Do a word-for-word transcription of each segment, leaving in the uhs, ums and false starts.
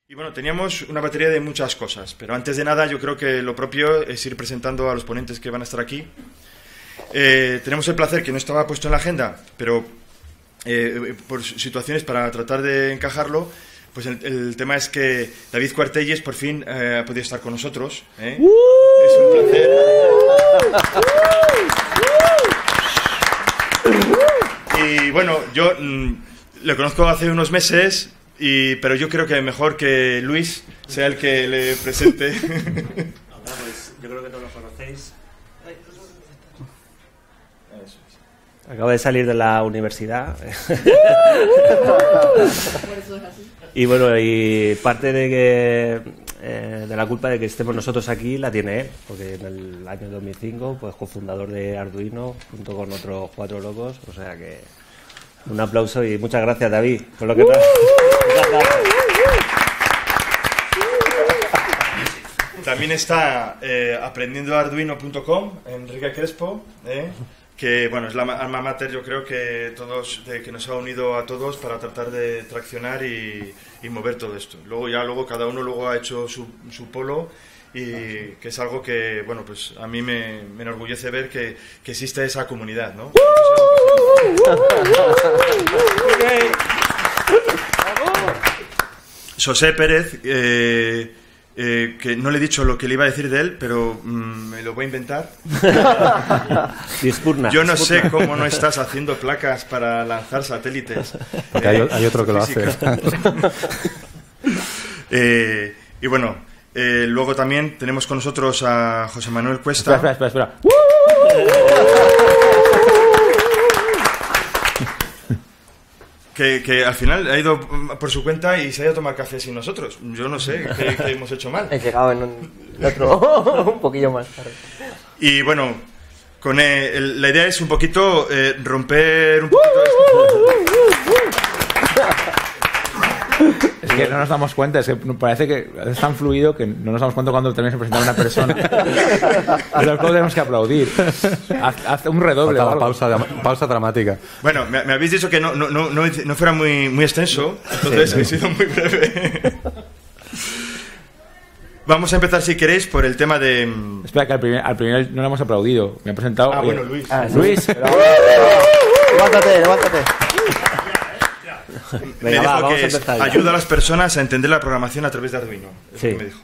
Y bueno, teníamos una batería de muchas cosas, pero antes de nada yo creo que lo propio es ir presentando a los ponentes que van a estar aquí. Eh, tenemos el placer, que no estaba puesto en la agenda, pero eh, por situaciones para tratar de encajarlo, pues el, el tema es que David Cuartelles por fin eh, ha podido estar con nosotros. ¿eh? ¡Uh! Es un placer. Y bueno, yo mm, le conozco hace unos meses... Y, pero yo creo que mejor que Luis sea el que le presente. No, pues yo creo que no lo conocéis. Acabo de salir de la universidad. Y bueno, y parte de que eh, de la culpa de que estemos nosotros aquí la tiene él, porque en el año dos mil cinco pues cofundador de Arduino junto con otros cuatro locos, o sea que un aplauso y muchas gracias, David, por lo que traes. También está eh, aprendiendo arduino punto com, Enrique Crespo, eh, que bueno, es la alma mater, yo creo que todos, de, que nos ha unido a todos para tratar de traccionar y, y mover todo esto. Luego ya luego cada uno luego ha hecho su, su polo, y que es algo que bueno, pues a mí me, me enorgullece ver que, que existe esa comunidad, ¿no? José Pérez, eh, eh, que no le he dicho lo que le iba a decir de él, pero mm, me lo voy a inventar. Dispurna, Yo no dispurna. sé cómo no estás haciendo placas para lanzar satélites. Porque eh, hay, hay otro que lo hace. eh, y bueno, eh, luego también tenemos con nosotros a José Manuel Cuesta. Espera, espera, espera. espera. Que, que al final ha ido por su cuenta y se ha ido a tomar café sin nosotros. Yo no sé qué, qué hemos hecho mal. He llegado en un, en otro un poquillo más tarde. Y bueno, con eh, el, la idea es un poquito eh, romper un poquito Es que no nos damos cuenta, es que parece que es tan fluido que no nos damos cuenta cuando tenemos que presentar a una persona. A los cuales tenemos que aplaudir. Haz, haz un redoble. Faltaba pausa, pausa dramática. Bueno, me, me habéis dicho que no, no, no, no, no fuera muy, muy extenso, entonces Sí. he sido muy breve. Vamos a empezar, si queréis, por el tema de... Espera, que al primer, al primer no lo hemos aplaudido. Me ha presentado. Ah, oye, bueno, Luis. Ah, Luis. Pero, levántate, levántate. Me Venga, dijo va, vamos que a es, empezar ya. ayuda a las personas a entender la programación a través de Arduino. Es Sí. lo que me dijo.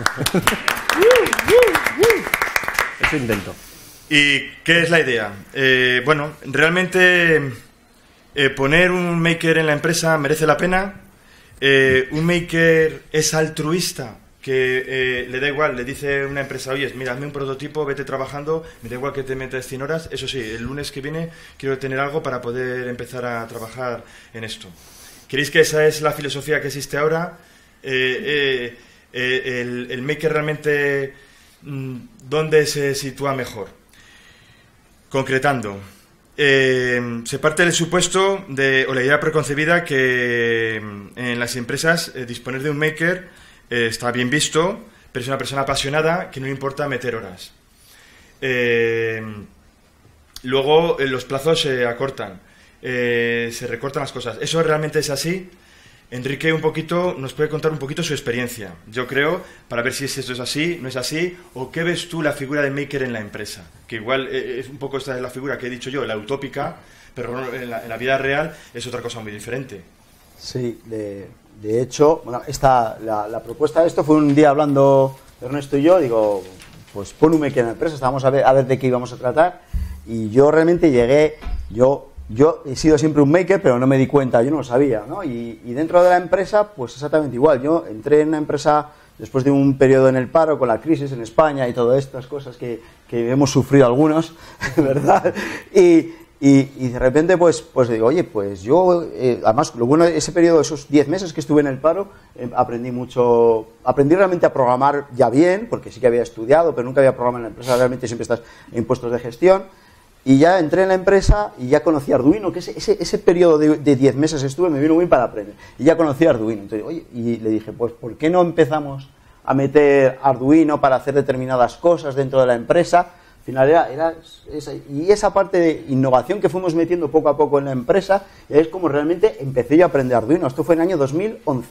Eso intento. ¿Y qué es la idea? Eh, bueno, realmente eh, poner un maker en la empresa merece la pena. Eh, un maker es altruista, que eh, le da igual, le dice una empresa, oye, mira, hazme un prototipo, vete trabajando, me da igual que te metas cien horas. Eso sí, el lunes que viene quiero tener algo para poder empezar a trabajar en esto. ¿Creéis que esa es la filosofía que existe ahora? Eh, eh, eh, el, el maker realmente, ¿dónde se sitúa mejor? Concretando, eh, se parte del supuesto de, o la idea preconcebida que en las empresas eh, disponer de un maker eh, está bien visto, pero es una persona apasionada que no le importa meter horas. Eh, luego eh, los plazos se acortan, eh, se recortan las cosas. ¿Eso realmente es así? Enrique un poquito nos puede contar un poquito su experiencia, yo creo, para ver si esto es así, no es así, o qué ves tú la figura de maker en la empresa, que igual eh, es un poco esta es la figura que he dicho yo, la utópica, pero en la, en la vida real es otra cosa muy diferente. Sí, de, de hecho, bueno, esta, la, la propuesta de esto fue un día hablando Ernesto y yo, digo, pues pon un maker en la empresa, estábamos a ver, a ver de qué íbamos a tratar, y yo realmente llegué, yo... Yo he sido siempre un maker, pero no me di cuenta, yo no lo sabía, ¿no? Y, y dentro de la empresa, pues exactamente igual. Yo entré en una empresa después de un periodo en el paro, con la crisis en España y todas estas cosas que, que hemos sufrido algunos, ¿verdad? Y, y, y de repente, pues, pues digo, oye, pues yo, eh, además, lo bueno de ese periodo, esos diez meses que estuve en el paro, eh, aprendí mucho, aprendí realmente a programar ya bien, porque sí que había estudiado, pero nunca había programado en la empresa, realmente siempre estás en puestos de gestión. Y ya entré en la empresa y ya conocí Arduino, que ese, ese, ese periodo de diez meses estuve, me vino muy bien para aprender. Y ya conocí Arduino. Entonces, oye, y le dije, pues, ¿por qué no empezamos a meter Arduino para hacer determinadas cosas dentro de la empresa? Al final era, era esa, y esa parte de innovación que fuimos metiendo poco a poco en la empresa, es como realmente empecé yo a aprender Arduino. Esto fue en el año dos mil once.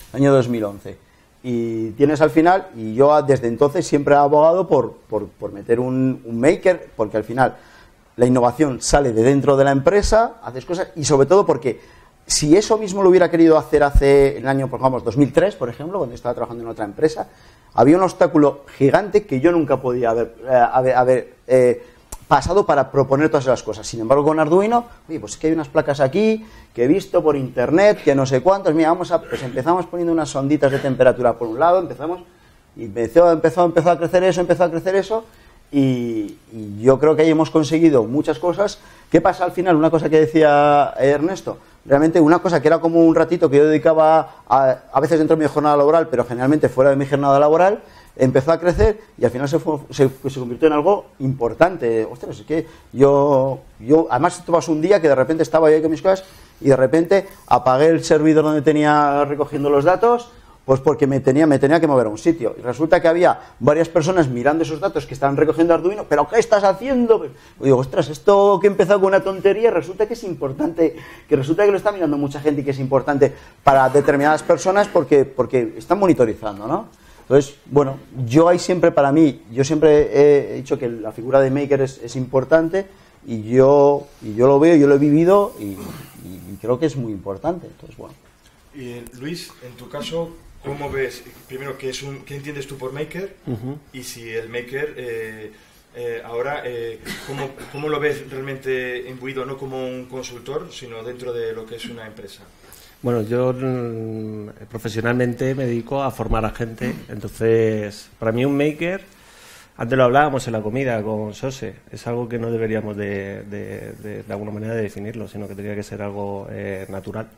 año dos mil once. Y tienes al final, y yo desde entonces siempre he abogado por, por, por meter un, un maker, porque al final la innovación sale de dentro de la empresa, haces cosas, y sobre todo porque si eso mismo lo hubiera querido hacer hace el año, por ejemplo, dos mil tres, por ejemplo, cuando estaba trabajando en otra empresa, había un obstáculo gigante que yo nunca podía haber, eh, haber, haber eh, pasado para proponer todas esas cosas. Sin embargo, con Arduino, oye, pues es que hay unas placas aquí que he visto por internet, que no sé cuántos, mira, vamos a, pues empezamos poniendo unas sonditas de temperatura por un lado, empezamos, y empezó, empezó, empezó a crecer eso, empezó a crecer eso, y, y yo creo que ahí hemos conseguido muchas cosas. ¿Qué pasa al final? Una cosa que decía Ernesto, realmente una cosa que era como un ratito que yo dedicaba a, a veces dentro de mi jornada laboral, pero generalmente fuera de mi jornada laboral, empezó a crecer y al final se, fue, se, se convirtió en algo importante. Ostras, es que yo, yo, además esto pasó un día que de repente estaba yo ahí con mis cosas y de repente apagué el servidor donde tenía recogiendo los datos, pues porque me tenía, me tenía que mover a un sitio. Y resulta que había varias personas mirando esos datos que estaban recogiendo Arduino, ¿pero qué estás haciendo? Y digo, ostras, esto que he empezado con una tontería resulta que es importante, que resulta que lo está mirando mucha gente y que es importante para determinadas personas porque, porque están monitorizando, ¿no? Entonces, bueno, yo ahí siempre para mí, yo siempre he dicho que la figura de maker es, es importante y yo, y yo lo veo, yo lo he vivido y, y creo que es muy importante. Entonces, bueno. Y Luis, en tu caso, ¿cómo ves, primero, qué, es un, qué entiendes tú por maker? Uh-huh. Y si el maker, eh, eh, ahora, eh, ¿cómo, ¿cómo lo ves realmente imbuido, no como un consultor, sino dentro de lo que es una empresa? Bueno, yo mm, profesionalmente me dedico a formar a gente, entonces para mí un maker, antes lo hablábamos en la comida con Sose, es algo que no deberíamos de, de, de, de alguna manera de definirlo, sino que tendría que ser algo eh, natural.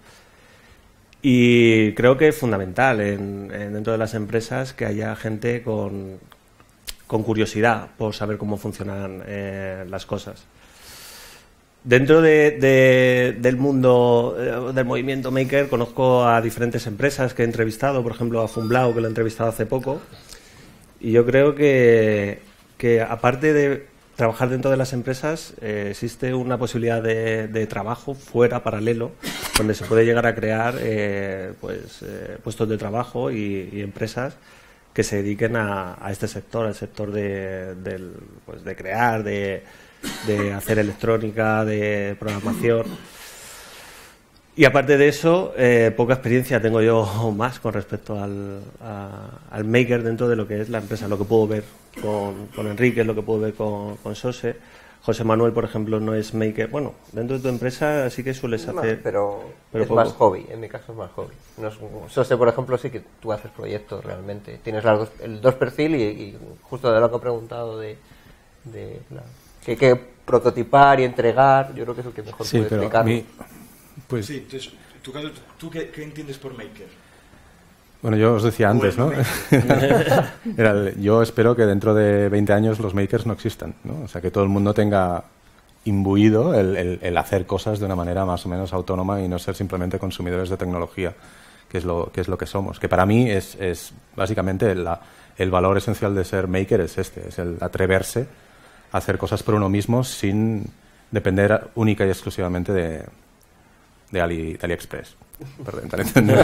Y creo que es fundamental en, en dentro de las empresas que haya gente con, con curiosidad por saber cómo funcionan eh, las cosas. Dentro de, de, del mundo eh, del movimiento maker conozco a diferentes empresas que he entrevistado, por ejemplo a Funblau, que lo he entrevistado hace poco, y yo creo que, que aparte de trabajar dentro de las empresas eh, existe una posibilidad de, de trabajo fuera, paralelo, donde se puede llegar a crear eh, pues, eh, puestos de trabajo y, y empresas que se dediquen a, a este sector, al sector de, del, pues, de crear, de de hacer electrónica, de programación. Y aparte de eso, eh, poca experiencia tengo yo más con respecto al, a, al maker dentro de lo que es la empresa, lo que puedo ver con, con Enrique, lo que puedo ver con, con Sose. José Manuel, por ejemplo, no es maker. Bueno, dentro de tu empresa sí que sueles hacer... No, pero, pero es poco. Más hobby, en mi caso es más hobby. No es, Sose, por ejemplo, sí que tú haces proyectos realmente. Tienes las dos, el dos perfil y, y justo de lo que he preguntado de... de la, que hay que prototipar y entregar, yo creo que es el que mejor sí, puede explicarlo. Mi, pues, sí, entonces, ¿tú, tú qué, qué entiendes por maker? Bueno, yo os decía antes, ¿no? Era el, yo espero que dentro de veinte años los makers no existan, ¿no? O sea, que todo el mundo tenga imbuido el, el, el hacer cosas de una manera más o menos autónoma y no ser simplemente consumidores de tecnología, que es lo que, es lo que somos. Que para mí es, es básicamente la, el valor esencial de ser maker es este, es el atreverse hacer cosas por uno mismo sin depender única y exclusivamente de, de, Ali, de AliExpress. Perdón, ¿te entendés?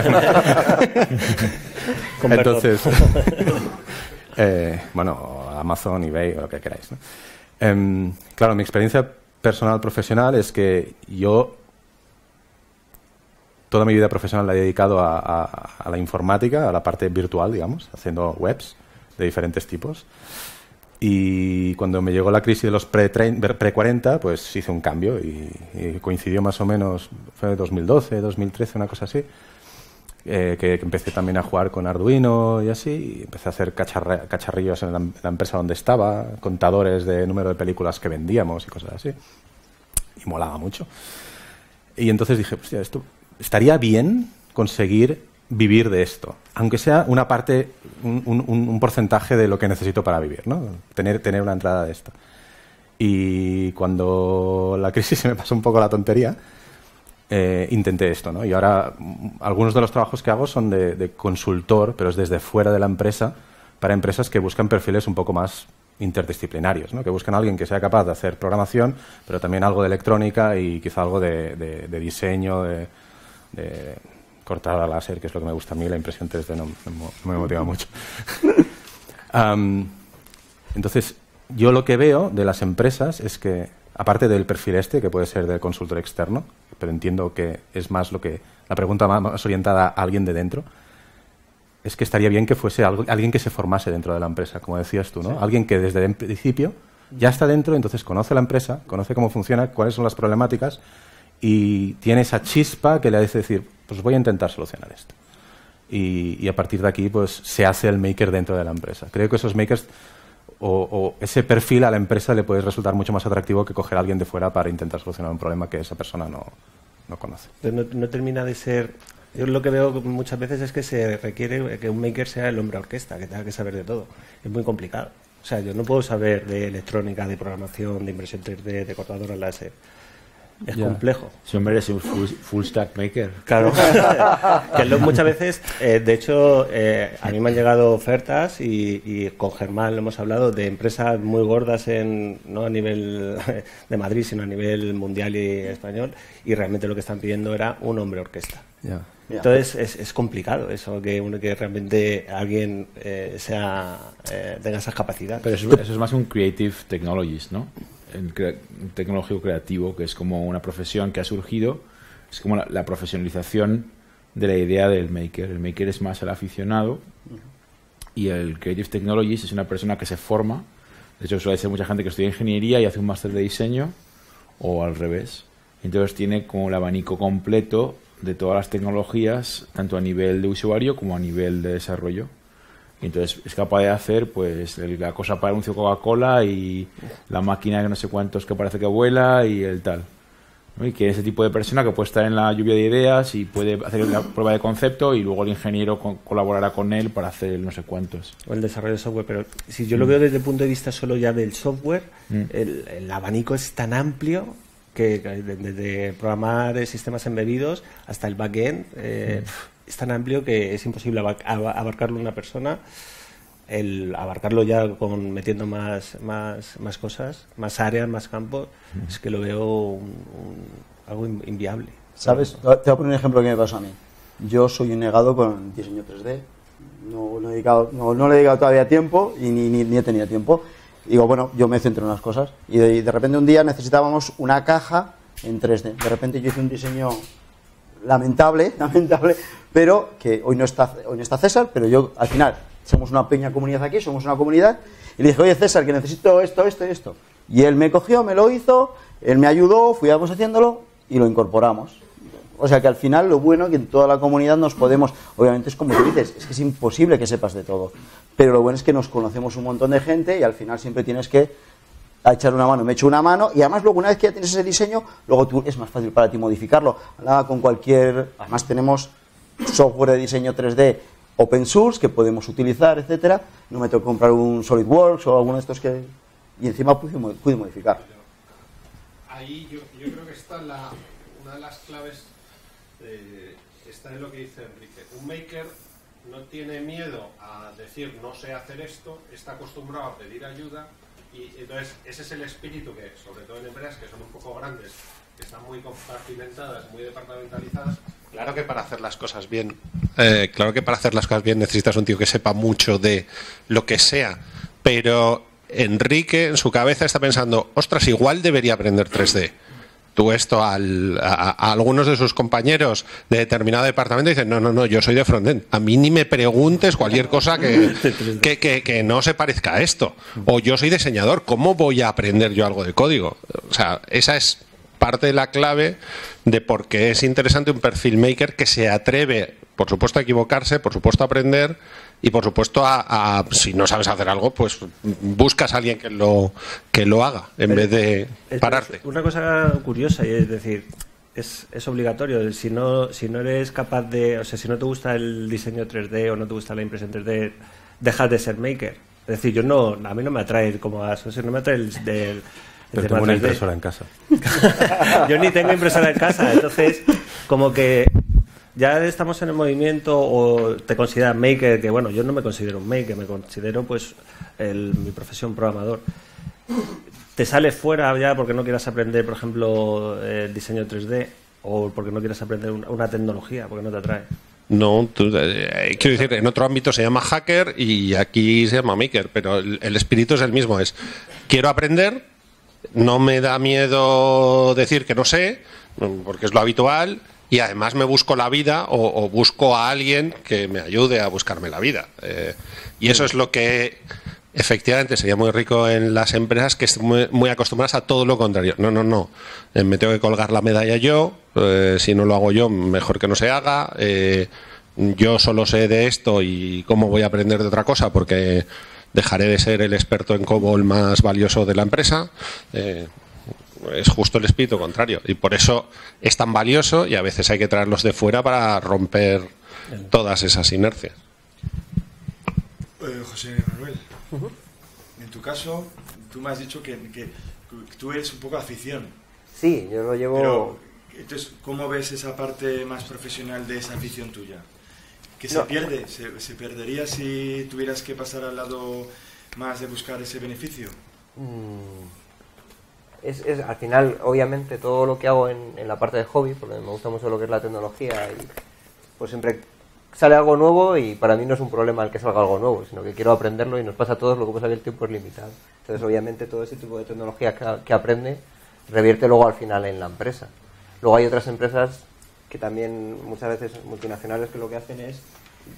Entonces, eh, bueno, Amazon, eBay o lo que queráis, ¿no? Eh, claro, mi experiencia personal profesional es que yo toda mi vida profesional la he dedicado a, a, a la informática, a la parte virtual, digamos, haciendo webs de diferentes tipos. Y cuando me llegó la crisis de los pre cuarenta, pues hice un cambio y, y coincidió más o menos, fue dos mil doce, dos mil trece, una cosa así, eh, que, que empecé también a jugar con Arduino y así, y empecé a hacer cacharra, cacharrillos en la, en la empresa donde estaba, contadores de número de películas que vendíamos y cosas así, y molaba mucho. Y entonces dije, hostia, esto estaría bien conseguir vivir de esto, aunque sea una parte, un, un, un porcentaje de lo que necesito para vivir, ¿no? Tener, tener una entrada de esto. Y cuando la crisis se me pasó un poco la tontería, eh, intenté esto, ¿no? Y ahora algunos de los trabajos que hago son de, de consultor, pero es desde fuera de la empresa, para empresas que buscan perfiles un poco más interdisciplinarios, ¿no? Que buscan a alguien que sea capaz de hacer programación, pero también algo de electrónica y quizá algo de, de, de diseño, de, de cortada a láser, que es lo que me gusta a mí, la impresión tres D no, no, no me motiva mucho. um, entonces, yo lo que veo de las empresas es que, aparte del perfil este, que puede ser del consultor externo, pero entiendo que es más lo que la pregunta más orientada a alguien de dentro, es que estaría bien que fuese algo, alguien que se formase dentro de la empresa, como decías tú, ¿no? Sí. Alguien que desde el principio ya está dentro, entonces conoce la empresa, conoce cómo funciona, cuáles son las problemáticas y tiene esa chispa que le hace decir, pues voy a intentar solucionar esto. Y, y a partir de aquí, pues se hace el maker dentro de la empresa. Creo que esos makers o, o ese perfil a la empresa le puede resultar mucho más atractivo que coger a alguien de fuera para intentar solucionar un problema que esa persona no, no conoce. Pero no, no termina de ser... Yo lo que veo muchas veces es que se requiere que un maker sea el hombre orquesta, que tenga que saber de todo. Es muy complicado. O sea, yo no puedo saber de electrónica, de programación, de impresión tres D, de cortadoras láser. Es yeah. complejo. Si hombre es un full, full stack maker. Claro. Que lo, muchas veces, eh, de hecho, eh, a mí me han llegado ofertas y, y con Germán lo hemos hablado de empresas muy gordas en no a nivel de Madrid, sino a nivel mundial y español, y realmente lo que están pidiendo era un hombre orquesta. Yeah. Yeah. Entonces es, es complicado eso, que uno que realmente alguien eh, sea eh, tenga esas capacidades. Pero eso, eso es más un creative technologist, ¿no? Un tecnológico creativo, que es como una profesión que ha surgido, es como la, la profesionalización de la idea del maker. El maker es más el aficionado y el creative technologist es una persona que se forma. De hecho, suele ser mucha gente que estudia ingeniería y hace un máster de diseño, o al revés. Entonces tiene como el abanico completo de todas las tecnologías, tanto a nivel de usuario como a nivel de desarrollo. Y entonces es capaz de hacer pues el, la cosa para anuncio Coca-Cola y la máquina que no sé cuántos que parece que vuela y el tal, ¿no? Y que ese tipo de persona que puede estar en la lluvia de ideas y puede hacer la prueba de concepto y luego el ingeniero co colaborará con él para hacer el no sé cuántos. O el desarrollo de software, pero si yo lo veo desde el punto de vista solo ya del software, mm. el, el abanico es tan amplio que desde programar sistemas embebidos hasta el backend eh, mm. es tan amplio que es imposible abarcarlo una persona. El abarcarlo ya con metiendo más más más cosas, más áreas, más campos, mm. es que lo veo un, un, algo inviable. ¿Sabes? Te voy a poner un ejemplo que me pasó a mí. Yo soy un negado con diseño tres D. No, no, he dedicado, no, no le he dedicado todavía tiempo y ni, ni, ni he tenido tiempo. Digo, bueno, yo me centro en unas cosas. Y de, y de repente un día necesitábamos una caja en tres D. De repente yo hice un diseño lamentable, lamentable, pero que hoy no está, hoy no está César, pero yo al final somos una pequeña comunidad aquí, somos una comunidad, y le dije, oye César, que necesito esto, esto y esto. Y él me cogió, me lo hizo, él me ayudó, fuimos haciéndolo y lo incorporamos. O sea que al final lo bueno es que en toda la comunidad nos podemos, obviamente es como tú dices, es que es imposible que sepas de todo, pero lo bueno es que nos conocemos un montón de gente y al final siempre tienes que echar una mano, me echo una mano y además luego una vez que ya tienes ese diseño, luego tú, es más fácil para ti modificarlo. Hablaba con cualquier, además tenemos software de diseño tres D open source que podemos utilizar, etcétera. No me tengo que comprar un SolidWorks o alguno de estos que, y encima pude, pude modificar. Ahí yo, yo creo que está la, una de las claves. Eh, está en lo que dice Enrique. Un maker no tiene miedo a decir no sé hacer esto, está acostumbrado a pedir ayuda y entonces ese es el espíritu que, sobre todo en empresas que son un poco grandes, que están muy compartimentadas, muy departamentalizadas. Claro que para hacer las cosas bien, eh, claro que para hacer las cosas bien necesitas un tío que sepa mucho de lo que sea, pero Enrique en su cabeza está pensando, ostras, igual debería aprender tres D. Tú esto al, a, a algunos de sus compañeros de determinado departamento dicen, no, no, no, yo soy de frontend. A mí ni me preguntes cualquier cosa que, que, que, que no se parezca a esto. O yo soy diseñador, ¿cómo voy a aprender yo algo de código? O sea, esa es parte de la clave de por qué es interesante un perfil maker que se atreve, por supuesto, a equivocarse, por supuesto, a aprender y, por supuesto, a, a si no sabes hacer algo, pues buscas a alguien que lo, que lo haga en Pero, vez de es, pararte. Una cosa curiosa, y es decir, es, es obligatorio. Si no, si no eres capaz de, o sea, si no te gusta el diseño tres D o no te gusta la impresión tres D, dejas de ser maker. Es decir, yo no, a mí no me atrae como asociación, no me atrae el del... Pero tengo una impresora en casa. Yo ni tengo impresora en casa, entonces como que ya estamos en el movimiento o te consideras maker, que bueno, yo no me considero un maker, me considero pues el, mi profesión programador. Te sales fuera ya porque no quieras aprender, por ejemplo, el diseño tres D ¿O porque no quieres aprender una, una tecnología, porque no te atrae? No, tú, eh, quiero decir, en otro ámbito se llama hacker y aquí se llama maker, pero el, el espíritu es el mismo, es quiero aprender, no me da miedo decir que no sé, porque es lo habitual, y además me busco la vida o, o busco a alguien que me ayude a buscarme la vida. Eh, y eso es lo que efectivamente sería muy rico en las empresas, que estén muy, muy acostumbradas a todo lo contrario. No, no, no. Eh, me tengo que colgar la medalla yo. Eh, si no lo hago yo, mejor que no se haga. Eh, yo solo sé de esto y cómo voy a aprender de otra cosa, porque dejaré de ser el experto en COBOL más valioso de la empresa. Eh, es justo el espíritu contrario. Y por eso es tan valioso y a veces hay que traerlos de fuera para romper todas esas inercias. Eh, José Manuel. Uh-huh. En tu caso, tú me has dicho que, que tú eres un poco afición. Sí, yo lo llevo... Pero, entonces, ¿cómo ves esa parte más profesional de esa afición tuya? ¿Que se no. pierde? ¿Se, ¿Se perdería si tuvieras que pasar al lado más de buscar ese beneficio? Es, es, al final, obviamente, todo lo que hago en, en la parte de hobby, porque me gusta mucho lo que es la tecnología, y pues siempre sale algo nuevo y para mí no es un problema el que salga algo nuevo, sino que quiero aprenderlo y nos pasa a todos, lo que pasa es que el tiempo es limitado. Entonces, obviamente, todo ese tipo de tecnología que, que aprende revierte luego al final en la empresa. Luego hay otras empresas que también, muchas veces multinacionales, que lo que hacen es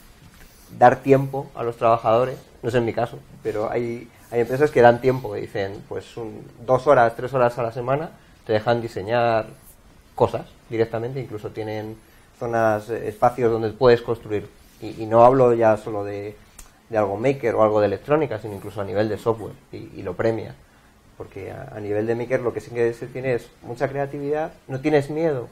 dar tiempo a los trabajadores, no es en mi caso, pero hay, hay empresas que dan tiempo, que dicen, pues un, dos horas, tres horas a la semana, te dejan diseñar cosas directamente, incluso tienen zonas, espacios donde puedes construir, y, y no hablo ya solo de, de algo maker o algo de electrónica, sino incluso a nivel de software, y, y lo premia, porque a, a nivel de maker lo que sí que se tiene es mucha creatividad, no tienes miedo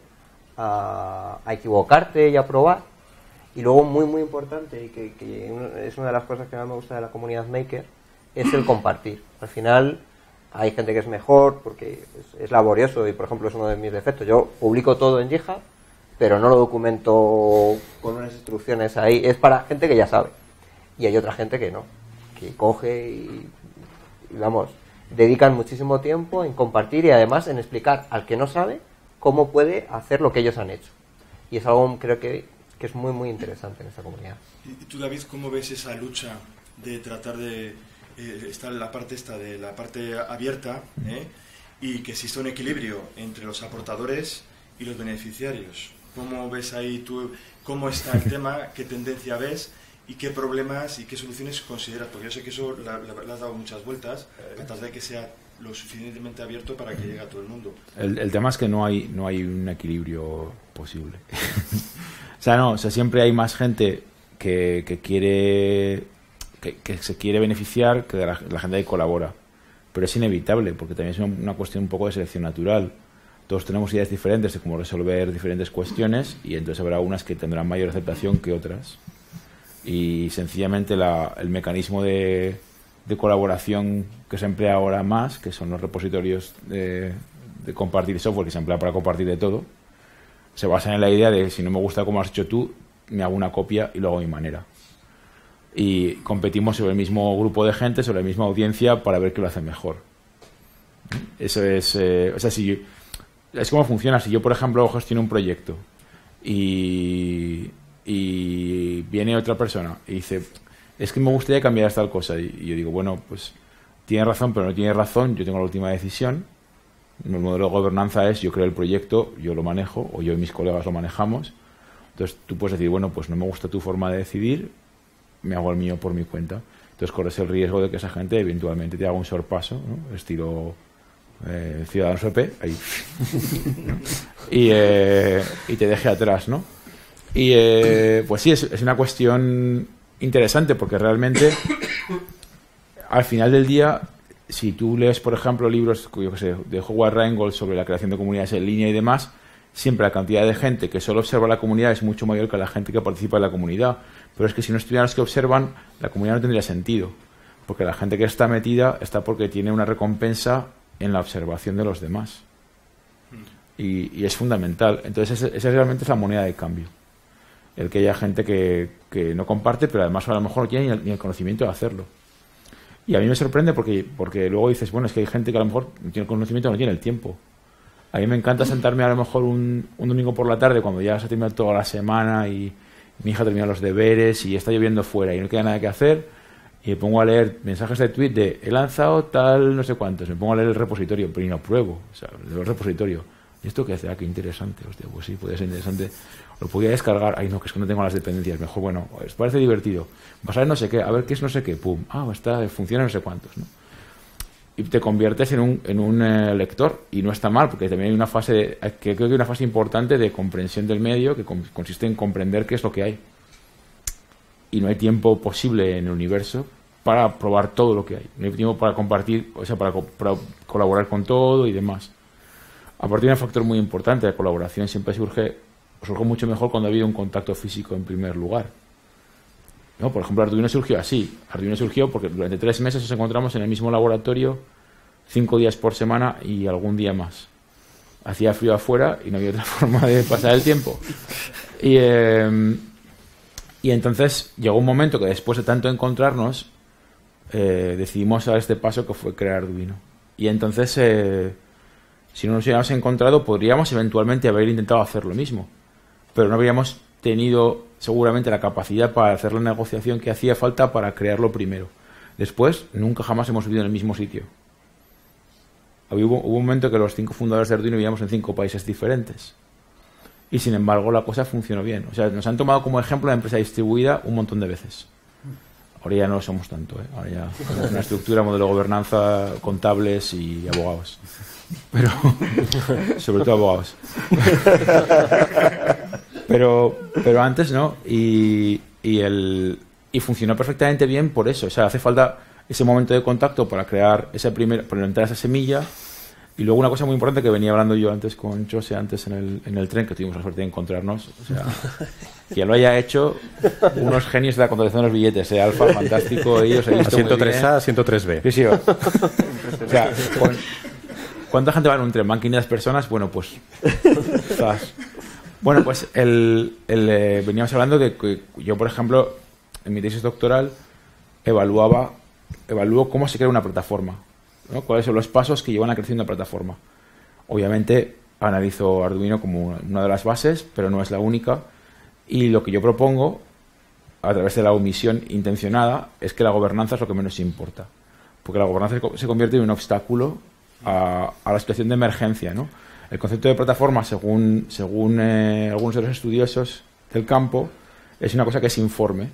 a, a equivocarte y a probar, y luego muy muy importante, y que, que es una de las cosas que más me gusta de la comunidad maker, es el compartir. Al final hay gente que es mejor porque es, es laborioso, y por ejemplo es uno de mis defectos. Yo publico todo en GitHub, pero no lo documento con unas instrucciones ahí. Es para gente que ya sabe. Y hay otra gente que no, que coge y, y vamos, dedican muchísimo tiempo en compartir y además en explicar al que no sabe cómo puede hacer lo que ellos han hecho. Y es algo, creo que, que es muy muy interesante en esta comunidad. ¿Y tú, David, cómo ves esa lucha de tratar de eh, estar en la parte esta de la parte abierta, ¿eh? y que exista un equilibrio entre los aportadores y los beneficiarios? ¿Cómo ves ahí tú, cómo está el tema, qué tendencia ves y qué problemas y qué soluciones consideras? Porque yo sé que eso le has dado muchas vueltas, tratar de que sea lo suficientemente abierto para que llegue a todo el mundo. El, el tema es que no hay no hay un equilibrio posible. O sea, no, o sea, siempre hay más gente que, que quiere que, que se quiere beneficiar que de la, la gente que colabora. Pero es inevitable, porque también es una, una cuestión un poco de selección natural. Todos tenemos ideas diferentes de cómo resolver diferentes cuestiones, y entonces habrá unas que tendrán mayor aceptación que otras. Y sencillamente la, el mecanismo de, de colaboración que se emplea ahora más, que son los repositorios de, de compartir software, que se emplea para compartir de todo, se basa en la idea de si no me gusta cómo has hecho tú, me hago una copia y lo hago a mi manera. Y competimos sobre el mismo grupo de gente, sobre la misma audiencia, para ver qué lo hace mejor. Eso es... Eh, o sea, si... Es como funciona. Si yo, por ejemplo, gestiono un proyecto y, y viene otra persona y dice, es que me gustaría cambiar tal cosa, y, y yo digo, bueno, pues tiene razón, pero no tiene razón, yo tengo la última decisión. El modelo de gobernanza es, yo creo el proyecto, yo lo manejo, o yo y mis colegas lo manejamos. Entonces tú puedes decir, bueno, pues no me gusta tu forma de decidir, me hago el mío por mi cuenta. Entonces corres el riesgo de que esa gente eventualmente te haga un sorpaso, ¿no? Estilo... Eh, Ciudadanos E P ahí. y, eh, y te deje atrás, ¿no? Y eh, pues sí, es, es una cuestión interesante, porque realmente al final del día, si tú lees, por ejemplo, libros, yo que sé, de Howard Rheingold sobre la creación de comunidades en línea y demás, siempre la cantidad de gente que solo observa la comunidad es mucho mayor que la gente que participa en la comunidad. Pero es que si no estuvieran los que observan, la comunidad no tendría sentido, porque la gente que está metida está porque tiene una recompensa en la observación de los demás, y, y es fundamental. Entonces esa, esa realmente es la moneda de cambio, el que haya gente que, que no comparte, pero además a lo mejor no tiene ni el, ni el conocimiento de hacerlo. Y a mí me sorprende porque, porque luego dices, bueno, es que hay gente que a lo mejor no tiene el conocimiento, no tiene el tiempo. A mí me encanta sentarme a lo mejor un, un domingo por la tarde cuando ya se ha terminado toda la semana y mi hija termina los deberes y está lloviendo fuera y no queda nada que hacer, y me pongo a leer mensajes de tweet de he lanzado tal no sé cuántos, me pongo a leer el repositorio, pero no pruebo, o sea, el repositorio. ¿Y esto qué hace? Ah, qué interesante. Hostia, pues sí, puede ser interesante. Lo podía descargar. Ay, no, que es que no tengo las dependencias. Mejor, bueno, os parece divertido. Vas a ver no sé qué, a ver qué es no sé qué. Pum. Ah, está, funciona no sé cuántos, ¿no? Y te conviertes en un, en un eh, lector. Y no está mal, porque también hay una fase, de, que creo que hay una fase importante de comprensión del medio, que con, consiste en comprender qué es lo que hay. Y no hay tiempo posible en el universo para probar todo lo que hay. No hay tiempo para compartir, o sea, para, para colaborar con todo y demás. A partir de un factor muy importante, la colaboración siempre surge, surge mucho mejor cuando ha habido un contacto físico en primer lugar. ¿No? Por ejemplo, Arduino surgió así. Arduino surgió porque durante tres meses nos encontramos en el mismo laboratorio, cinco días por semana y algún día más. Hacía frío afuera y no había otra forma de pasar el tiempo. Y, eh, y entonces llegó un momento que después de tanto encontrarnos, eh, decidimos dar este paso que fue crear Arduino. Y entonces... Eh, si no nos hubiéramos encontrado, podríamos eventualmente haber intentado hacer lo mismo. Pero no habríamos tenido seguramente la capacidad para hacer la negociación que hacía falta para crearlo primero. Después, nunca jamás hemos vivido en el mismo sitio. Hubo, hubo un momento que los cinco fundadores de Arduino vivíamos en cinco países diferentes. Y sin embargo, la cosa funcionó bien. O sea, nos han tomado como ejemplo la empresa distribuida un montón de veces. Ahora ya no lo somos tanto, ¿eh? Ahora ya una estructura, modelo de gobernanza, contables y abogados. Pero sobre todo abogados. pero pero antes no, y, y el y funcionó perfectamente bien por eso. O sea, hace falta ese momento de contacto para crear esa primera, para entrar esa semilla. Y luego una cosa muy importante que venía hablando yo antes con José, antes en el, en el tren, que tuvimos la suerte de encontrarnos. O sea, que lo haya hecho unos genios de la contratación de los billetes, ¿eh? Alfa, fantástico, ellos he visto ciento tres A, ciento tres B. Sí, sí. O sea, con, ¿cuánta gente va en un tren? ¿Van quinientas personas? Bueno, pues... Quizás. Bueno, pues el, el, eh, veníamos hablando de que yo, por ejemplo, en mi tesis doctoral evaluaba evalúo cómo se crea una plataforma, ¿no? Cuáles son los pasos que llevan a crecer una plataforma. Obviamente analizo Arduino como una de las bases, pero no es la única, y lo que yo propongo a través de la omisión intencionada es que la gobernanza es lo que menos importa, porque la gobernanza se convierte en un obstáculo a, a la situación de emergencia, ¿no? El concepto de plataforma, según, según eh, algunos de los estudiosos del campo, es una cosa que es informe.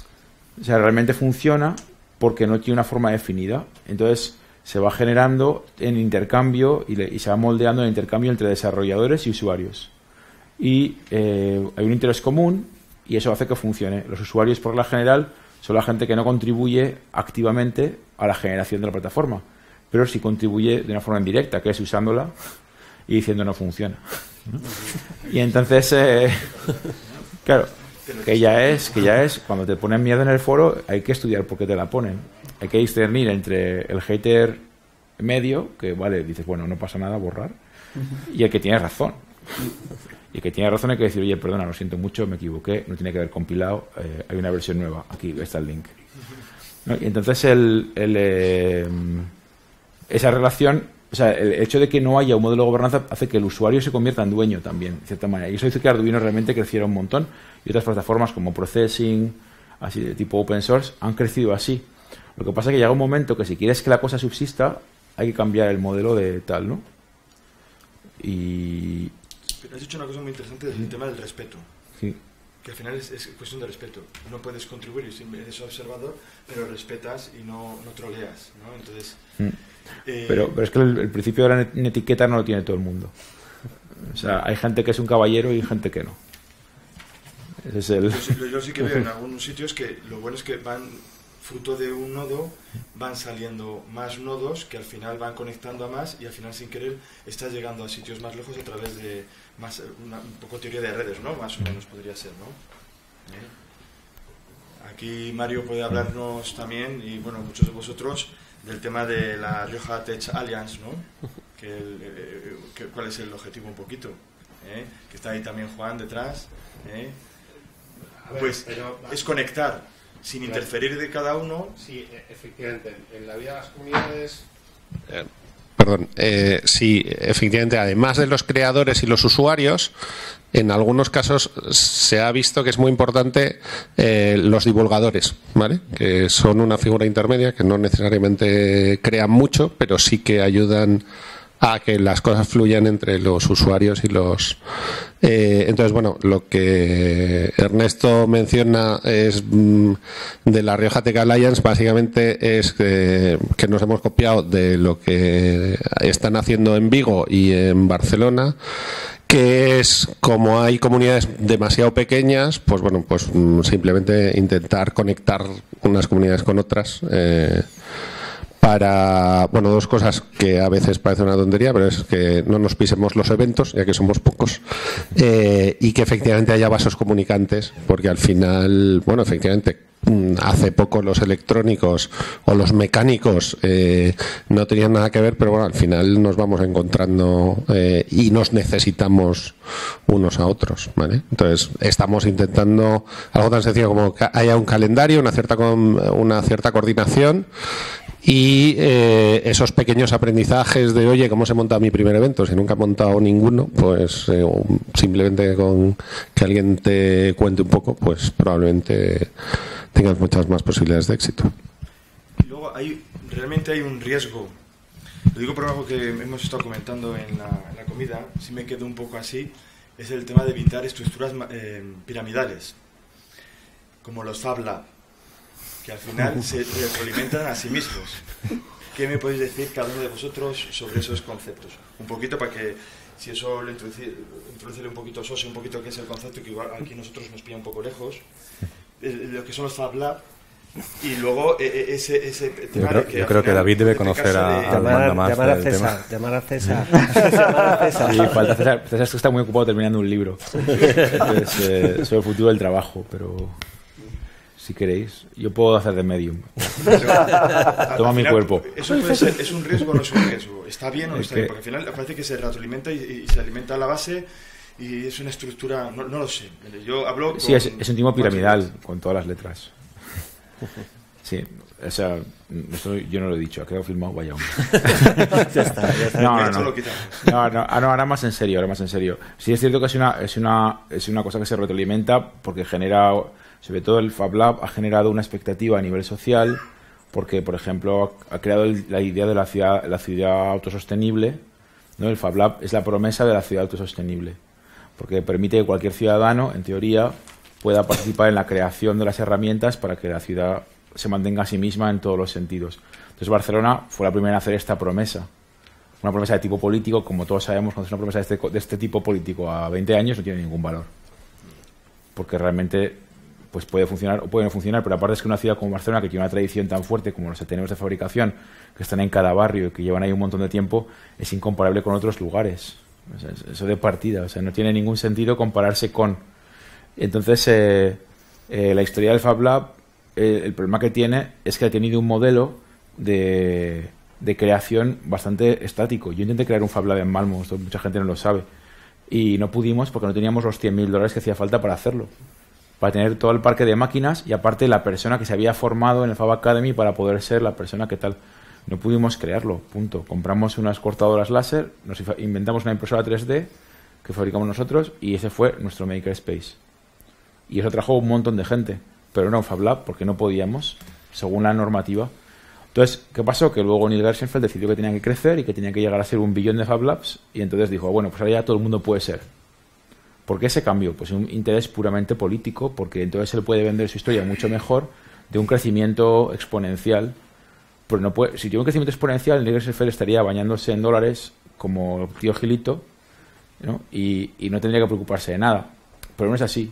O sea, realmente funciona porque no tiene una forma definida. Entonces se va generando en intercambio y, le, y se va moldeando en intercambio entre desarrolladores y usuarios. Y eh, hay un interés común y eso hace que funcione. Los usuarios, por la general, son la gente que no contribuye activamente a la generación de la plataforma, pero sí contribuye de una forma indirecta, que es usándola y diciendo no funciona, ¿no? Y entonces, eh, claro, que ya es, que ya es, cuando te ponen miedo en el foro, hay que estudiar por qué te la ponen. Hay que discernir entre el hater medio, que vale, dices, bueno, no pasa nada, borrar, y el que tiene razón. Y el que tiene razón hay que decir, oye, perdona, lo siento mucho, me equivoqué, no tiene que haber compilado, eh, hay una versión nueva, aquí está el link, ¿no? Y entonces el, el eh, esa relación, o sea, el hecho de que no haya un modelo de gobernanza hace que el usuario se convierta en dueño también, de cierta manera. Y eso hizo que Arduino realmente creciera un montón. Y otras plataformas como Processing, así de tipo open source, han crecido así. Lo que pasa es que llega un momento que si quieres que la cosa subsista, hay que cambiar el modelo de tal, ¿no? Y... Pero has dicho una cosa muy interesante del sí. tema del respeto. Sí. Que al final es, es cuestión de respeto. No puedes contribuir si eres observador, pero respetas y no, no troleas, ¿no? Entonces... Mm. Eh, pero, pero es que el, el principio de la etiqueta no lo tiene todo el mundo. O sea, hay gente que es un caballero y gente que no. Ese es el... yo, yo sí que veo en algunos sitios que lo bueno es que van, fruto de un nodo, van saliendo más nodos que al final van conectando a más y al final sin querer estás llegando a sitios más lejos a través de más una, un poco teoría de redes, ¿no? Más o menos podría ser, ¿no? ¿Eh? Aquí Mario puede hablarnos también, y bueno, muchos de vosotros, del tema de la Rioja Tech Alliance, ¿no? Que el, eh, que, ¿cuál es el objetivo un poquito? ¿Eh? Que está ahí también Juan detrás, ¿eh? Ver, pues pero, es conectar sin claro. interferir de cada uno. Sí, efectivamente. En la vida de las comunidades... Eh, perdón. perdón. Eh, sí, efectivamente, además de los creadores y los usuarios, en algunos casos se ha visto que es muy importante eh, los divulgadores, ¿vale? Que son una figura intermedia que no necesariamente crean mucho, pero sí que ayudan a que las cosas fluyan entre los usuarios y los... Eh, entonces, bueno, lo que Ernesto menciona es mm, de la Rioja Tech Alliance, básicamente es que, que nos hemos copiado de lo que están haciendo en Vigo y en Barcelona, que es, como hay comunidades demasiado pequeñas, pues bueno, pues mm, simplemente intentar conectar unas comunidades con otras, eh, para, bueno, dos cosas que a veces parece una tontería, pero es que no nos pisemos los eventos, ya que somos pocos, eh, y que efectivamente haya vasos comunicantes, porque al final, bueno, efectivamente, hace poco los electrónicos o los mecánicos eh, no tenían nada que ver, pero bueno, al final nos vamos encontrando eh, y nos necesitamos unos a otros, ¿vale? Entonces estamos intentando algo tan sencillo como que haya un calendario, una cierta, una cierta coordinación y eh, esos pequeños aprendizajes de, oye, ¿cómo se monta mi primer evento? Si nunca he montado ninguno, pues eh, simplemente con que alguien te cuente un poco, pues probablemente tengas muchas más posibilidades de éxito. Y luego hay, realmente hay un riesgo. Lo digo por algo que hemos estado comentando en la, en la comida, si me quedo un poco así, es el tema de evitar estructuras eh, piramidales, como los Fab Lab, que al final se retroalimentan a sí mismos. ¿Qué me podéis decir cada uno de vosotros sobre esos conceptos? Un poquito para que, si eso lo introduce, introduce un poquito Sose, un poquito qué es el concepto, que igual aquí nosotros nos pilla un poco lejos, lo que son los Fab Lab, y luego eh, ese, ese tema yo creo, de que, yo creo que David debe conocer a, de, al mando más llamar a del César, tema. llamar a César, llamar a César. Sí, falta César. César está muy ocupado terminando un libro. Entonces, eh, sobre el futuro del trabajo, pero si queréis, yo puedo hacer de medium. Toma mi cuerpo. Eso puede ser, ¿es un riesgo o no es un riesgo? ¿Está bien o no Es está que... bien? Porque al final parece que se retroalimenta y, y se alimenta a la base y es una estructura, no, no lo sé. Yo hablo con... Sí, es, es un tipo piramidal con todas las letras. Sí, o sea, esto yo no lo he dicho, ha quedado filmado, vaya hombre. Ya está, ya está. No, no, Esto no. lo quitamos. No, no, ah, no, ahora más en serio, ahora más en serio. Sí es cierto que es una, es una, es una cosa que se retroalimenta porque genera, sobre todo el Fab Lab ha generado una expectativa a nivel social, porque por ejemplo ha creado el, la idea de la ciudad, la ciudad autosostenible, ¿no? El Fab Lab es la promesa de la ciudad autosostenible, porque permite que cualquier ciudadano, en teoría, pueda participar en la creación de las herramientas para que la ciudad se mantenga a sí misma en todos los sentidos. Entonces Barcelona fue la primera en hacer esta promesa. Una promesa de tipo político, como todos sabemos, cuando es una promesa de este, de este tipo político a veinte años no tiene ningún valor. Porque realmente pues puede funcionar o puede no funcionar, pero aparte es que una ciudad como Barcelona, que tiene una tradición tan fuerte como los ateneos de fabricación, que están en cada barrio y que llevan ahí un montón de tiempo, es incomparable con otros lugares. O sea, eso de partida, o sea, no tiene ningún sentido compararse con... Entonces, eh, eh, la historia del Fab Lab, eh, el problema que tiene es que ha tenido un modelo de, de creación bastante estático. Yo intenté crear un Fab Lab en Malmo, esto mucha gente no lo sabe, y no pudimos porque no teníamos los cien mil dólares que hacía falta para hacerlo, para tener todo el parque de máquinas y aparte la persona que se había formado en el Fab Academy para poder ser la persona que tal. No pudimos crearlo, punto. Compramos unas cortadoras láser, nos inventamos una impresora tres D que fabricamos nosotros y ese fue nuestro Makerspace. Y eso trajo un montón de gente, pero era un Fab Lab porque no podíamos, según la normativa. Entonces, ¿qué pasó? Que luego Neil Gershenfeld decidió que tenían que crecer y que tenían que llegar a ser un billón de Fab Labs y entonces dijo, bueno, pues ahora ya todo el mundo puede ser. ¿Por qué ese cambio? Pues un interés puramente político, porque entonces él puede vender su historia mucho mejor de un crecimiento exponencial. Pero no puede, si tiene un crecimiento exponencial, Neil Gershenfeld estaría bañándose en dólares como tío Gilito, ¿no? Y, y no tendría que preocuparse de nada. Pero no es así.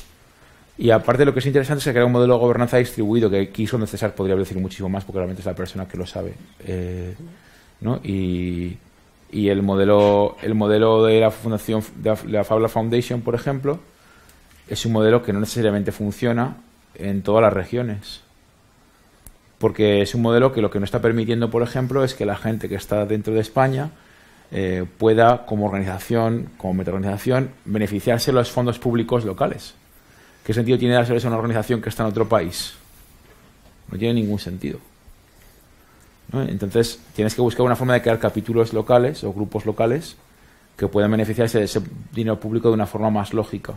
Y aparte lo que es interesante es que crea un modelo de gobernanza distribuido, que aquí donde César podría decir muchísimo más porque realmente es la persona que lo sabe, eh, ¿no? Y, y el modelo el modelo de la fundación de la Fab Lab Foundation, por ejemplo, es un modelo que no necesariamente funciona en todas las regiones, porque es un modelo que lo que no está permitiendo, por ejemplo, es que la gente que está dentro de España eh, pueda, como organización, como metaorganización, beneficiarse de los fondos públicos locales. ¿Qué sentido tiene darse a una organización que está en otro país? No tiene ningún sentido. ¿no? Entonces tienes que buscar una forma de crear capítulos locales o grupos locales que puedan beneficiarse de ese dinero público de una forma más lógica,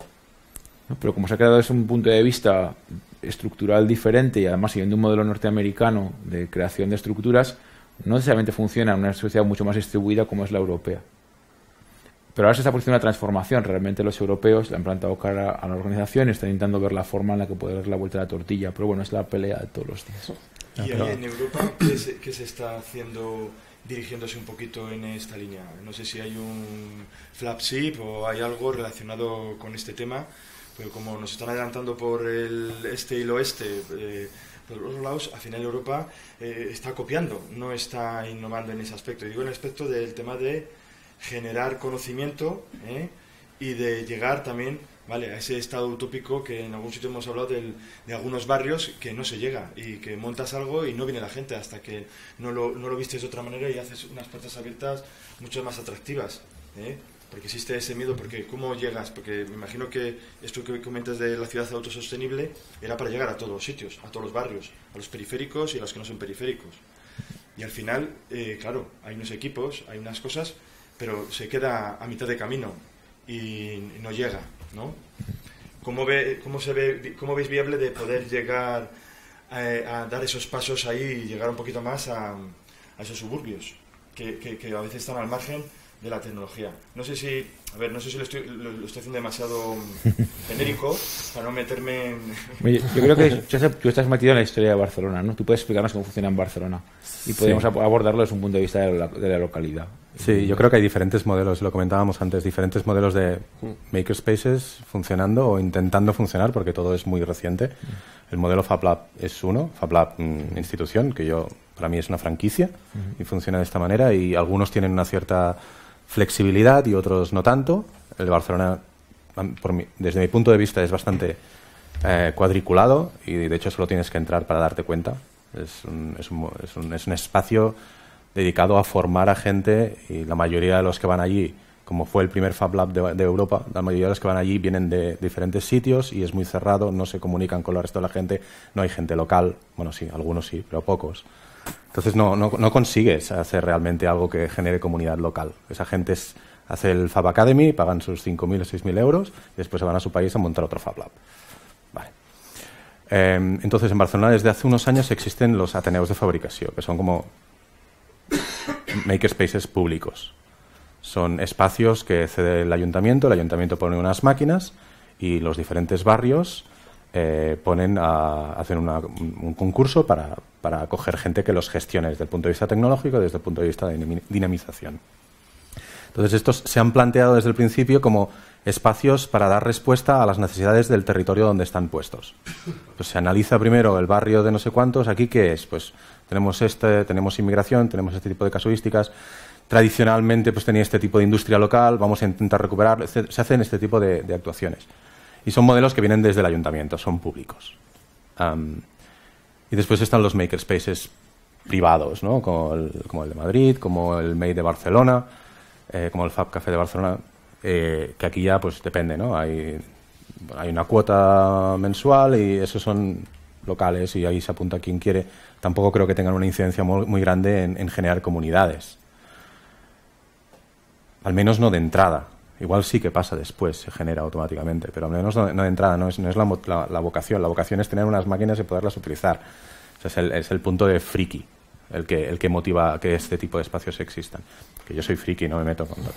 ¿no? Pero como se ha creado desde un punto de vista estructural diferente y además siguiendo un modelo norteamericano de creación de estructuras, no necesariamente funciona en una sociedad mucho más distribuida como es la europea. Pero ahora se está produciendo una transformación. Realmente los europeos le han plantado cara a la organización y están intentando ver la forma en la que puede dar la vuelta a la tortilla. Pero bueno, es la pelea de todos los días. ¿Y ahí en Europa qué se, qué se está haciendo dirigiéndose un poquito en esta línea? No sé si hay un flagship o hay algo relacionado con este tema, pero como nos están adelantando por el este y el oeste, eh, por los lados, al final Europa eh, está copiando, no está innovando en ese aspecto. Y digo en el aspecto del tema de generar conocimiento ¿eh? y de llegar también, vale, a ese estado utópico que en algún sitio hemos hablado del, de algunos barrios que no se llega y que montas algo y no viene la gente hasta que no lo, no lo vistes de otra manera y haces unas puertas abiertas mucho más atractivas, ¿eh? Porque existe ese miedo, porque ¿cómo llegas? Porque me imagino que esto que comentas de la ciudad autosostenible era para llegar a todos los sitios, a todos los barrios, a los periféricos y a los que no son periféricos. Y al final, eh, claro, hay unos equipos, hay unas cosas, pero se queda a mitad de camino y no llega, ¿no? ¿Cómo, ve, cómo, se ve, cómo veis viable de poder llegar a, a dar esos pasos ahí y llegar un poquito más a, a esos suburbios que, que, que a veces están al margen de la tecnología? No sé si, a ver, no sé si lo estoy, lo, lo estoy haciendo demasiado genérico para no meterme en... Oye, yo creo que tú estás metido en la historia de Barcelona, ¿no? Tú puedes explicarnos cómo funciona en Barcelona y podemos sí. abordarlo desde un punto de vista de la, de la localidad. Sí, yo creo que hay diferentes modelos, lo comentábamos antes, diferentes modelos de makerspaces funcionando o intentando funcionar, porque todo es muy reciente. El modelo FabLab es uno, FabLab mm, institución, que yo para mí es una franquicia y funciona de esta manera, y algunos tienen una cierta flexibilidad y otros no tanto. El de Barcelona, por mi, desde mi punto de vista, es bastante eh, cuadriculado y de hecho solo tienes que entrar para darte cuenta. Es un, es un, es un, es un espacio dedicado a formar a gente, y la mayoría de los que van allí, como fue el primer Fab Lab de, de Europa, la mayoría de los que van allí vienen de diferentes sitios y es muy cerrado, no se comunican con el resto de la gente, no hay gente local, bueno sí, algunos sí, pero pocos. Entonces no, no, no consigues hacer realmente algo que genere comunidad local. Esa gente es, hace el Fab Academy, pagan sus cinco mil o seis mil euros y después se van a su país a montar otro Fab Lab. Vale. Eh, entonces en Barcelona desde hace unos años existen los Ateneos de Fabricació, que son como makerspaces públicos. Son espacios que cede el ayuntamiento, el ayuntamiento pone unas máquinas y los diferentes barrios eh, ponen a, hacen una, un concurso para, para acoger gente que los gestione desde el punto de vista tecnológico y desde el punto de vista de dinamización. Entonces estos se han planteado desde el principio como espacios para dar respuesta a las necesidades del territorio donde están puestos. Pues se analiza primero el barrio de no sé cuántos, aquí qué es, pues tenemos este, tenemos inmigración, tenemos este tipo de casuísticas, tradicionalmente pues tenía este tipo de industria local, vamos a intentar recuperar, se hacen este tipo de, de actuaciones. Y son modelos que vienen desde el ayuntamiento, son públicos. Um, y después están los makerspaces privados, ¿no? Como el, como el de Madrid, como el Made de Barcelona, eh, como el Fab Café de Barcelona, eh, que aquí ya pues depende, ¿no? Hay, hay una cuota mensual y esos son locales y ahí se apunta quien quiere. Tampoco creo que tengan una incidencia muy, muy grande en, en generar comunidades. Al menos no de entrada. Igual sí que pasa después, se genera automáticamente, pero al menos no, no de entrada, no es, no es la, la, la vocación. La vocación es tener unas máquinas y poderlas utilizar. O sea, es, el, es el punto de friki el que, el que motiva que este tipo de espacios existan. Que yo soy friki, no me meto con...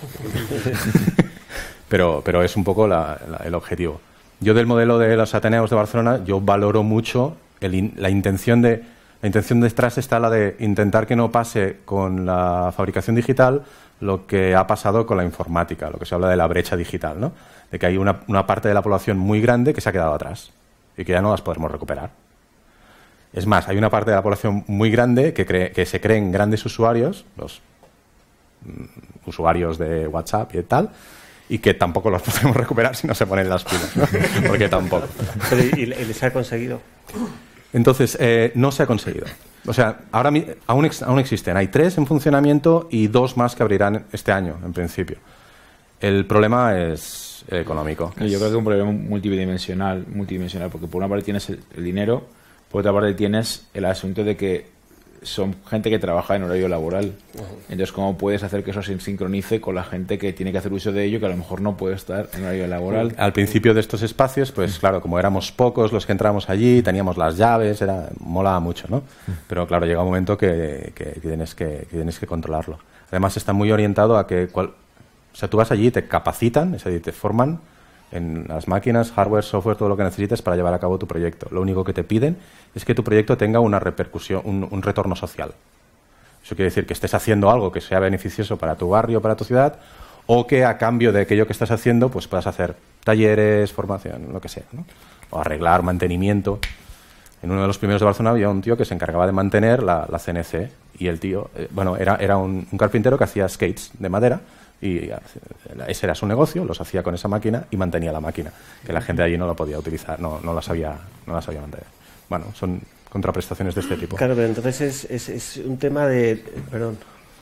pero, pero es un poco la, la, el objetivo. Yo del modelo de los Ateneos de Barcelona, yo valoro mucho el, la intención de... La intención detrás está la de intentar que no pase con la fabricación digital lo que ha pasado con la informática, lo que se habla de la brecha digital, ¿no? De que hay una, una parte de la población muy grande que se ha quedado atrás y que ya no las podemos recuperar. Es más, hay una parte de la población muy grande que, cree, que se creen grandes usuarios, los mm, usuarios de WhatsApp y tal, y que tampoco los podemos recuperar si no se ponen las pilas, ¿no? Porque tampoco. Pero, ¿y, y se ha conseguido? Entonces, eh, no se ha conseguido. O sea, ahora aún, ex, aún existen. Hay tres en funcionamiento y dos más que abrirán este año, en principio. El problema es económico. Yo creo que es un problema multidimensional, multidimensional, porque por una parte tienes el, el dinero, por otra parte tienes el asunto de que son gente que trabaja en horario laboral. Entonces, ¿cómo puedes hacer que eso se sincronice con la gente que tiene que hacer uso de ello, que a lo mejor no puede estar en horario laboral? Al principio de estos espacios, pues claro, como éramos pocos los que entrábamos allí, teníamos las llaves, era molaba mucho, ¿no? Pero claro, llega un momento que, que, que, tienes, que, que tienes que controlarlo. Además, está muy orientado a que... Cual, o sea, tú vas allí y te capacitan, es decir, te forman en las máquinas, hardware, software, todo lo que necesites para llevar a cabo tu proyecto. Lo único que te piden es que tu proyecto tenga una repercusión, un, un retorno social. Eso quiere decir que estés haciendo algo que sea beneficioso para tu barrio, para tu ciudad, o que a cambio de aquello que estás haciendo, pues puedas hacer talleres, formación, lo que sea, ¿no? O arreglar, mantenimiento. En uno de los primeros de Barcelona había un tío que se encargaba de mantener la, la C N C, y el tío, eh, bueno, era, era un, un carpintero que hacía skates de madera, y ese era su negocio, los hacía con esa máquina y mantenía la máquina, que la gente allí no la podía utilizar, no, no la sabía, no la sabía mantener. Bueno, son contraprestaciones de este tipo. Claro, pero entonces es, es, es un tema de, perdón,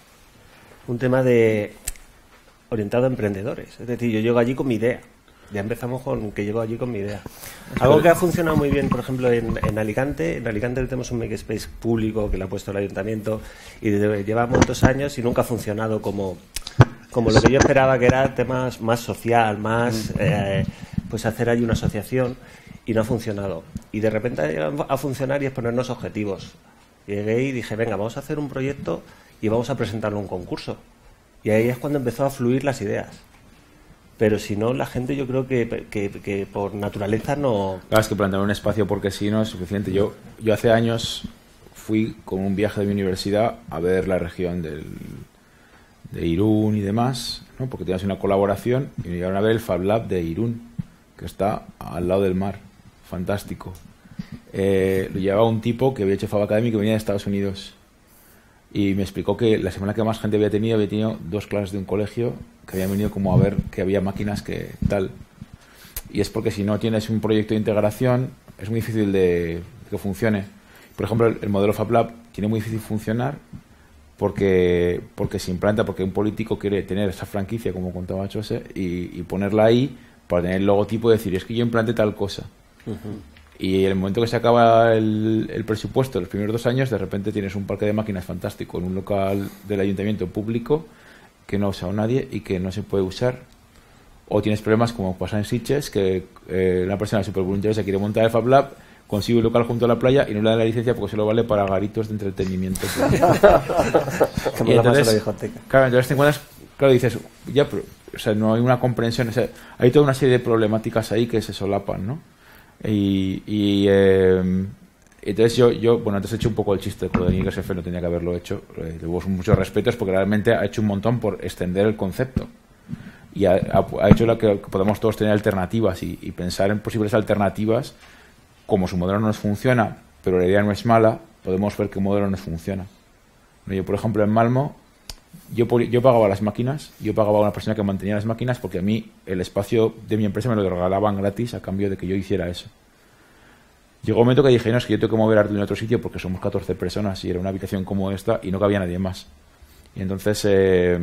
un tema de orientado a emprendedores. Es decir, yo llego allí con mi idea. Ya empezamos con que llego allí con mi idea. Algo que ha funcionado muy bien, por ejemplo, en, en Alicante. En Alicante tenemos un makerspace público que le ha puesto el ayuntamiento y de, lleva muchos años y nunca ha funcionado como como lo que yo esperaba, que era temas más social, más eh, pues hacer ahí una asociación, y no ha funcionado. Y de repente ha llegado a funcionar y es ponernos objetivos. Llegué y dije, venga, vamos a hacer un proyecto y vamos a presentarlo a un concurso. Y ahí es cuando empezó a fluir las ideas. Pero si no, la gente yo creo que, que, que por naturaleza no... Claro, es que plantear un espacio porque sí no es suficiente. Yo, yo hace años fui con un viaje de mi universidad a ver la región del... de Irún y demás, ¿no? Porque teníamos una colaboración y me llegaron a ver el Fab Lab de Irún, que está al lado del mar, fantástico. Eh, lo llevaba un tipo que había hecho Fab Academy, que venía de Estados Unidos, y me explicó que la semana que más gente había tenido, había tenido dos clases de un colegio que habían venido como a ver que había máquinas que tal. Y es porque si no tienes un proyecto de integración, es muy difícil de que funcione. Por ejemplo, el, el modelo Fab Lab tiene muy difícil funcionar porque porque se implanta, porque un político quiere tener esa franquicia, como contaba Chose, y, y ponerla ahí para tener el logotipo y decir, es que yo implanté tal cosa. Uh-huh. Y en el momento que se acaba el, el presupuesto, los primeros dos años, de repente tienes un parque de máquinas fantástico en un local del ayuntamiento público que no ha usado nadie y que no se puede usar. O tienes problemas como pasa en Sitges, que eh, una persona súper voluntariosa quiere montar el Fab Lab, consigue un local junto a la playa y no le da la licencia porque solo vale para garitos de entretenimiento. Y entonces, claro, entonces te encuentras, claro, dices, ya, pero, o sea, no hay una comprensión, o sea, hay toda una serie de problemáticas ahí que se solapan, ¿no? Y, y eh, entonces yo, yo, bueno, antes he hecho un poco el chiste de que ese no tenía que haberlo hecho, eh, le hubo muchos respetos porque realmente ha hecho un montón por extender el concepto. Y ha, ha, ha hecho lo que podemos todos tener alternativas y, y pensar en posibles alternativas. Como su modelo no nos funciona, pero la idea no es mala, podemos ver qué modelo nos funciona. Yo, por ejemplo, en Malmo, yo, yo pagaba las máquinas, yo pagaba a una persona que mantenía las máquinas porque a mí el espacio de mi empresa me lo regalaban gratis a cambio de que yo hiciera eso. Llegó un momento que dije, no, es que yo tengo que mover Arduino a otro sitio porque somos catorce personas y era una habitación como esta y no cabía nadie más. Y entonces eh,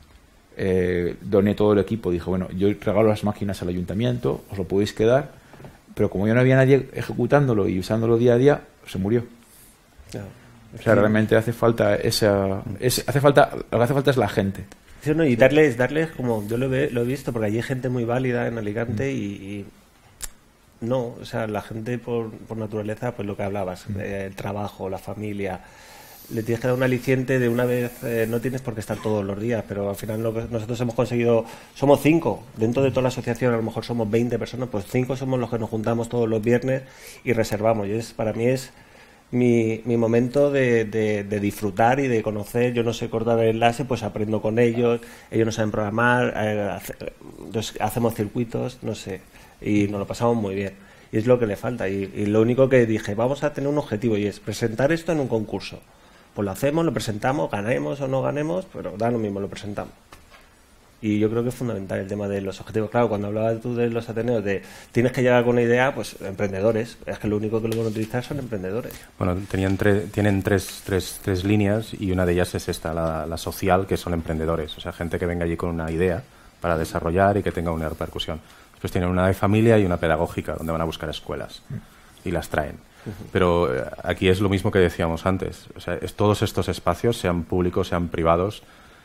eh, doné todo el equipo, dije, bueno, yo regalo las máquinas al ayuntamiento, os lo podéis quedar, pero como ya no había nadie ejecutándolo y usándolo día a día, se murió. Claro. O sea, realmente hace falta esa, ese, hace falta, lo que hace falta es la gente. Sí, no, y darles, darles como yo lo he, lo he visto, porque allí hay gente muy válida en Alicante mm. y, y no, o sea, la gente por, por naturaleza, pues lo que hablabas, mm. eh, el trabajo, la familia, le tienes que dar un aliciente de una vez, eh, no tienes por qué estar todos los días, pero al final lo que nosotros hemos conseguido, somos cinco, dentro de toda la asociación a lo mejor somos veinte personas, pues cinco somos los que nos juntamos todos los viernes y reservamos, y es, para mí es mi, mi momento de, de, de disfrutar y de conocer. Yo no sé cortar el enlace, pues aprendo con ellos, ellos no saben programar, eh, hace, entonces hacemos circuitos, no sé, y nos lo pasamos muy bien, y es lo que le falta, y, y lo único que dije, vamos a tener un objetivo, y es presentar esto en un concurso. Pues lo hacemos, lo presentamos, ganemos o no ganemos, pero da lo mismo, lo presentamos. Y yo creo que es fundamental el tema de los objetivos. Claro, cuando hablabas tú de los Ateneos, de tienes que llegar con una idea, pues emprendedores. Es que lo único que lo van a utilizar son emprendedores. Bueno, tenían tre- tienen tres, tres, tres líneas y una de ellas es esta, la, la social, que son emprendedores. O sea, gente que venga allí con una idea para desarrollar y que tenga una repercusión. Después tienen una de familia y una pedagógica, donde van a buscar escuelas y las traen. Pero eh, aquí es lo mismo que decíamos antes. O sea, es todos estos espacios, sean públicos, sean privados,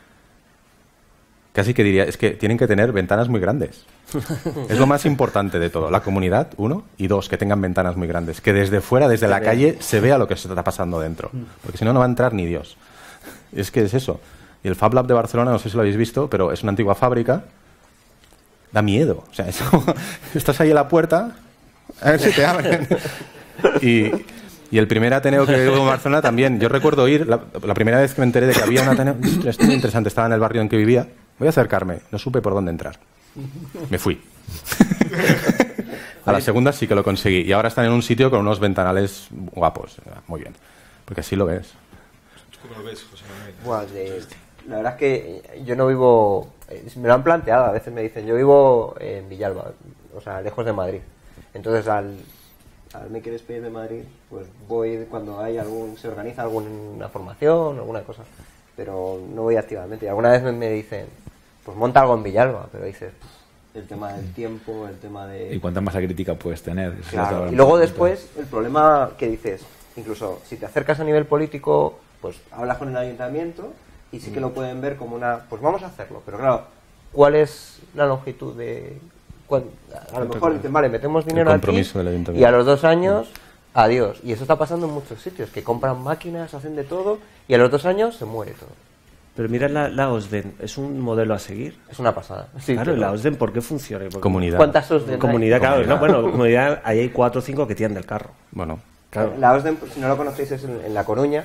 casi que diría, es que tienen que tener ventanas muy grandes. Es lo más importante de todo. La comunidad, uno, y dos, que tengan ventanas muy grandes. Que desde fuera, desde la calle, se vea lo que se está pasando dentro. Porque si no, no va a entrar ni Dios. Es que es eso. Y el Fab Lab de Barcelona, no sé si lo habéis visto, pero es una antigua fábrica. Da miedo. O sea, es como, estás ahí en la puerta, a ver si te abren. Y, y el primer Ateneo que hubo en Barcelona también. Yo recuerdo ir, la, la primera vez que me enteré de que había un Ateneo, esto es muy interesante, estaba en el barrio en que vivía. Voy a acercarme, no supe por dónde entrar. Me fui. A la segunda sí que lo conseguí. Y ahora están en un sitio con unos ventanales guapos. Muy bien. Porque así lo ves. ¿Cómo lo ves, José Manuel? Bueno, de, la verdad es que yo no vivo... Me lo han planteado, a veces me dicen, yo vivo en Villalba, o sea, lejos de Madrid. Entonces al, al Makerspace de Madrid, pues voy cuando hay algún, se organiza alguna formación, alguna cosa, pero no voy activamente. Y alguna vez me, me dicen, pues monta algo en Villalba, pero dices, el tema del tiempo, el tema de... ¿Y cuánta masa crítica puedes tener? Eso Claro. es Y luego después, el problema que dices, incluso si te acercas a nivel político, pues hablas con el ayuntamiento y sí que lo pueden ver como una, pues vamos a hacerlo, pero claro, ¿cuál es la longitud de...? cuál- A lo mejor dicen, vale, metemos dinero El aquí compromiso del ayuntamiento. y a los dos años, adiós. Y eso está pasando en muchos sitios, que compran máquinas, hacen de todo y a los dos años se muere todo. Pero mira la, la OSDEN, es un modelo a seguir. Es una pasada. Sí, Claro, pero- la OSDEN, ¿por qué funciona? Porque- Comunidad. ¿Cuántas os den? Comunidad, claro. Comunidad. No, bueno, comunidad, ahí hay cuatro o cinco que tiran del carro. Bueno, Claro. La OSDEN, si no lo conocéis, es en, en La Coruña.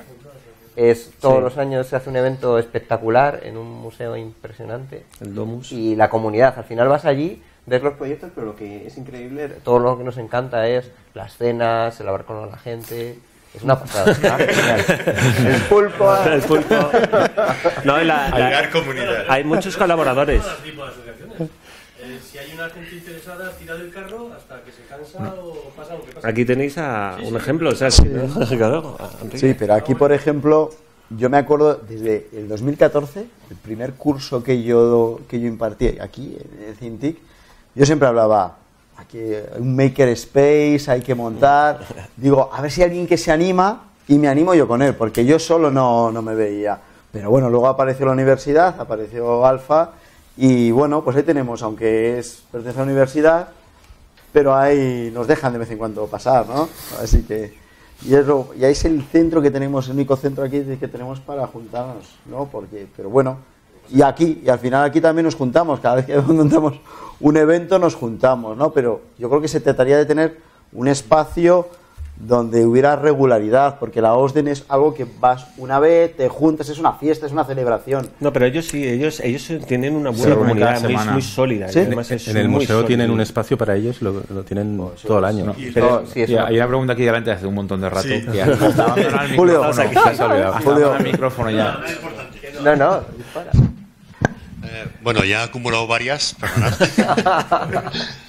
Es, todos Sí. los años se hace un evento espectacular en un museo impresionante. El Domus. Y la comunidad, al final vas allí, ves los proyectos, pero lo que es increíble, todo lo que nos encanta es las cenas, el hablar con la gente. Es una pasada. está genial. El pulpo. El pulpo. No, y la- la- Crear comunidad. hay muchos colaboradores. Todo tipo de asociaciones. Eh, si hay una gente interesada, tira del carro hasta que se cansa o pasa lo que pasa. Aquí tenéis a un ejemplo. O sea, es que- claro, a Enrique. Sí, pero aquí, por ejemplo, yo me acuerdo desde el dos mil catorce, el primer curso que yo que yo impartí aquí en el Cintiq, yo siempre hablaba, aquí un maker space, hay que montar. Digo, a ver si hay alguien que se anima y me animo yo con él, porque yo solo no, no me veía. Pero bueno, luego apareció la universidad, apareció Alfa y bueno, pues ahí tenemos, aunque es pertenece a la universidad, pero ahí nos dejan de vez en cuando pasar, ¿no? Así que y es lo, y ahí es el centro que tenemos, el único centro aquí que tenemos para juntarnos, ¿no? Porque, pero bueno, y aquí, y al final aquí también nos juntamos, cada vez que montamos un evento nos juntamos, ¿no? Pero yo creo que se trataría de tener un espacio donde hubiera regularidad, porque la OSDEN es algo que vas una vez, te juntas, es una fiesta, es una celebración. No, pero ellos sí, ellos ellos tienen una Se buena reúnen comunidad, cada muy, semana. muy sólida. Sí. Y además es en el muy museo sólida. tienen un espacio para ellos, lo, lo tienen todo el año. No, Y- pero- sí, es y una- hay una pregunta aquí delante hace un montón de rato. Sí. Que hasta abandona el Julio, micrófono. aquí. Se ha olvidado. Hasta Julio. abandona el micrófono ya. No, no, dispara. Eh, bueno, ya he acumulado varias, perdonad.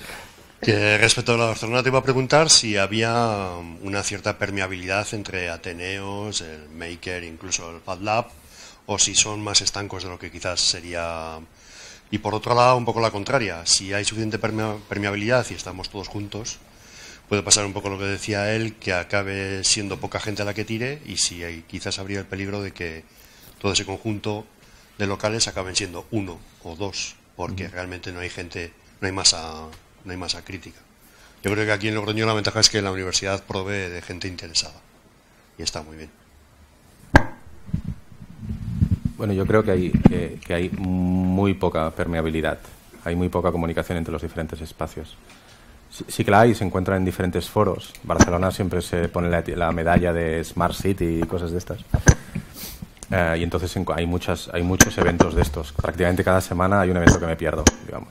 Que respecto a la Barcelona te iba a preguntar si había una cierta permeabilidad entre Ateneos, el Maker, incluso el Fab Lab, o si son más estancos de lo que quizás sería. Y por otro lado, un poco la contraria, si hay suficiente permea- permeabilidad y estamos todos juntos, puede pasar un poco lo que decía él, que acabe siendo poca gente la que tire, y si hay, quizás habría el peligro de que todo ese conjunto de locales acaben siendo uno o dos, porque realmente no hay gente, no hay masa, no hay masa crítica. Yo creo que aquí en Logroño la ventaja es que la universidad provee de gente interesada y está muy bien. Bueno, yo creo que hay, que, que hay muy poca permeabilidad, hay muy poca comunicación entre los diferentes espacios. Sí, sí que la hay, se encuentran en diferentes foros. Barcelona siempre se pone la, la medalla de Smart City y cosas de estas. Eh, y entonces en- hay, muchas, hay muchos eventos de estos. Prácticamente cada semana hay un evento que me pierdo, digamos.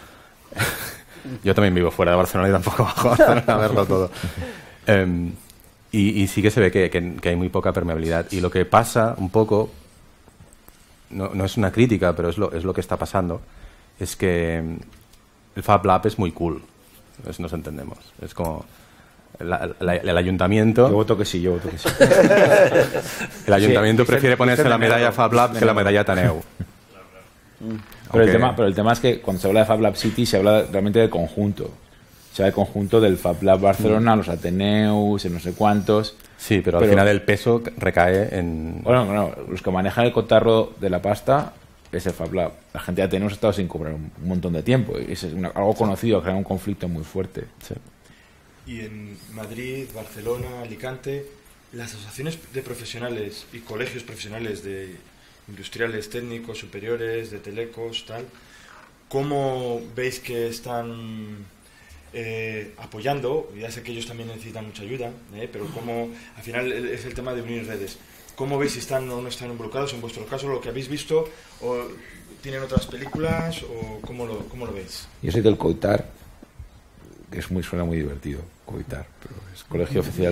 Yo también vivo fuera de Barcelona y tampoco bajo a Barcelona a verlo todo. Em, y, y sí que se ve que, que- que hay muy poca permeabilidad. Y lo que pasa un poco, no, no es una crítica, pero es lo, es lo que está pasando, es que em, el Fab Lab es muy cool. Eso nos entendemos. Es como la- la- el ayuntamiento... Yo voto que sí, yo voto que sí. El ayuntamiento Sí, prefiere dicen- ponerse dicen la medalla enero, Fab Lab dicen que la enero. medalla Ateneu. Pero el, Aunque- tema, pero el tema es que cuando se habla de Fab Lab City se habla realmente de conjunto. O sea el conjunto del Fab Lab Barcelona, los Ateneus, en no sé cuántos. Sí, pero, pero al final el peso recae en... Bueno, bueno, los que manejan el cotarro de la pasta es el Fab Lab. La gente de Ateneus ha estado sin cobrar un, un montón de tiempo. Y es una, algo conocido, crea un conflicto muy fuerte. Sí. Y en Madrid, Barcelona, Alicante, las asociaciones de profesionales y colegios profesionales de industriales, técnicos, superiores, de telecos, tal, ¿cómo veis que están eh, apoyando? Ya sé que ellos también necesitan mucha ayuda, ¿eh? Pero cómo, al final es el tema de unir redes. ¿Cómo veis si están o no están involucrados en vuestro caso, lo que habéis visto, o tienen otras películas, o cómo lo, cómo lo veis? Yo soy del COITAR, que es muy, suena muy divertido, COITAR, pero es Colegio Oficial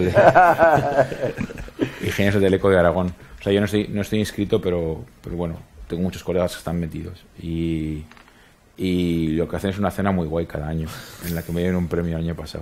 de Ingenieros de Teleco de Aragón. O sea, yo no estoy, no estoy inscrito, pero, pero bueno, tengo muchos colegas que están metidos. Y, y lo que hacen es una cena muy guay cada año, en la que me dieron un premio el año pasado.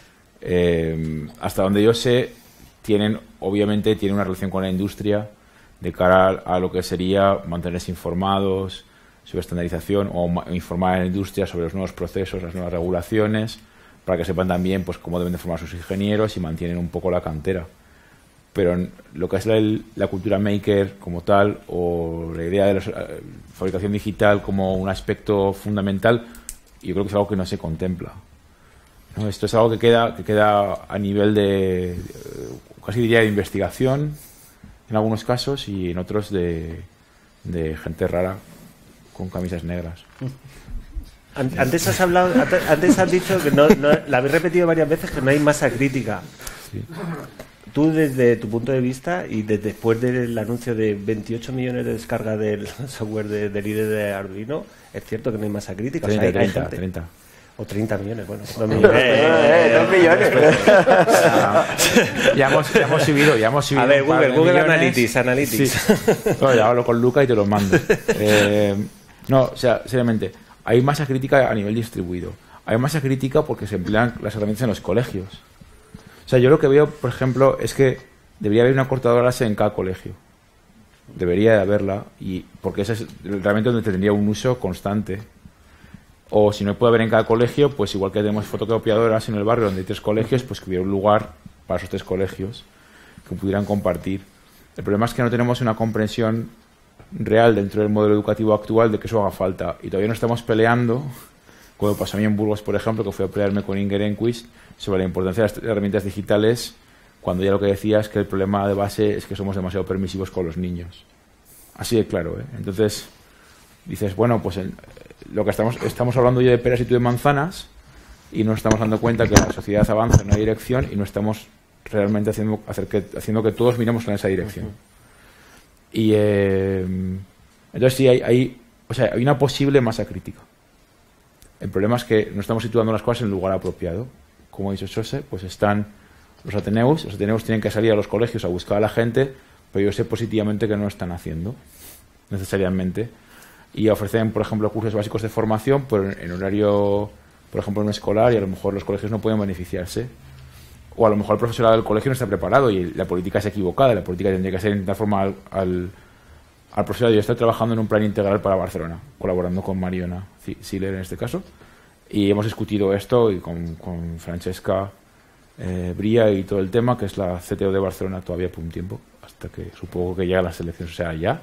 Eh, hasta donde yo sé, tienen, obviamente, tienen una relación con la industria de cara a, a lo que sería mantenerse informados sobre estandarización o ma- informar a la industria sobre los nuevos procesos, las nuevas regulaciones, para que sepan también pues cómo deben de formar sus ingenieros y mantienen un poco la cantera. Pero en lo que es la, la cultura maker como tal, o la idea de la eh, fabricación digital como un aspecto fundamental, yo creo que es algo que no se contempla, ¿no? Esto es algo que queda, que queda a nivel de, eh, casi diría, de investigación en algunos casos, y en otros de, de gente rara con camisas negras. Antes has hablado, antes has dicho que no, no, la habéis repetido varias veces, que no hay masa crítica. Sí. Tú, desde tu punto de vista, y desde después del anuncio de veintiocho millones de descargas del software de, del I D E de Arduino, es cierto que no hay masa crítica. treinta, o sea, hay, treinta, hay gente. treinta. O treinta millones, bueno. dos millones. Eh, eh, dos millones. Ya hemos, ya hemos subido, ya hemos subido. A ver, un par Google, de Google millones. Analytics, Analytics. Sí. Bueno, ya hablo con Luca y te los mando. Eh, no, o sea, seriamente, hay masa crítica a nivel distribuido. Hay masa crítica porque se emplean las herramientas en los colegios. O sea, yo lo que veo, por ejemplo, es que debería haber una cortadora láser en cada colegio. Debería de haberla, y porque ese es realmente donde tendría un uso constante. O si no puede haber en cada colegio, pues igual que tenemos fotocopiadoras en el barrio donde hay tres colegios, pues que hubiera un lugar para esos tres colegios que pudieran compartir. El problema es que no tenemos una comprensión real dentro del modelo educativo actual de que eso haga falta. Y todavía no estamos peleando, como pasó a mí en Burgos, por ejemplo, que fui a pelearme con Inger Enquist sobre la importancia de las herramientas digitales, cuando ya lo que decía es que el problema de base es que somos demasiado permisivos con los niños. Así de claro, ¿eh? Entonces dices, bueno, pues en, lo que estamos estamos hablando ya de peras y tú de manzanas, y no nos estamos dando cuenta que la sociedad avanza en una dirección y no estamos realmente haciendo, hacer que, haciendo que todos miremos en esa dirección. Uh-huh. Y eh, entonces sí, hay, hay, o sea, hay una posible masa crítica. El problema es que no estamos situando las cosas en el lugar apropiado. Como ha dicho José, pues están los Ateneus, los Ateneus tienen que salir a los colegios a buscar a la gente, pero yo sé positivamente que no lo están haciendo, necesariamente. Y ofrecen, por ejemplo, cursos básicos de formación, pero en horario, por ejemplo, no escolar, y a lo mejor los colegios no pueden beneficiarse. O a lo mejor el profesorado del colegio no está preparado y la política es equivocada. La política tendría que ser intentar formar al, al, al profesorado. Yo estoy trabajando en un plan integral para Barcelona, colaborando con Mariona Siller en este caso. Y hemos discutido esto y con, con Francesca eh, Bria y todo el tema, que es la C T O de Barcelona todavía por un tiempo, hasta que supongo que llega las elecciones, o sea, ya.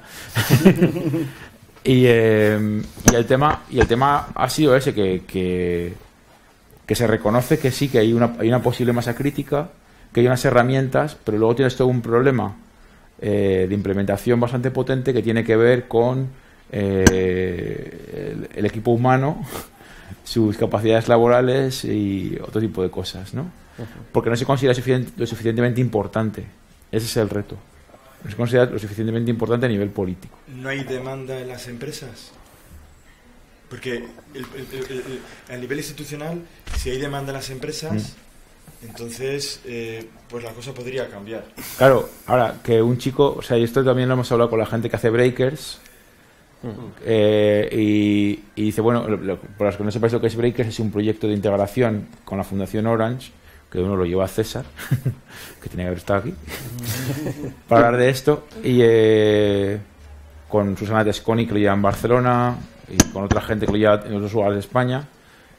y, eh, y, el tema, y el tema ha sido ese, que... que que se reconoce que sí, que hay una, hay una posible masa crítica, que hay unas herramientas, pero luego tienes todo un problema eh, de implementación bastante potente que tiene que ver con eh, el, el equipo humano, sus capacidades laborales y otro tipo de cosas, ¿no? Porque no se considera suficient, lo suficientemente importante. Ese es el reto. No se considera lo suficientemente importante a nivel político. ¿No hay demanda en las empresas? Porque el, el, el, el, a nivel institucional, si hay demanda en las empresas, mm. entonces eh, pues la cosa podría cambiar. Claro, ahora que un chico, o sea, y esto también lo hemos hablado con la gente que hace breakers, mm. eh, y, y dice, bueno, lo, lo, para los que no sepáis lo que es breakers, es un proyecto de integración con la Fundación Orange, que uno lo lleva a César, que tenía que haber estado aquí, para hablar de esto, y eh, con Susana Tesconi, que lo lleva en Barcelona, y con otra gente que lo lleva en otros lugares de España,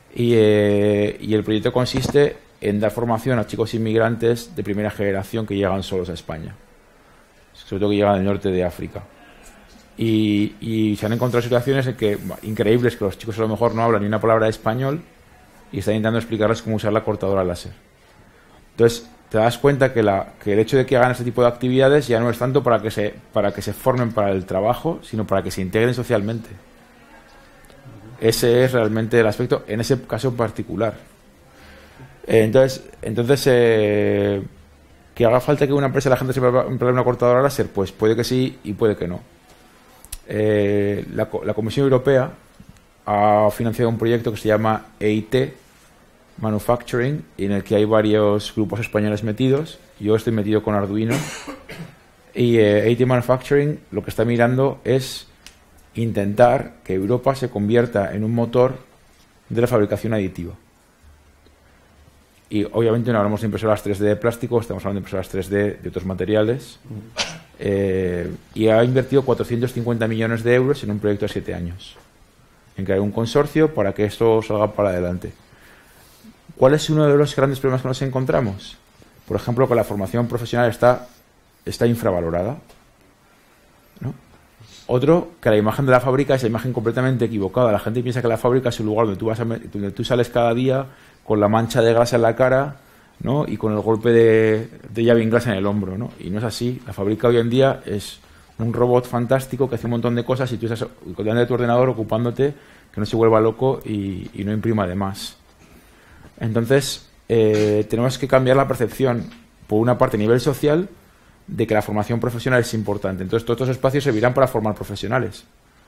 Y, eh, y el proyecto consiste en dar formación a chicos inmigrantes de primera generación que llegan solos a España, sobre todo que llegan del norte de África. Y, y se han encontrado situaciones en que, increíbles, que los chicos a lo mejor no hablan ni una palabra de español y están intentando explicarles cómo usar la cortadora láser. Entonces, te das cuenta que, la, que el hecho de que hagan este tipo de actividades ya no es tanto para que se, para que se formen para el trabajo, sino para que se integren socialmente. Ese es realmente el aspecto, en ese caso particular. Eh, entonces, entonces eh, que haga falta que una empresa la gente se emplee una cortadora láser, pues puede que sí y puede que no. Eh, la, la Comisión Europea ha financiado un proyecto que se llama E I T Manufacturing, en el que hay varios grupos españoles metidos. Yo estoy metido con Arduino. Y eh, E I T Manufacturing lo que está mirando es intentar que Europa se convierta en un motor de la fabricación aditiva. Y obviamente no hablamos de impresoras tres D de plástico, estamos hablando de impresoras tres D de otros materiales. Eh, y ha invertido cuatrocientos cincuenta millones de euros en un proyecto de siete años, en crear un consorcio para que esto salga para adelante. ¿Cuál es uno de los grandes problemas que nos encontramos? Por ejemplo, que la formación profesional está, está infravalorada, ¿no? Otro, que la imagen de la fábrica es la imagen completamente equivocada. La gente piensa que la fábrica es un lugar donde tú, vas a, donde tú sales cada día con la mancha de grasa en la cara, ¿no? Y con el golpe de, de llave inglesa en el hombro, ¿no? Y no es así. La fábrica hoy en día es un robot fantástico que hace un montón de cosas y tú estás delante de tu ordenador ocupándote, que no se vuelva loco y, y no imprima de más. Entonces, eh, tenemos que cambiar la percepción, por una parte a nivel social, de que la formación profesional es importante. Entonces, todos estos espacios servirán para formar profesionales.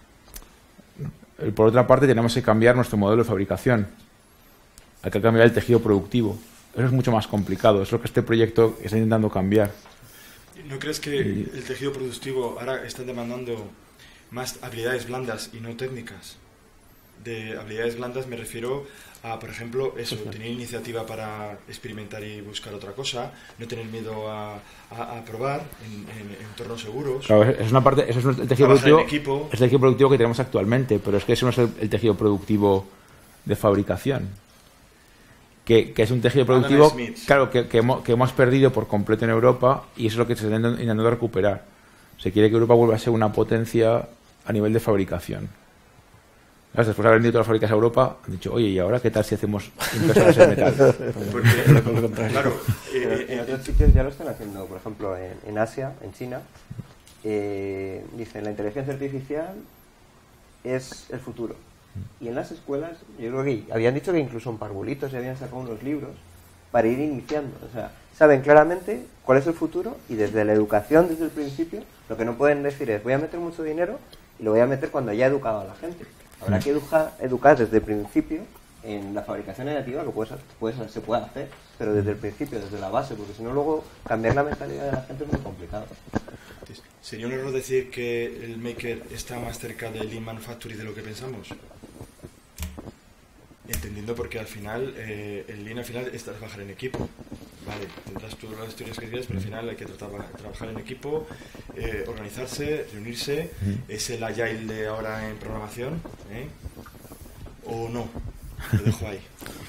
Por otra parte, tenemos que cambiar nuestro modelo de fabricación. Hay que cambiar el tejido productivo. Eso es mucho más complicado. Es lo que este proyecto está intentando cambiar. ¿No crees que el tejido productivo ahora está demandando más habilidades blandas y no técnicas? De habilidades blandas me refiero a, por ejemplo, eso, tener iniciativa para experimentar y buscar otra cosa, no tener miedo a, a, a probar en, en, en entornos seguros. Claro, es una parte, eso es el tejido productivo, es el tejido productivo que tenemos actualmente, pero es que eso no es el, el tejido productivo de fabricación. Que, que es un tejido productivo, claro, que, que, hemos, que hemos perdido por completo en Europa, y eso es lo que se está intentando recuperar. Se quiere que Europa vuelva a ser una potencia a nivel de fabricación. Después de haber vendido todas las fábricas a Europa, han dicho, oye, ¿y ahora qué tal si hacemos impresoras en metal? Porque, claro, eh, en otros sitios ya lo están haciendo, por ejemplo, en, en Asia, en China, eh, dicen, la inteligencia artificial es el futuro. Y en las escuelas, yo creo que habían dicho que incluso en parvulitos se habían sacado unos libros para ir iniciando. O sea, saben claramente cuál es el futuro y desde la educación, desde el principio, lo que no pueden decir es, voy a meter mucho dinero y lo voy a meter cuando haya educado a la gente. Habrá que educar, educar desde el principio en la fabricación aditiva, que puede, puede, se puede hacer, pero desde el principio, desde la base, porque si no luego cambiar la mentalidad de la gente es muy complicado. ¿Sería un error decir que el maker está más cerca del Lean Manufacturing de lo que pensamos? Entendiendo porque al final, eh, el Lean al final es trabajar en equipo. Vale, tendrás tú las historias que quieras, pero al final hay que tratar, trabajar en equipo, eh, organizarse, reunirse. ¿Es el Agile de ahora en programación? ¿Eh? ¿O no? Lo dejo ahí.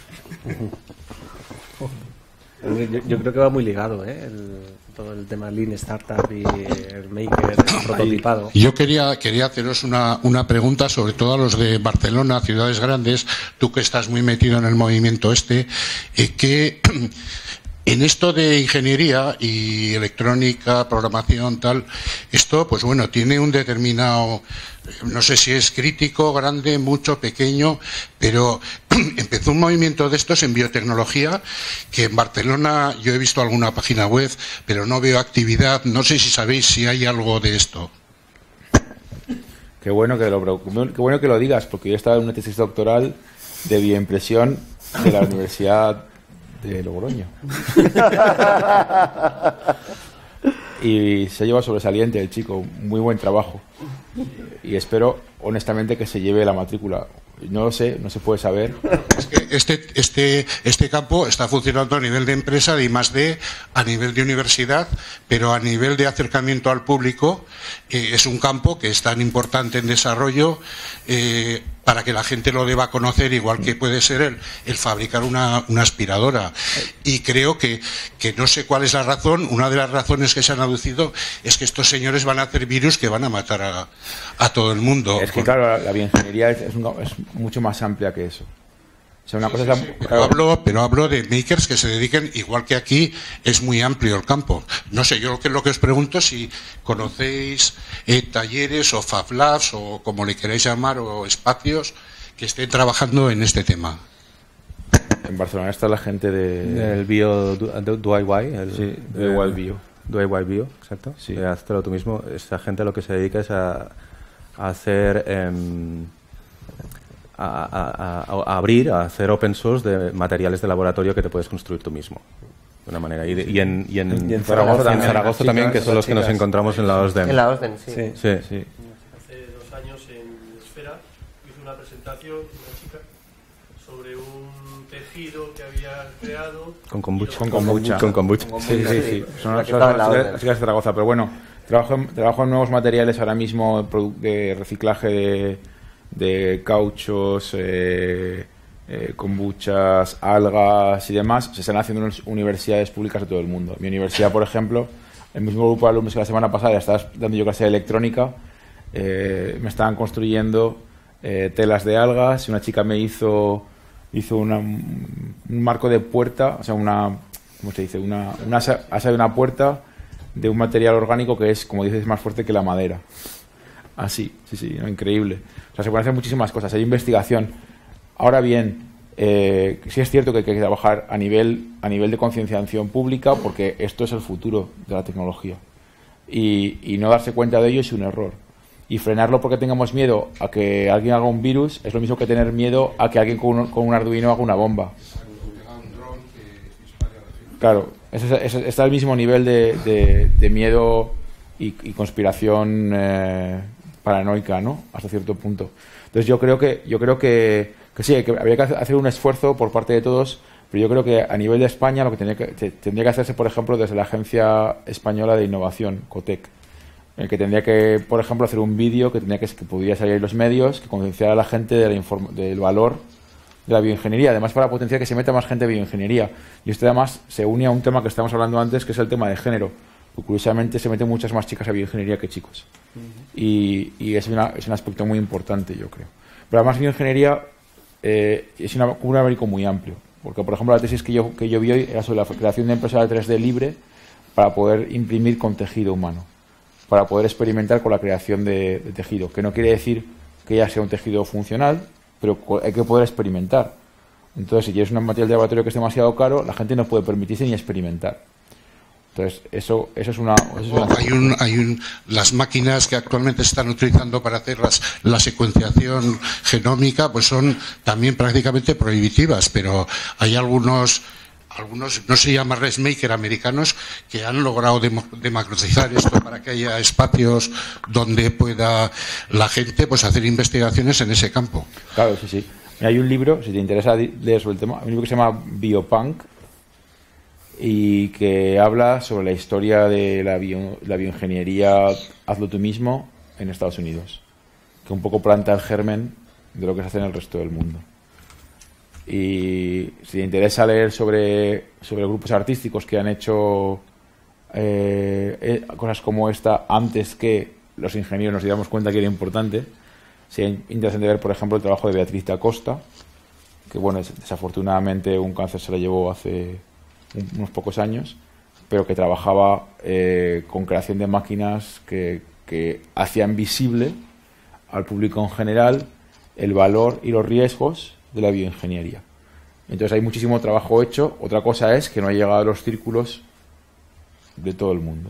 Yo, yo creo que va muy ligado, ¿eh? El, todo el tema Lean Startup y el Maker, el prototipado. Yo quería, quería haceros una, una pregunta, sobre todo a los de Barcelona, ciudades grandes, tú que estás muy metido en el movimiento este, eh, que en esto de ingeniería y electrónica, programación, tal, esto, pues bueno, tiene un determinado, no sé si es crítico, grande, mucho, pequeño, pero empezó un movimiento de estos en biotecnología, que en Barcelona yo he visto alguna página web, pero no veo actividad, no sé si sabéis si hay algo de esto. Qué bueno que lo, qué bueno que lo digas, porque yo estaba en una tesis doctoral de bioimpresión de la Universidad de Logroño. Y se lleva sobresaliente el chico, muy buen trabajo. Y espero, honestamente, que se lleve la matrícula. No lo sé, no se puede saber. Es que este, este, este campo está funcionando a nivel de empresa, de I más D, a nivel de universidad, pero a nivel de acercamiento al público, eh, es un campo que es tan importante en desarrollo. Eh, para que la gente lo deba conocer, igual que puede ser el, el fabricar una, una aspiradora. Y creo que, que no sé cuál es la razón, una de las razones que se han aducido es que estos señores van a hacer virus que van a matar a, a todo el mundo. Es que claro, la, la bioingeniería es, es, un, es mucho más amplia que eso. O sea, una sí, cosa sí, es sí. la, Pero, claro. hablo, pero hablo de makers que se dediquen, igual que aquí, es muy amplio el campo. No sé, yo lo que, lo que os pregunto si conocéis eh, talleres o Fab Labs o como le queráis llamar, o espacios que estén trabajando en este tema. En Barcelona está la gente de... El bio D I Y, el, Sí, de Wild Bio. D I Y Bio, exacto. Sí. De hazlo tú mismo. Esta gente lo que se dedica es a, a hacer... Eh, a, a, a, a abrir, a hacer open source de materiales de laboratorio que te puedes construir tú mismo. De una manera. Y, de, y, en, y, en, y en Zaragoza también, Zaragoza chicas, también, que son los que nos chicas. encontramos en la OSDEM. En la OSDEM, sí. Sí, sí. sí. Hace dos años en Esfera hizo una presentación una chica sobre un tejido que había creado Con kombucha. Con kombucha. Con kombucha. Sí, sí, sí. Son, La que son estaba en la las orden. chicas- las chicas de Zaragoza, pero bueno, trabajo en, trabajo en nuevos materiales ahora mismo produ- de reciclaje de, de cauchos, eh, eh, kombuchas, algas y demás. Se están haciendo en las universidades públicas de todo el mundo. Mi universidad, por ejemplo, el mismo grupo de alumnos que la semana pasada estaba dando yo clase de electrónica, eh, me estaban construyendo eh, telas de algas y una chica me hizo hizo una, un marco de puerta, o sea, una, ¿cómo se dice? Una, una asa, asa de una puerta de un material orgánico que es, como dices, más fuerte que la madera. Así, sí, sí, no, increíble. O sea, se pueden hacer muchísimas cosas, hay investigación. Ahora bien, eh, sí es cierto que hay que trabajar a nivel, a nivel de concienciación pública porque esto es el futuro de la tecnología. Y, y no darse cuenta de ello es un error. Y frenarlo porque tengamos miedo a que alguien haga un virus es lo mismo que tener miedo a que alguien con un, con un Arduino haga una bomba. Claro, ese, ese, está al mismo nivel de, de, de miedo y, y conspiración eh, paranoica, ¿no? Hasta cierto punto. Entonces yo creo que yo creo que, que sí, que habría que hacer un esfuerzo por parte de todos, pero yo creo que a nivel de España lo que tendría que, tendría que hacerse, por ejemplo, desde la Agencia Española de Innovación, COTEC, el que tendría que, por ejemplo, hacer un vídeo que tendría que, que podría salir en los medios, que concienciara a la gente de la inform del valor de la bioingeniería, además para potenciar que se meta más gente de bioingeniería. Y esto además se une a un tema que estábamos hablando antes, que es el tema de género. Porque, curiosamente se meten muchas más chicas a bioingeniería que chicos. Uh-huh. Y, y es, una, es un aspecto muy importante, yo creo. Pero además bioingeniería eh, es una, un abanico muy amplio. Porque, por ejemplo, la tesis que yo, que yo vi hoy era sobre la creación de impresora tres D libre para poder imprimir con tejido humano, para poder experimentar con la creación de, de tejido, que no quiere decir que ya sea un tejido funcional, pero hay que poder experimentar. Entonces, si quieres un material de laboratorio que es demasiado caro, la gente no puede permitirse ni experimentar. Entonces, eso, eso es una... Eso es una... Hay un, hay un, las máquinas que actualmente se están utilizando para hacer las, la secuenciación genómica, pues son también prácticamente prohibitivas, pero hay algunos... algunos, no se llama ResMaker americanos, que han logrado demo, democratizar esto para que haya espacios donde pueda la gente pues hacer investigaciones en ese campo. Claro, sí, sí. Hay un libro, si te interesa leer sobre el tema, hay un libro que se llama Biopunk y que habla sobre la historia de la, bio, la bioingeniería hazlo tú mismo en Estados Unidos, que un poco planta el germen de lo que se hace en el resto del mundo. Y si te interesa leer sobre, sobre grupos artísticos que han hecho eh, eh, cosas como esta antes que los ingenieros nos diéramos cuenta que era importante, sería interesante ver, por ejemplo, el trabajo de Beatriz da Costa, que bueno, desafortunadamente un cáncer se la llevó hace un, unos pocos años, pero que trabajaba eh, con creación de máquinas que, que hacían visible al público en general el valor y los riesgos de la bioingeniería. Entonces hay muchísimo trabajo hecho. Otra cosa es que no ha llegado a los círculos de todo el mundo.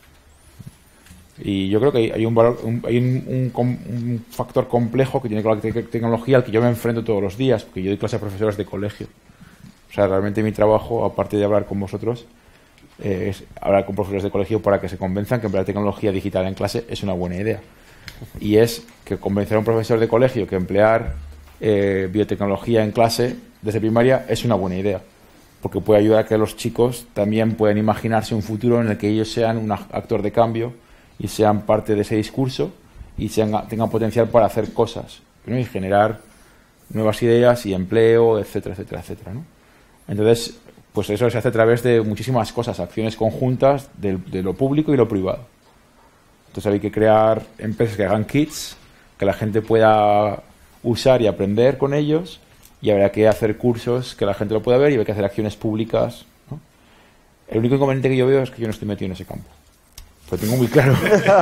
Y yo creo que hay un valor, un, hay un, un, un factor complejo que tiene con la te tecnología al que yo me enfrento todos los días, porque yo doy clase a profesores de colegio. O sea, realmente mi trabajo, aparte de hablar con vosotros, eh, es hablar con profesores de colegio para que se convenzan que emplear tecnología digital en clase es una buena idea. Y es que convencer a un profesor de colegio que emplear eh, biotecnología en clase desde primaria es una buena idea, porque puede ayudar a que los chicos también puedan imaginarse un futuro en el que ellos sean un actor de cambio y sean parte de ese discurso y sean, tengan potencial para hacer cosas ¿no? Y generar nuevas ideas y empleo, etcétera, etcétera, etcétera, ¿no? Entonces, pues eso se hace a través de muchísimas cosas, acciones conjuntas de, de lo público y lo privado. Entonces hay que crear empresas que hagan kits, que la gente pueda usar y aprender con ellos, y habrá que hacer cursos que la gente lo pueda ver, y habrá que hacer acciones públicas, ¿no? El único inconveniente que yo veo es que yo no estoy metido en ese campo. Pues tengo muy claro.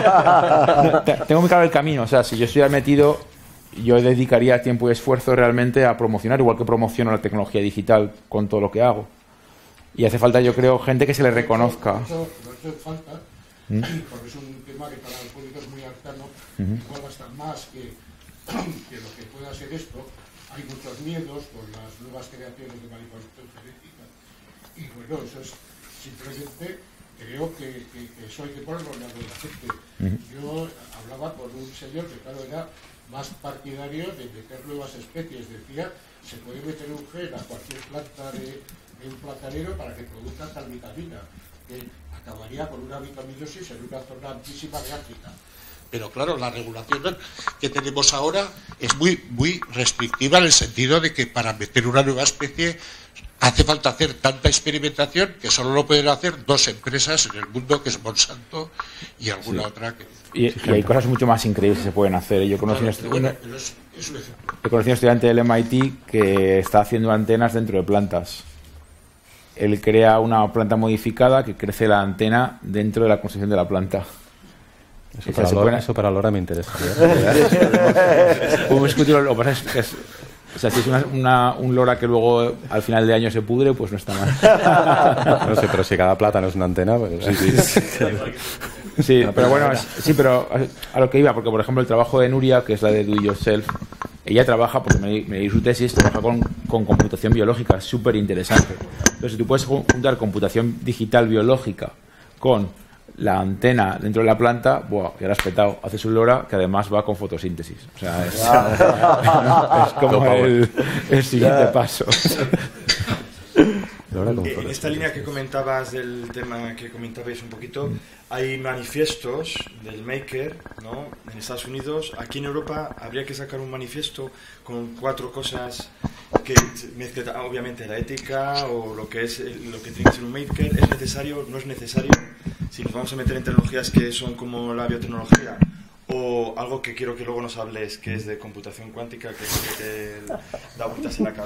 Tengo muy claro el camino. O sea, si yo estuviera metido, yo dedicaría tiempo y esfuerzo realmente a promocionar, igual que promociono la tecnología digital con todo lo que hago. Y hace falta, yo creo, gente que se le reconozca. Eso, eso hace falta, ¿Mm? Porque es un tema que para el público es muy arcano, uh-huh. Igual va a estar más que, que lo que pueda ser esto. Hay muchos miedos con las nuevas creaciones de manipulación genética. Y bueno, eso es simplemente... Creo que, que, que eso hay que ponerlo en la de la gente. Uh-huh. Yo hablaba con un señor que, claro, era más partidario de meter nuevas especies. Decía, se puede meter un gen a cualquier planta de, de un platanero para que produzca tal vitamina, que acabaría con una vitaminosis en una zona amplísima de África. Pero claro, la regulación que tenemos ahora es muy, muy restrictiva en el sentido de que para meter una nueva especie hace falta hacer tanta experimentación que solo lo pueden hacer dos empresas en el mundo, que es Monsanto y alguna sí. otra. Que... Y, y hay cosas mucho más increíbles que se pueden hacer. Yo conocí claro, un, bueno, una, es, es un he conocido un estudiante del M I T que está haciendo antenas dentro de plantas. Él crea una planta modificada que crece la antena dentro de la construcción de la planta. Eso, para, Lora, pueden... eso para Lora me interesa. Podemos discutirlo, lo que pasa es que es, o sea, si es una, una, un Lora que luego al final de año se pudre, pues no está mal. No sé, pero si cada plátano es una antena, pues... Sí, sí. Sí, pero bueno, sí, pero a lo que iba, porque por ejemplo el trabajo de Nuria, que es la de Do It Yourself, ella trabaja, porque me, me di su tesis, trabaja con, con computación biológica, súper interesante. Entonces, si tú puedes juntar computación digital biológica con la antena dentro de la planta, buah, ya la has petado. Haces un Lora que además va con fotosíntesis. O sea, es, es como el, el siguiente paso. En esta línea que comentabas del tema que comentabais un poquito, hay manifiestos del Maker, ¿no? En Estados Unidos. Aquí en Europa habría que sacar un manifiesto con cuatro cosas que mezcla obviamente la ética o lo que es lo que tiene que ser un Maker. ¿Es necesario? ¿No es necesario? Si nos vamos a meter en tecnologías que son como la biotecnología o algo que quiero que luego nos hables, que es de computación cuántica, que es que te da vueltas en la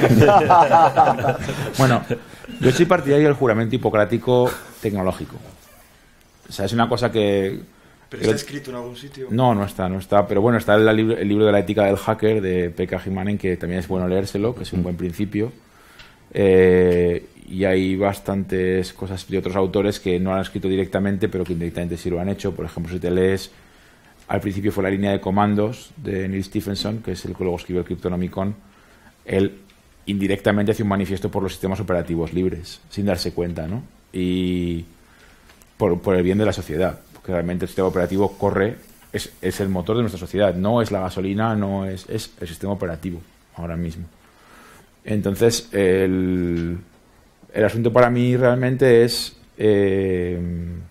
cabeza. Bueno, yo soy partidario del juramento hipocrático tecnológico. O sea, es una cosa que... ¿Pero está escrito en algún sitio? No, no está, no está. Pero bueno, está el, libro, el libro de la ética del hacker de Pekka Himanen, que también es bueno leérselo, que es un buen principio. Eh, y hay bastantes cosas de otros autores que no han escrito directamente, pero que indirectamente sí lo han hecho. Por ejemplo, si te lees, al principio fue la línea de comandos de Neil Stephenson, que es el que luego escribió el Cryptonomicon. Él indirectamente hace un manifiesto por los sistemas operativos libres, sin darse cuenta, ¿no? Y por, por el bien de la sociedad, porque realmente el sistema operativo corre, es, es el motor de nuestra sociedad, no es la gasolina, no es, es el sistema operativo ahora mismo. Entonces, el, el asunto para mí realmente es eh,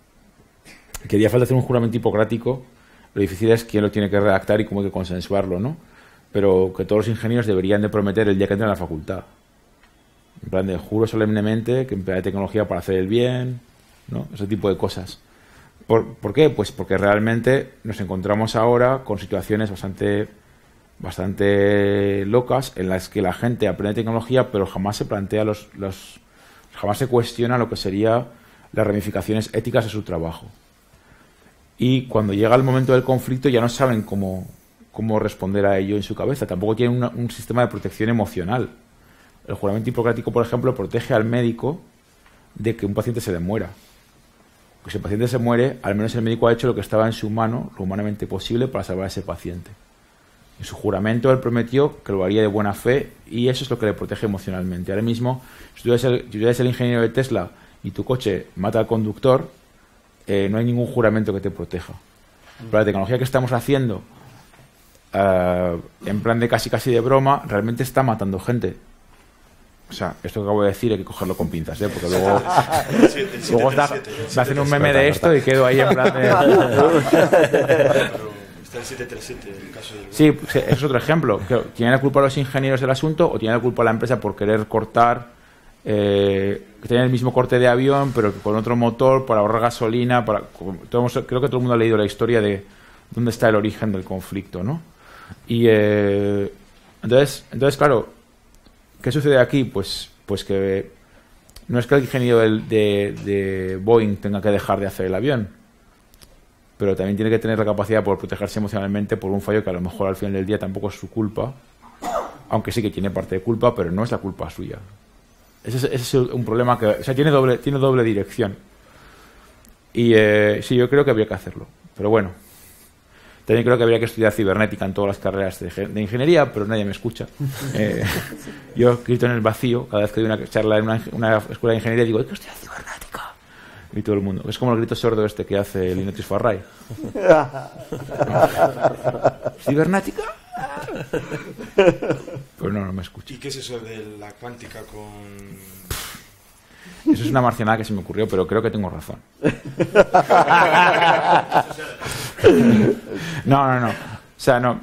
que haría falta hacer un juramento hipocrático. Lo difícil es quién lo tiene que redactar y cómo hay que consensuarlo, ¿no? Pero que todos los ingenieros deberían de prometer el día que entren a la facultad. En plan de juro solemnemente que emplearé tecnología para hacer el bien, ¿no? Ese tipo de cosas. ¿Por, ¿Por qué? Pues porque realmente nos encontramos ahora con situaciones bastante... bastante locas en las que la gente aprende tecnología pero jamás se plantea los, los jamás se cuestiona lo que sería las ramificaciones éticas de su trabajo, y cuando llega el momento del conflicto ya no saben cómo, cómo responder a ello en su cabeza. Tampoco tienen una, un sistema de protección emocional. El juramento hipocrático, por ejemplo, protege al médico de que un paciente se le muera. Porque si el paciente se muere, al menos el médico ha hecho lo que estaba en su mano, lo humanamente posible, para salvar a ese paciente. En su juramento él prometió que lo haría de buena fe, y eso es lo que le protege emocionalmente. Ahora mismo, si tú eres el, si tú eres el ingeniero de Tesla y tu coche mata al conductor, eh, no hay ningún juramento que te proteja. Pero la tecnología que estamos haciendo, uh, en plan de casi casi de broma, realmente está matando gente. O sea, esto que acabo de decir hay que cogerlo con pinzas, ¿eh? Porque luego, el siete, el siete, luego da, me hacen un meme de esto y quedo ahí en plan de... Está el siete tres siete, el caso del... Sí, pues, es otro ejemplo. ¿Tienen la culpa los ingenieros del asunto o tiene la culpa la empresa por querer cortar, eh, que tienen el mismo corte de avión, pero con otro motor, para ahorrar gasolina? Para, todos, creo que todo el mundo ha leído la historia de dónde está el origen del conflicto, ¿no? Y eh, entonces, entonces, claro, ¿qué sucede aquí? Pues, pues que no es que el ingeniero del, de, de Boeing tenga que dejar de hacer el avión, pero también tiene que tener la capacidad por protegerse emocionalmente por un fallo que a lo mejor al final del día tampoco es su culpa, aunque sí que tiene parte de culpa, pero no es la culpa suya. Ese es, ese es un problema que, o sea, tiene doble, tiene doble dirección. Y eh, sí, yo creo que habría que hacerlo, pero bueno. También creo que habría que estudiar cibernética en todas las carreras de, de ingeniería, pero nadie me escucha. Eh, yo grito en el vacío cada vez que doy una charla en una, una escuela de ingeniería, digo, hay que estudiar cibernética. Y todo el mundo. Es como el grito sordo este que hace el Inotis Farray. ¿Cibernética? Pues no, no me escucha. ¿Y qué es eso de la cuántica con...? Eso es una marcianada que se me ocurrió, pero creo que tengo razón. No, no, no. O sea, no.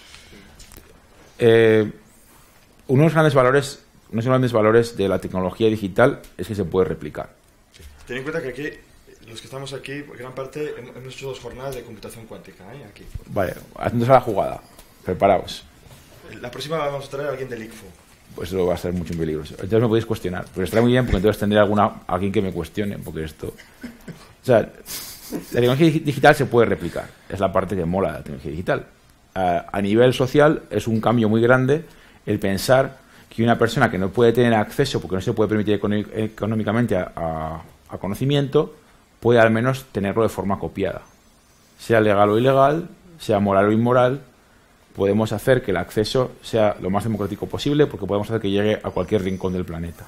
Eh, uno de los grandes valores, uno de los grandes valores de la tecnología digital es que se puede replicar. Ten en cuenta que aquí, los que estamos aquí, gran parte hemos hecho dos jornadas de computación cuántica, ¿eh? Aquí. Vale, haciéndose a la jugada. Preparaos. La próxima vamos a traer a alguien del I C F O. Pues eso va a ser mucho peligroso. Entonces me podéis cuestionar. Pero estará muy bien porque entonces tendré alguna, alguien que me cuestione. Porque esto... O sea, la tecnología digital se puede replicar. Es la parte que mola de la tecnología digital. A, a nivel social es un cambio muy grande el pensar que una persona que no puede tener acceso, porque no se puede permitir económicamente a, a, a conocimiento, puede al menos tenerlo de forma copiada. Sea legal o ilegal, sea moral o inmoral, podemos hacer que el acceso sea lo más democrático posible porque podemos hacer que llegue a cualquier rincón del planeta.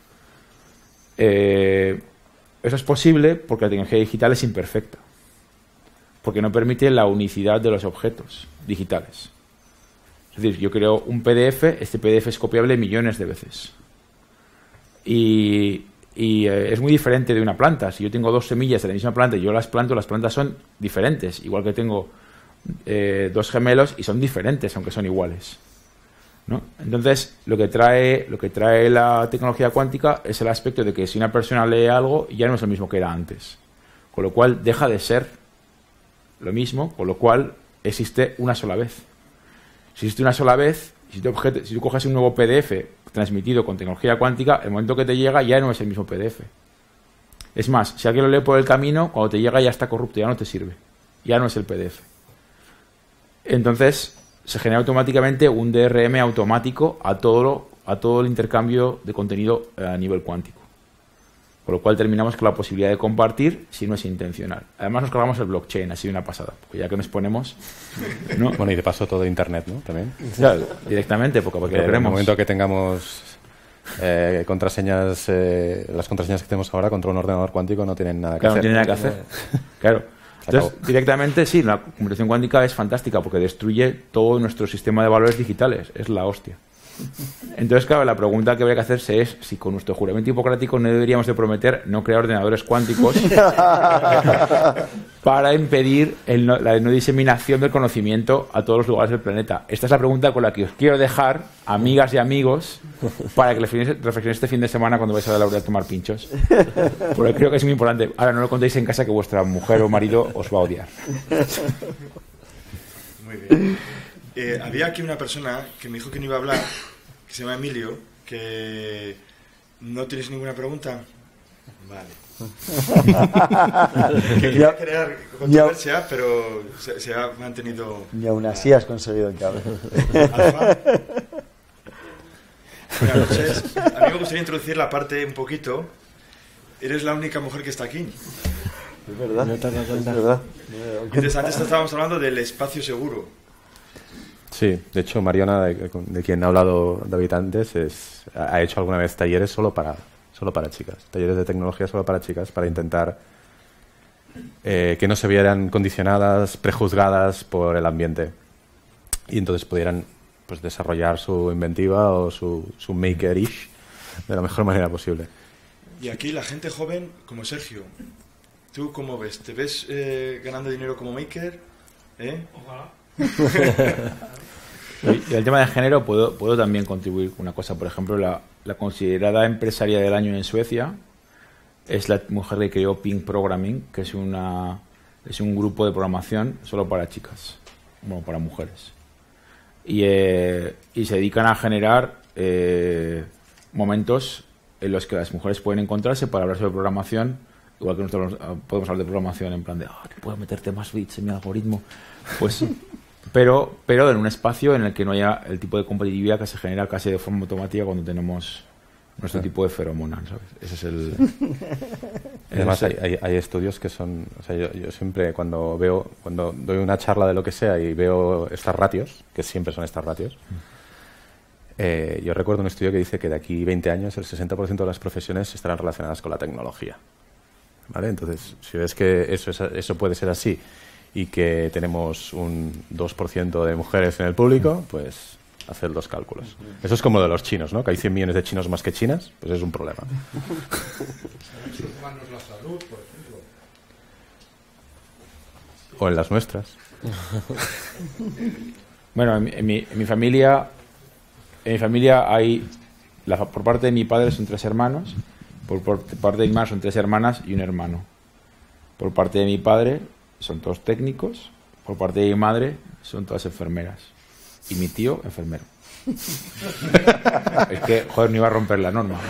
Eh, eso es posible porque la tecnología digital es imperfecta, porque no permite la unicidad de los objetos digitales. Es decir, yo creo un P D F, este P D F es copiable millones de veces. Y, y eh, es muy diferente de una planta. Si yo tengo dos semillas de la misma planta y yo las planto, las plantas son diferentes, igual que tengo Eh, dos gemelos y son diferentes aunque son iguales, ¿no? Entonces lo que trae lo que trae la tecnología cuántica es el aspecto de que si una persona lee algo ya no es lo mismo que era antes, con lo cual deja de ser lo mismo, con lo cual existe una sola vez. Si existe una sola vez, si tú, objeto, si tú coges un nuevo P D F transmitido con tecnología cuántica, el momento que te llega ya no es el mismo P D F. Es más, si alguien lo lee por el camino, cuando te llega ya está corrupto, ya no te sirve, ya no es el P D F. Entonces se genera automáticamente un D R M automático a todo, lo, a todo el intercambio de contenido a nivel cuántico. Con lo cual terminamos con la posibilidad de compartir si no es intencional. Además nos cargamos el blockchain, así de una pasada. Porque ya que nos ponemos... ¿no? Bueno, y de paso todo Internet, ¿no? También. Claro, directamente, porque, porque lo queremos. En el momento que tengamos eh, contraseñas, eh, las contraseñas que tenemos ahora contra un ordenador cuántico no tienen nada que claro, hacer. No tienen nada que hacer. Claro. Entonces, directamente sí, la computación cuántica es fantástica porque destruye todo nuestro sistema de valores digitales. Es la hostia. Entonces, claro, la pregunta que habría que hacerse es si con nuestro juramento hipocrático no deberíamos de prometer no crear ordenadores cuánticos para impedir el no, la no diseminación del conocimiento a todos los lugares del planeta. Esta es la pregunta con la que os quiero dejar, amigas y amigos, para que reflexionéis este fin de semana cuando vais a la a tomar pinchos. Porque creo que es muy importante. Ahora no lo contéis en casa que vuestra mujer o marido os va a odiar. Muy bien. Eh, había aquí una persona que me dijo que no iba a hablar, que se llama Emilio, que no tienes ninguna pregunta. Vale. Que quería crear controversia, pero se, se ha mantenido. Y aún así has conseguido que hable. Alfa. Buenas noches. A mí me gustaría introducir la parte un poquito. Eres la única mujer que está aquí. Es verdad. No te das cuenta. Es verdad. Entonces, antes estábamos hablando del espacio seguro. Sí, de hecho Mariona, de, de quien ha hablado David antes, es, ha hecho alguna vez talleres solo para, solo para chicas, talleres de tecnología solo para chicas, para intentar eh, que no se vieran condicionadas, prejuzgadas por el ambiente y entonces pudieran pues, desarrollar su inventiva o su, su maker-ish de la mejor manera posible. Y aquí la gente joven como Sergio, ¿tú cómo ves? ¿Te ves eh, ganando dinero como maker? ¿Eh? Ojalá. Y el tema de género puedo, puedo también contribuir con una cosa. Por ejemplo, la, la considerada empresaria del año en Suecia es la mujer que creó Pink Programming, que es una es un grupo de programación solo para chicas, bueno, para mujeres. Y, eh, y se dedican a generar eh, momentos en los que las mujeres pueden encontrarse para hablar sobre programación, igual que nosotros podemos hablar de programación en plan de, oh, puedo meterte más bits en mi algoritmo. Pues... Pero, pero en un espacio en el que no haya el tipo de competitividad que se genera casi de forma automática cuando tenemos nuestro tipo de feromonas, ¿sabes? Ese es el... Además hay, hay, hay estudios que son... O sea, yo, yo siempre cuando veo, cuando doy una charla de lo que sea y veo estas ratios, que siempre son estas ratios, eh, yo recuerdo un estudio que dice que de aquí veinte años el sesenta por ciento de las profesiones estarán relacionadas con la tecnología. ¿Vale? Entonces, si ves que eso, es, eso puede ser así y que tenemos un dos por ciento de mujeres en el público, pues hacer los cálculos. Eso es como lo de los chinos, ¿no? Que hay cien millones de chinos más que chinas, pues es un problema. Humanos la salud, por ejemplo. O en las nuestras. Bueno, en mi, en mi, en mi familia en mi familia hay, la, por parte de mi padre son tres hermanos, por, por parte de mi madre son tres hermanas y un hermano. Por parte de mi padre son todos técnicos, por parte de mi madre son todas enfermeras. Y mi tío, enfermero. Es que, joder, no iba a romper la norma.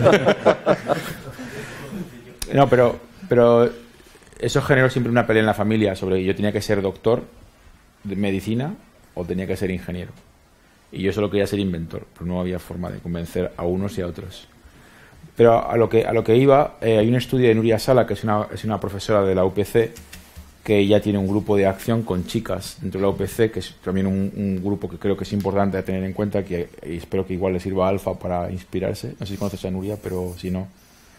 No, pero, pero eso generó siempre una pelea en la familia sobre yo tenía que ser doctor de medicina o tenía que ser ingeniero. Y yo solo quería ser inventor, pero no había forma de convencer a unos y a otros. Pero a lo que, a lo que iba, eh, hay un estudio de Nuria Sala, que es una, es una profesora de la U P C, que ya tiene un grupo de acción con chicas dentro de la U P C, que es también un, un grupo que creo que es importante a tener en cuenta, que y espero que igual le sirva a Alfa para inspirarse. No sé si conoces a Nuria, pero si no.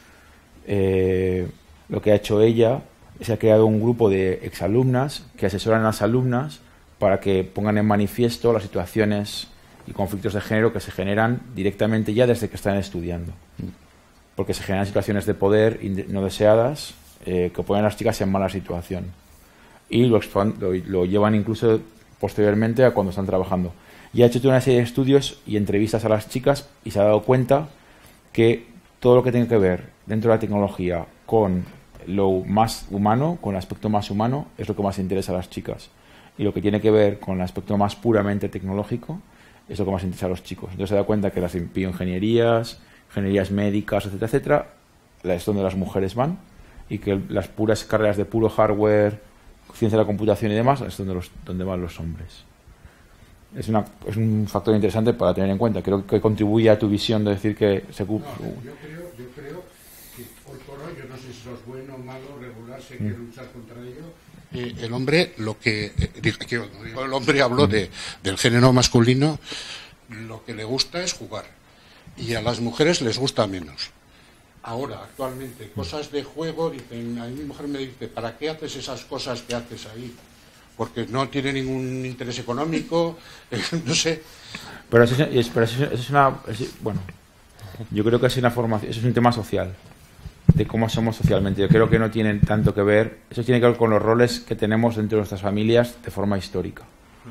Eh, lo que ha hecho ella es que ha creado un grupo de exalumnas que asesoran a las alumnas para que pongan en manifiesto las situaciones y conflictos de género que se generan directamente ya desde que están estudiando. Porque se generan situaciones de poder no deseadas eh, que ponen a las chicas en mala situación. Y lo, lo, lo llevan incluso posteriormente a cuando están trabajando. Y ha hecho toda una serie de estudios y entrevistas a las chicas y se ha dado cuenta que todo lo que tenga que ver dentro de la tecnología con lo más humano, con el aspecto más humano, es lo que más interesa a las chicas. Y lo que tiene que ver con el aspecto más puramente tecnológico es lo que más interesa a los chicos. Entonces se da cuenta que las bioingenierías, ingenierías médicas, etcétera, etcétera, es donde las mujeres van, y que las puras carreras de puro hardware, ciencia de la computación y demás, es donde, los, donde van los hombres. Es, una, es un factor interesante para tener en cuenta. Creo que contribuye a tu visión de decir que se ocupa. No, yo, creo, yo creo que hoy por hoy, yo no sé si eso es bueno, malo, regular, si hay que luchar contra ello. Eh, el hombre, lo que, eh, que el hombre habló de, del género masculino, lo que le gusta es jugar. Y a las mujeres les gusta menos. Ahora, actualmente, cosas de juego, dicen, a mí mi mujer me dice, ¿para qué haces esas cosas que haces ahí? Porque no tiene ningún interés económico, eh, no sé. Pero eso es, pero eso es una... Es, bueno, yo creo que es una formación, eso es un tema social, de cómo somos socialmente. Yo creo que no tienen tanto que ver, eso tiene que ver con los roles que tenemos dentro de nuestras familias de forma histórica.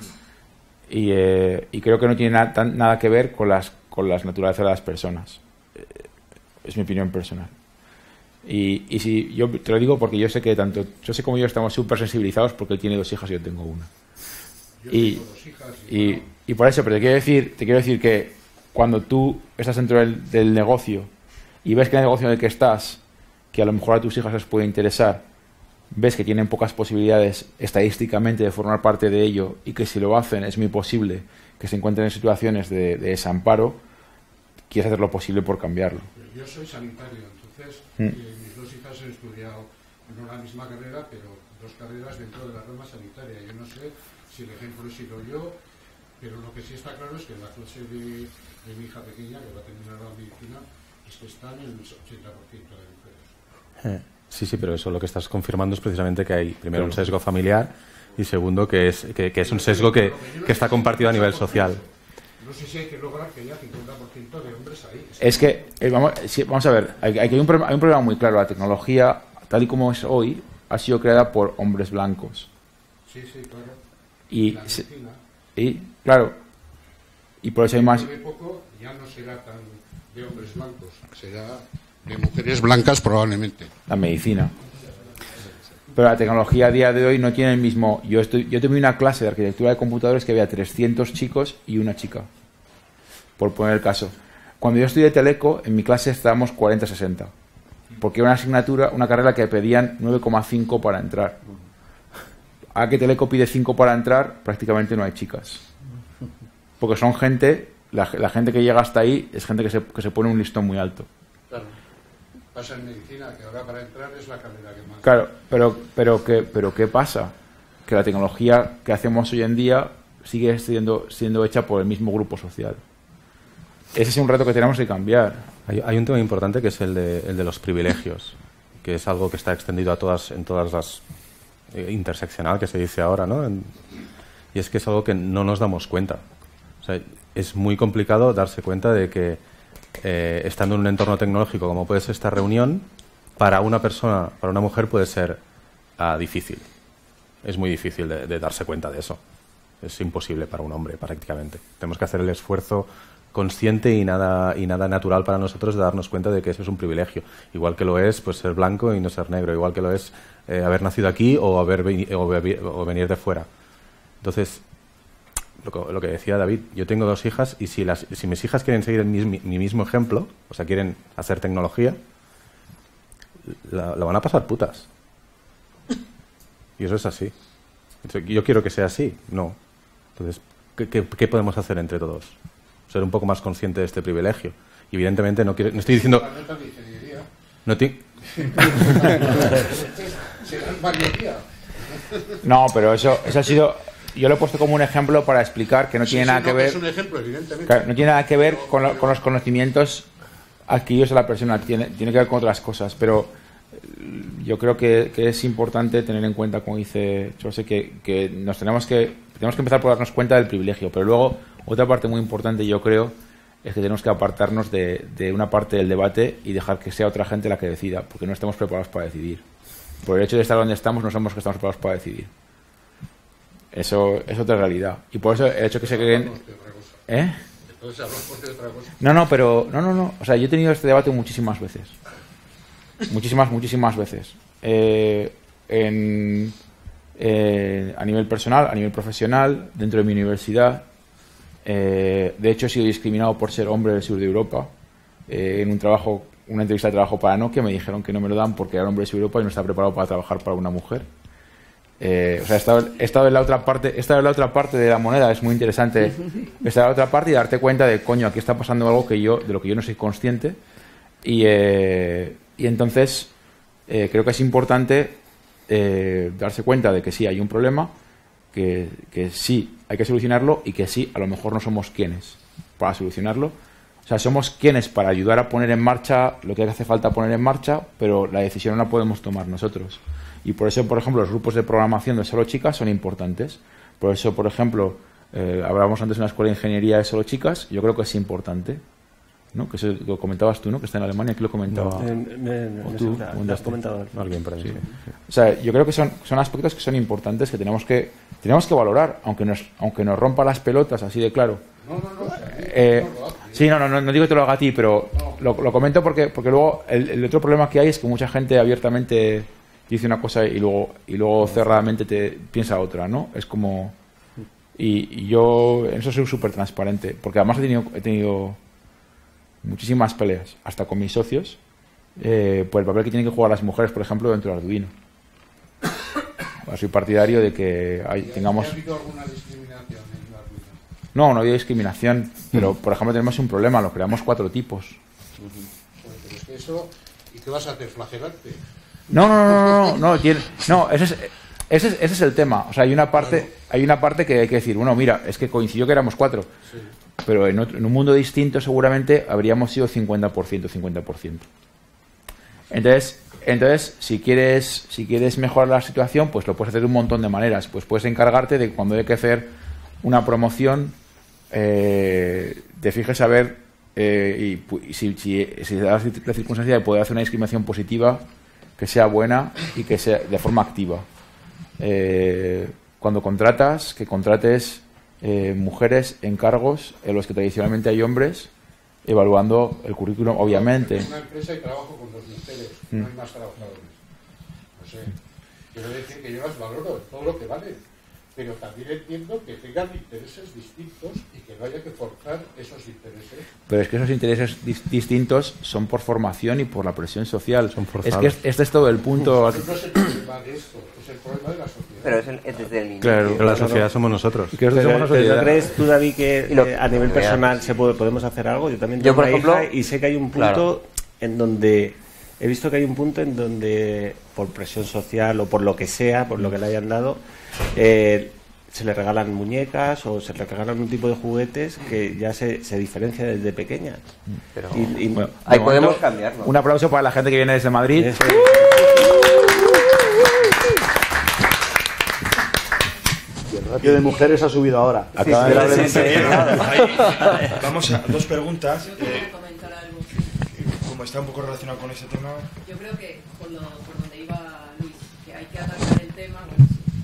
Y, eh, y creo que no tiene na, tan, nada que ver con las, con las naturalezas de las personas. Es mi opinión personal. Y, y si yo te lo digo porque yo sé que tanto yo sé como yo estamos súper sensibilizados, porque él tiene dos hijas y yo tengo una. Yo y, tengo dos hijas y, y, no. y por eso, pero te quiero decir, te quiero decir que cuando tú estás dentro del, del negocio y ves que el negocio en el que estás, que a lo mejor a tus hijas les puede interesar, ves que tienen pocas posibilidades estadísticamente de formar parte de ello, y que si lo hacen es muy posible que se encuentren en situaciones de, de desamparo, quieres hacer lo posible por cambiarlo. Yo soy sanitario, entonces mm. eh, mis dos hijas han estudiado no la misma carrera, pero dos carreras dentro de la rama sanitaria. Yo no sé si el ejemplo he sido yo, pero lo que sí está claro es que en la clase de, de mi hija pequeña, que va a terminar la medicina, es que están en el ochenta por ciento de mujeres. Sí, sí, pero eso lo que estás confirmando es precisamente que hay, primero, un sesgo familiar, y segundo, que es, que, que es un sesgo que, que está compartido a nivel social. No sé si hay que lograr que haya cincuenta por ciento de hombres ahí. Es que, eh, vamos, sí, vamos a ver, hay, hay, un problema, hay un problema muy claro. La tecnología, tal y como es hoy, ha sido creada por hombres blancos. Sí, sí, claro. Y, se, y claro, y por eso hay más... De poco ya no será tan de hombres blancos, será de mujeres blancas probablemente. La medicina. Pero la tecnología a día de hoy no tiene el mismo... Yo estoy yo tuve una clase de arquitectura de computadores que había trescientos chicos y una chica, por poner el caso. Cuando yo estudié Teleco, en mi clase estábamos cuarenta sesenta, porque era una asignatura, una carrera que pedían nueve coma cinco para entrar. A que Teleco pide cinco para entrar, prácticamente no hay chicas. Porque son gente, la, la gente que llega hasta ahí es gente que se, que se pone un listón muy alto. Claro. Pasa en medicina, que ahora para entrar es la carrera que más... Claro, pero, pero, ¿qué, pero ¿qué pasa? Que la tecnología que hacemos hoy en día sigue siendo, siendo hecha por el mismo grupo social. Ese es un reto que tenemos que cambiar. Hay, hay un tema importante que es el de, el de los privilegios, que es algo que está extendido a todas, en todas las... Eh, interseccional que se dice ahora, ¿no? En, y es que es algo que no nos damos cuenta. O sea, es muy complicado darse cuenta de que eh, estando en un entorno tecnológico como puede ser esta reunión, para una persona, para una mujer puede ser uh, difícil. Es muy difícil de, de darse cuenta de eso. Es imposible para un hombre, prácticamente. Tenemos que hacer el esfuerzo consciente y nada y nada natural para nosotros de darnos cuenta de que eso es un privilegio. Igual que lo es pues ser blanco y no ser negro. Igual que lo es eh, haber nacido aquí o, haber o, o venir de fuera. Entonces, lo que, lo que decía David, yo tengo dos hijas y si, las, si mis hijas quieren seguir el mismo, mi mismo ejemplo, o sea, quieren hacer tecnología, la, la van a pasar putas. Y eso es así. Yo quiero que sea así. No. Entonces, ¿qué, qué, qué podemos hacer entre todos? Ser un poco más consciente de este privilegio. Y evidentemente no quiero, no estoy diciendo... No te... No, pero eso, eso ha sido... Yo lo he puesto como un ejemplo para explicar que no tiene sí, nada sí, que no, ver... Es un ejemplo, evidentemente. Claro, no tiene nada que ver con, lo, con los conocimientos adquiridos de la persona. Tiene, tiene que ver con otras cosas. Pero yo creo que, que es importante tener en cuenta, como dice José, que, que nos tenemos que... Tenemos que empezar por darnos cuenta del privilegio. Pero luego... Otra parte muy importante, yo creo, es que tenemos que apartarnos de, de una parte del debate y dejar que sea otra gente la que decida, porque no estamos preparados para decidir. Por el hecho de estar donde estamos, no somos que estamos preparados para decidir. Eso es otra realidad. Y por eso el hecho que se creen... ¿Eh? No, no, pero... No, no, no. O sea, yo he tenido este debate muchísimas veces. Muchísimas, muchísimas veces. Eh, en, eh, a nivel personal, a nivel profesional, dentro de mi universidad... Eh, de hecho, he sido discriminado por ser hombre del sur de Europa. Eh, en un trabajo, una entrevista de trabajo para Nokia me dijeron que no me lo dan porque era hombre del sur de Europa y no estaba preparado para trabajar para una mujer. Eh, o sea, he estado, he estado en la otra parte, he estado en la otra parte de la moneda. Es muy interesante estar en la otra parte y darte cuenta de, coño, aquí está pasando algo que yo, de lo que yo no soy consciente. Y, eh, y entonces eh, creo que es importante eh, darse cuenta de que sí hay un problema, que, que sí hay que solucionarlo y que sí, a lo mejor no somos quienes para solucionarlo. O sea, somos quienes para ayudar a poner en marcha lo que hace falta poner en marcha, pero la decisión no la podemos tomar nosotros. Y por eso, por ejemplo, los grupos de programación de solo chicas son importantes. Por eso, por ejemplo, eh, hablábamos antes de una escuela de ingeniería de solo chicas, yo creo que es importante, ¿no? Que eso lo comentabas tú, ¿no? Que está en Alemania, que lo comentaba. No, en, en, o tú, en lo has comentado alguien por ahí. Sí. Sí. O sea, yo creo que son, son aspectos que son importantes, que tenemos que tenemos que valorar, aunque nos aunque nos rompa las pelotas, así de claro. No, no, no. Eh, sí, no, no, no, no digo que te lo haga a ti, pero lo, lo comento porque porque luego el, el otro problema que hay es que mucha gente abiertamente dice una cosa y luego y luego cerradamente te piensa otra, ¿no? Es como y, y yo en eso soy súper transparente, porque además he tenido he tenido muchísimas peleas, hasta con mis socios, eh, por el papel que tienen que jugar las mujeres, por ejemplo, dentro del Arduino. Bueno, soy partidario de que hay, tengamos... ¿Ha habido alguna discriminación en el Arduino? No, no había discriminación, pero, por ejemplo, tenemos un problema, lo creamos cuatro tipos. Pero es que eso... ¿Y qué vas a hacer? ¿Flagelarte? No, no, no, no, no, no, tiene, no ese, es, ese, es, ese es el tema. O sea, hay una parte, bueno. hay una parte que hay que decir, bueno, mira, es que coincidió que éramos cuatro. Sí. Pero en, otro, en un mundo distinto seguramente habríamos sido cincuenta por ciento, cincuenta por ciento. Entonces, entonces si quieres si quieres mejorar la situación, pues lo puedes hacer de un montón de maneras. Pues puedes encargarte de cuando hay que hacer una promoción, eh, te fijes a ver eh, y, y si, si, si da la circunstancia de poder hacer una discriminación positiva que sea buena y que sea de forma activa. Eh, cuando contratas, que contrates eh, mujeres en cargos en los que tradicionalmente hay hombres, evaluando el currículum, obviamente. Es una empresa y trabajo con dos mujeres, mm. no hay más trabajadores. No sé, quiero decir que yo las valoro todo lo que vale, pero también entiendo que tengan intereses distintos y que no haya que forzar esos intereses. Pero es que esos intereses dis distintos son por formación y por la presión social. Son forzados. Es que este es todo el punto. No es el problema de esto, es el problema de la sociedad. Pero es, el, es desde el inicio. Claro, pero la sociedad somos nosotros. Pero, somos pero ¿no crees tú, David, que lo, eh, a nivel personal se puede, podemos hacer algo? Yo también yo, tengo por una ejemplo, hija y sé que hay un punto claro. en donde he visto que hay un punto en donde por presión social o por lo que sea, por lo que le hayan dado, eh, se le regalan muñecas o se le regalan un tipo de juguetes que ya se, se diferencia desde pequeñas. Pero y, y, bueno, ahí no, podemos no, cambiarlo. Un aplauso para la gente que viene desde Madrid. Eso. Y el ratio de mujeres ha subido ahora. Acaba de ver, sí, sí, ahí, vamos a dos preguntas. Eh, como está un poco relacionado con ese tema. Yo creo que por, lo, por donde iba Luis, que hay que atacar el tema, bueno,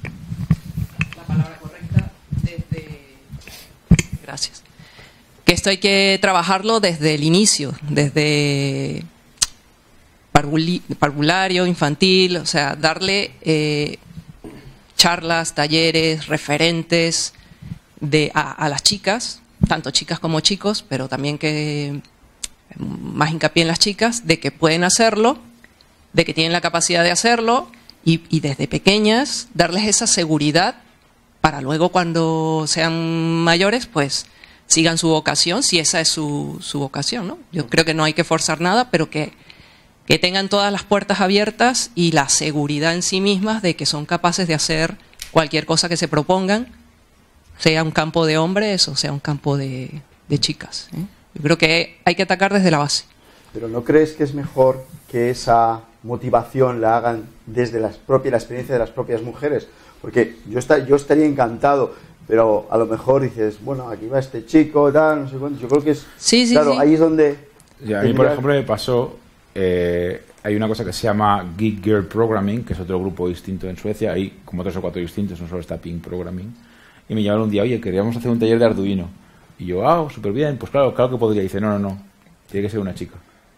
la palabra correcta, desde... Gracias. Que esto hay que trabajarlo desde el inicio, desde parvuli, parvulario, infantil, o sea, darle eh, charlas, talleres, referentes de, a, a las chicas, tanto chicas como chicos, pero también que más hincapié en las chicas, de que pueden hacerlo, de que tienen la capacidad de hacerlo y, y desde pequeñas darles esa seguridad para luego cuando sean mayores pues sigan su vocación, si esa es su, su vocación, ¿no? Yo creo que no hay que forzar nada, pero que, que tengan todas las puertas abiertas y la seguridad en sí mismas de que son capaces de hacer cualquier cosa que se propongan, sea un campo de hombres o sea un campo de, de chicas, ¿eh? Yo creo que hay que atacar desde la base. ¿Pero no crees que es mejor que esa motivación la hagan desde las propias, la experiencia de las propias mujeres? Porque yo, está, yo estaría encantado, pero a lo mejor dices, bueno, aquí va este chico, tal, no sé cuánto. Yo creo que es... Sí, sí, claro, sí. ahí es donde... Y a mí, por ejemplo, me pasó... Eh, hay una cosa que se llama Geek Girl Programming, que es otro grupo distinto en Suecia. Hay como tres o cuatro distintos, no solo está Pink Programming. Y me llamaron un día, oye, queríamos hacer un taller de Arduino. Y yo, ah, súper bien, pues claro, claro que podría. Y dice, no, no, no, tiene que ser una chica.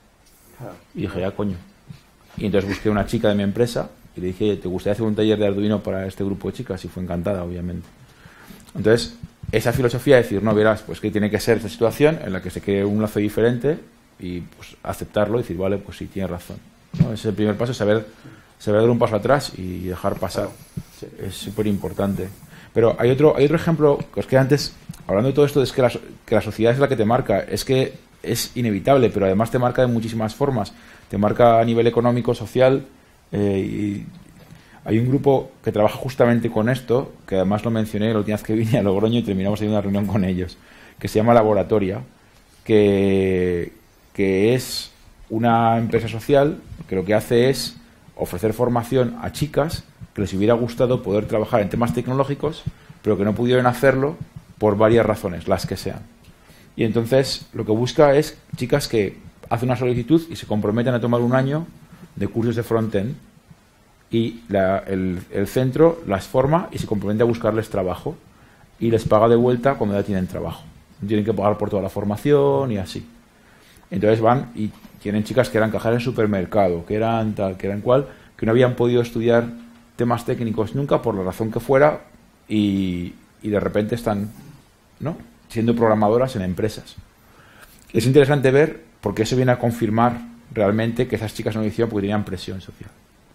Y dije, ya, coño. Y entonces busqué una chica de mi empresa y le dije, ¿te gustaría hacer un taller de Arduino para este grupo de chicas? Y fue encantada, obviamente. Entonces, esa filosofía de decir, no, verás, pues que tiene que ser esta situación en la que se cree un lazo diferente y pues aceptarlo y decir, vale, pues sí, tienes razón, ¿no? Ese es el primer paso, saber, saber dar un paso atrás y dejar pasar. Es súper importante. Pero hay otro, hay otro ejemplo, que es que antes, hablando de todo esto, es que la, que la sociedad es la que te marca, es que es inevitable, pero además te marca de muchísimas formas. Te marca a nivel económico, social, eh, y hay un grupo que trabaja justamente con esto, que además lo mencioné la última vez que vine a Logroño y terminamos en una reunión con ellos, que se llama Laboratoria, que, que es una empresa social que lo que hace es ofrecer formación a chicas que les hubiera gustado poder trabajar en temas tecnológicos, pero que no pudieron hacerlo por varias razones, las que sean. Y entonces lo que busca es chicas que hacen una solicitud y se comprometen a tomar un año de cursos de front-end y la, el, el centro las forma y se compromete a buscarles trabajo y les paga de vuelta cuando ya tienen trabajo. No tienen que pagar por toda la formación y así. Entonces van y tienen chicas que eran cajeras en supermercado, que eran tal, que eran cual, que no habían podido estudiar temas técnicos nunca por la razón que fuera y, y de repente están, ¿no?, siendo programadoras en empresas. Es interesante ver porque eso viene a confirmar realmente que esas chicas no lo hicieron porque tenían presión social.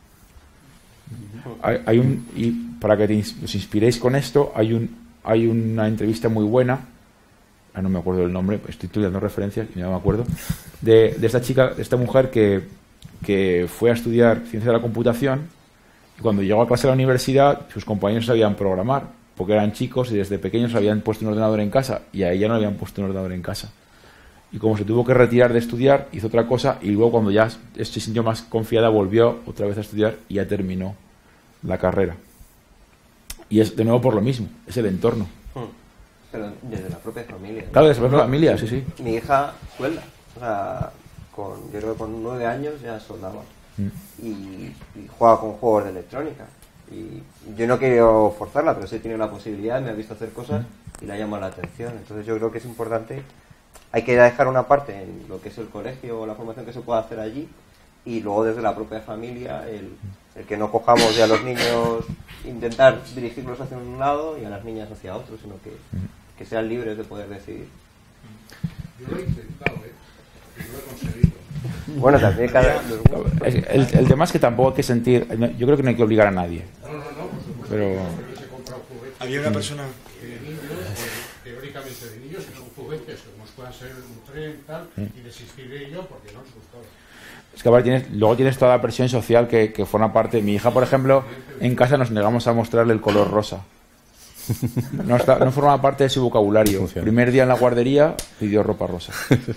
Hay, hay un, y para que te, os inspiréis con esto, hay un hay una entrevista muy buena, ah, no me acuerdo del nombre, estoy estudiando referencias y no me acuerdo, de, de esta chica, de esta mujer que, que fue a estudiar ciencia de la computación y cuando llegó a clase de la universidad sus compañeros sabían programar porque eran chicos y desde pequeños habían puesto un ordenador en casa y a ella no habían puesto un ordenador en casa. Y como se tuvo que retirar de estudiar, hizo otra cosa y luego cuando ya se sintió más confiada volvió otra vez a estudiar y ya terminó la carrera. Y es de nuevo por lo mismo, es el entorno. Pero desde la propia familia, ¿no? Claro, desde la propia familia, sí, sí. Mi hija suelda, o sea, con, yo creo que con nueve años ya soldaba. Mm. Y, y juega con juegos de electrónica. Y yo no quiero forzarla, pero sí he tenido la posibilidad, me ha visto hacer cosas y le ha llamado la atención. Entonces yo creo que es importante, hay que dejar una parte en lo que es el colegio o la formación que se pueda hacer allí, y luego desde la propia familia el, el que no cojamos ya a los niños, intentar dirigirlos hacia un lado y a las niñas hacia otro, sino que, que sean libres de poder decidir. Yo lo he intentado, ¿eh? Y no lo he conseguido. Bueno, también cada... El, el, el tema es que tampoco hay que sentir... Yo creo que no hay que obligar a nadie. No, no, no, por supuesto. Pero... Había una persona... De niños, teóricamente de niños, que son juguetes, como puedan ser un tren, tal, y desistir de ello porque no les gustaba. Es que ahora tienes, luego tienes toda la presión social que, que forma parte. Mi hija, por ejemplo, en casa nos negamos a mostrarle el color rosa. No, está, no forma parte de su vocabulario. Primer día en la guardería pidió ropa rosa.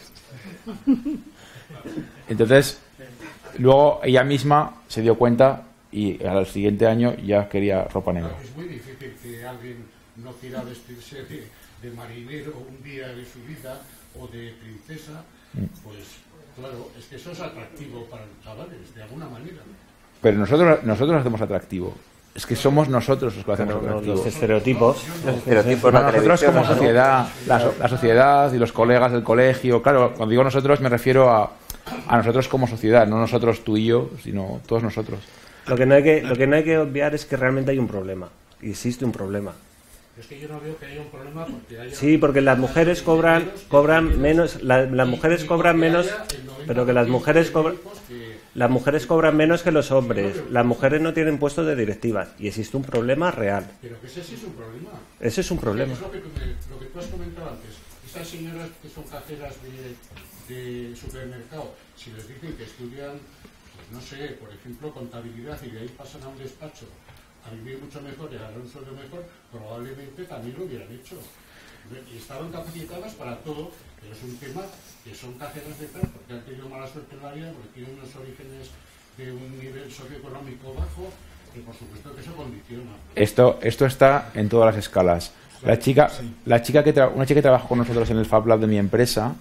Entonces, luego ella misma se dio cuenta y al siguiente año ya quería ropa negra. Es muy difícil que alguien no quiera vestirse de, de marinero un día de su vida o de princesa, pues claro, es que eso es atractivo para los chavales, de alguna manera. Pero nosotros nosotros lo hacemos atractivo. Es que somos nosotros los que lo hacemos no, no, atractivo. los estereotipos. Los estereotipos no, nosotros como sociedad, la, la sociedad y los colegas del colegio. Claro, cuando digo nosotros me refiero a, a nosotros como sociedad, no nosotros tú y yo, sino todos nosotros. Lo que no hay que, lo que no hay que obviar es que realmente hay un problema. Existe un problema. Es que yo no veo que haya un problema porque haya... Sí, porque las mujeres cobran cobran menos, la, las mujeres cobran menos, pero que las mujeres cobran las mujeres cobran menos que los hombres. Las mujeres no tienen puestos de directivas y existe un problema real. Pero que ese sí es un problema. Ese es un problema. Es lo que, tú, lo que tú has comentado antes. Estas señoras que son cajeras de, de supermercado, si les dicen que estudian, pues no sé, por ejemplo, contabilidad y de ahí pasan a un despacho a vivir mucho mejor y a ganar un sueldo mejor, probablemente también lo hubieran hecho. Y estaban capacitadas para todo, pero es un tema que son cajeras de tal porque han tenido mala suerte en la vida, porque tienen unos orígenes de un nivel socioeconómico bajo, que por supuesto que eso condiciona. Esto, esto está en todas las escalas. La chica, la chica que tra- una chica que trabaja con nosotros en el Fab Lab de mi empresa,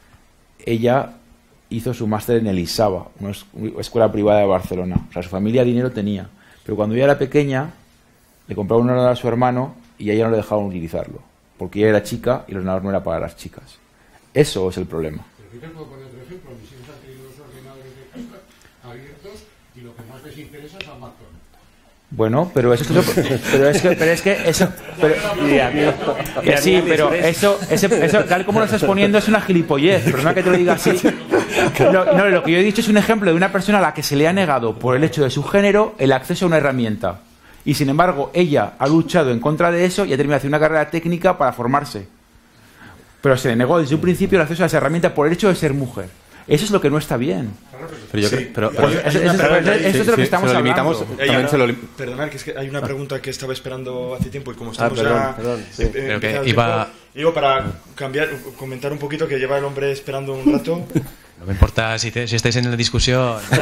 ella hizo su máster en el ISABA, una, es- una escuela privada de Barcelona. O sea, su familia dinero tenía. Pero cuando ella era pequeña, le compraron un ordenador a su hermano y a ella no le dejaban utilizarlo. Porque ella era chica y el ordenador no era para las chicas. Eso es el problema. Pero yo te puedo poner otro ejemplo. Mis hijos han tenido los ordenadores de casa abiertos y lo que más les interesa es Amazon. Bueno, pero eso es que, pero es que, pero es que eso, pero, Y a mí- y que a mí sí, me pero expresa. eso, ese, eso, tal como lo estás poniendo, es una gilipollez. Perdona que te lo diga así. Lo, no, lo que yo he dicho es un ejemplo de una persona a la que se le ha negado por el hecho de su género el acceso a una herramienta. Y sin embargo, ella ha luchado en contra de eso y ha terminado haciendo una carrera técnica para formarse. Pero se le negó desde un principio el acceso a esa herramienta por el hecho de ser mujer. Eso es lo que no está bien. Pero yo Sí, creo- pero- hay- pero- hay eso- una eso- pregunta eso ahí. es de lo que estamos si lo hablando. limitamos, Eh, también ahora- se lo lim- Perdonad, que es que hay una pregunta que estaba esperando hace tiempo y como Ah, estamos perdón, ya... perdón, sí. eh, Creo que empezado el iba- tiempo, digo, para cambiar, comentar un poquito que lleva el hombre esperando un rato. No me importa si, te- si estáis en la discusión. Yo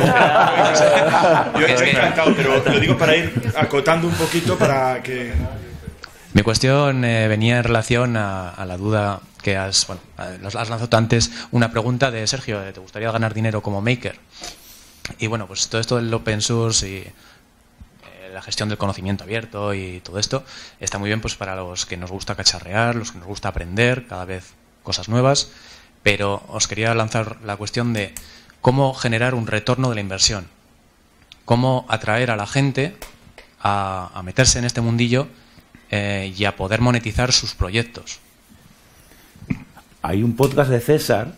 Es estoy que- encantado, pero lo digo para ir acotando un poquito para que... Mi cuestión eh, venía en relación a, a la duda que has, bueno, has lanzado antes, una pregunta de Sergio, ¿te gustaría ganar dinero como maker? Y bueno, pues todo esto del open source y eh, la gestión del conocimiento abierto y todo esto está muy bien pues para los que nos gusta cacharrear, los que nos gusta aprender cada vez cosas nuevas, pero os quería lanzar la cuestión de cómo generar un retorno de la inversión, cómo atraer a la gente a, a meterse en este mundillo eh, y a poder monetizar sus proyectos. Hay un podcast de César.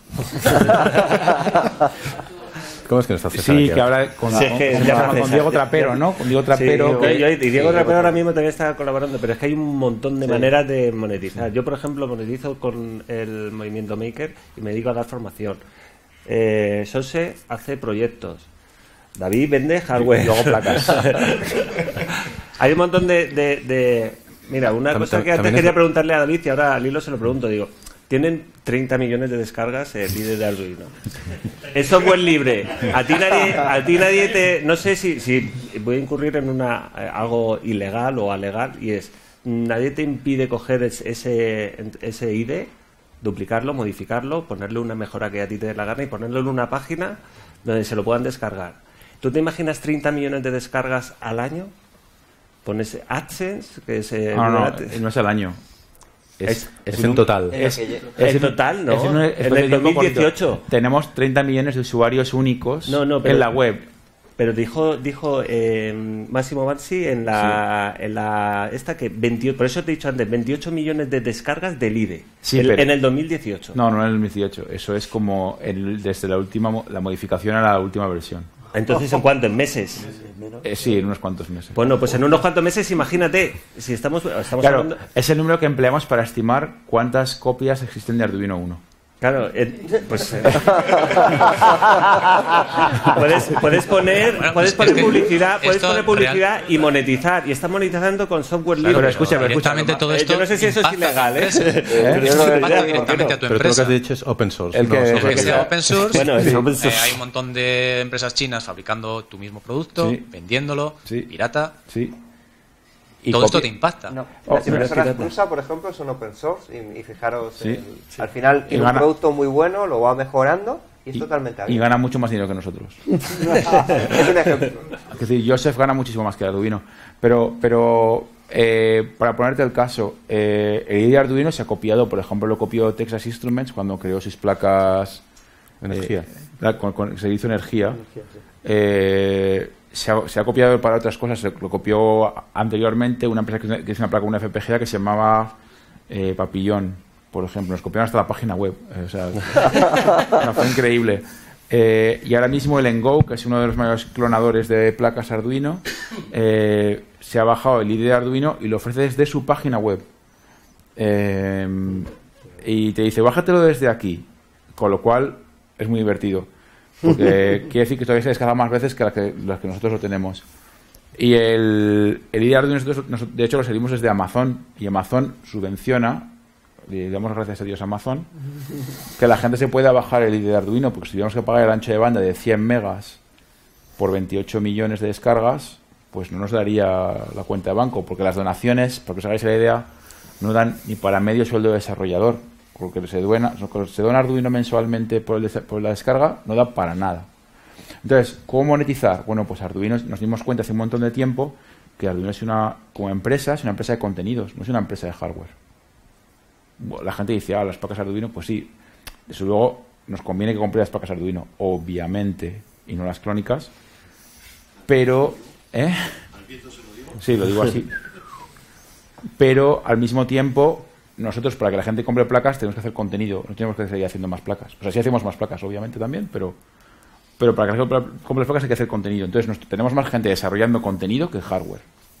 ¿Cómo es que no está César Sí, aquí que ahora? habla con, Sí, es que con- se llama con César. Diego Trapero, ¿no? Con Diego Trapero. Sí, que- yo- y Diego sí, Trapero ahora mismo también está colaborando, pero es que hay un montón de Sí. maneras de monetizar. Yo, por ejemplo, monetizo con el movimiento Maker y me dedico a dar formación. Eh, Sose hace proyectos. David vende hardware. Y luego placas. Hay un montón de... de- de- Mira, una Tam- cosa tam- que antes también quería es- preguntarle a David y ahora a Lilo se lo pregunto. Digo, tienen treinta millones de descargas el líder de Arduino. Es software libre. A ti nadie, a ti nadie te... No sé si, si voy a incurrir en una eh, algo ilegal o alegal, y es, nadie te impide coger es- ese, ese I D E, duplicarlo, modificarlo, ponerle una mejora que a ti te dé la gana y ponerlo en una página donde se lo puedan descargar. ¿Tú te imaginas treinta millones de descargas al año? pones AdSense, que es el... No, no, no es el año. Es, es, es, es en total. Es, es, es en total, ¿no? Es un, es en el dos mil dieciocho. Tenemos treinta millones de usuarios únicos no, no, pero, en la web. Pero dijo dijo eh, Máximo Bansi en la, sí. en la esta que veintiocho, por eso te he dicho antes, veintiocho millones de descargas del I D E. Sí, el, pero, en el dos mil dieciocho. No, no en el dos mil dieciocho. Eso es como el, desde la última la modificación a la última versión. Entonces, ¿en cuánto? ¿En meses? Eh, sí, en unos cuantos meses. Bueno, pues en unos cuantos meses, imagínate, si estamos, estamos claro, hablando... es el número que empleamos para estimar cuántas copias existen de Arduino uno. Claro, eh, pues... Eh. puedes, puedes poner, bueno, puedes poner publicidad, puedes poner publicidad real... y monetizar. Y está monetizando con software libre. Pero escucha, pero escucha. Todo esto yo no sé si eso es ilegal, ¿eh? ¿Eh? Pero eso impacta directamente a tu empresa. Pero tú lo que has dicho es open source. El que, no, el que sea open source, bueno, es open source. Eh, hay un montón de empresas chinas fabricando tu mismo producto, sí. vendiéndolo, sí. pirata. Sí. Y todo esto te impacta. No. Oh, Las impresoras Prusa, por ejemplo, son open source y, y fijaros, sí, el, sí. al final tiene un producto muy bueno, lo va mejorando y es y, totalmente abierto. Y gana mucho más dinero que nosotros. Es un ejemplo. Es decir, Joseph gana muchísimo más que Arduino. Pero, pero eh, para ponerte el caso, eh, el I D E de Arduino se ha copiado, por ejemplo, lo copió Texas Instruments cuando creó sus placas energía. Eh, con, con servicio de energía. energía sí. eh, Se ha, se ha copiado para otras cosas, se lo copió anteriormente una empresa que, que es una placa, una F P G A que se llamaba eh, Papillón, por ejemplo. Nos copiaron hasta la página web. O sea, no, fue increíble. Eh, y ahora mismo el Engo, que es uno de los mayores clonadores de placas Arduino, eh, se ha bajado el I D E de Arduino y lo ofrece desde su página web. Eh, y te dice, bájatelo desde aquí. Con lo cual es muy divertido. Porque quiere decir que todavía se descarga más veces que las que, las que nosotros lo tenemos. Y el, el I D E de Arduino, nosotros, nosotros, de hecho, lo seguimos desde Amazon. Y Amazon subvenciona, le damos gracias a Dios a Amazon, que la gente se pueda bajar el I D E de Arduino. Porque si tuviéramos que pagar el ancho de banda de cien megas por veintiocho millones de descargas, pues no nos daría la cuenta de banco. Porque las donaciones, porque os hagáis la idea, no dan ni para medio sueldo de desarrollador. Porque se dona, se dona Arduino mensualmente por, el, por la descarga, no da para nada. Entonces, ¿cómo monetizar? Bueno, pues Arduino, nos dimos cuenta hace un montón de tiempo que Arduino es una, como empresa, es una empresa de contenidos, no es una empresa de hardware. Bueno, la gente dice, ah, las placas Arduino, pues sí. Desde luego, nos conviene que compre las placas Arduino, obviamente, y no las clónicas. Pero, ¿eh? Sí, lo digo así. Pero, al mismo tiempo, nosotros, para que la gente compre placas, tenemos que hacer contenido. No tenemos que seguir haciendo más placas. Pues así hacemos más placas, obviamente, también, pero pero para que la gente compre placas hay que hacer contenido. Entonces, nos, tenemos más gente desarrollando contenido que hardware.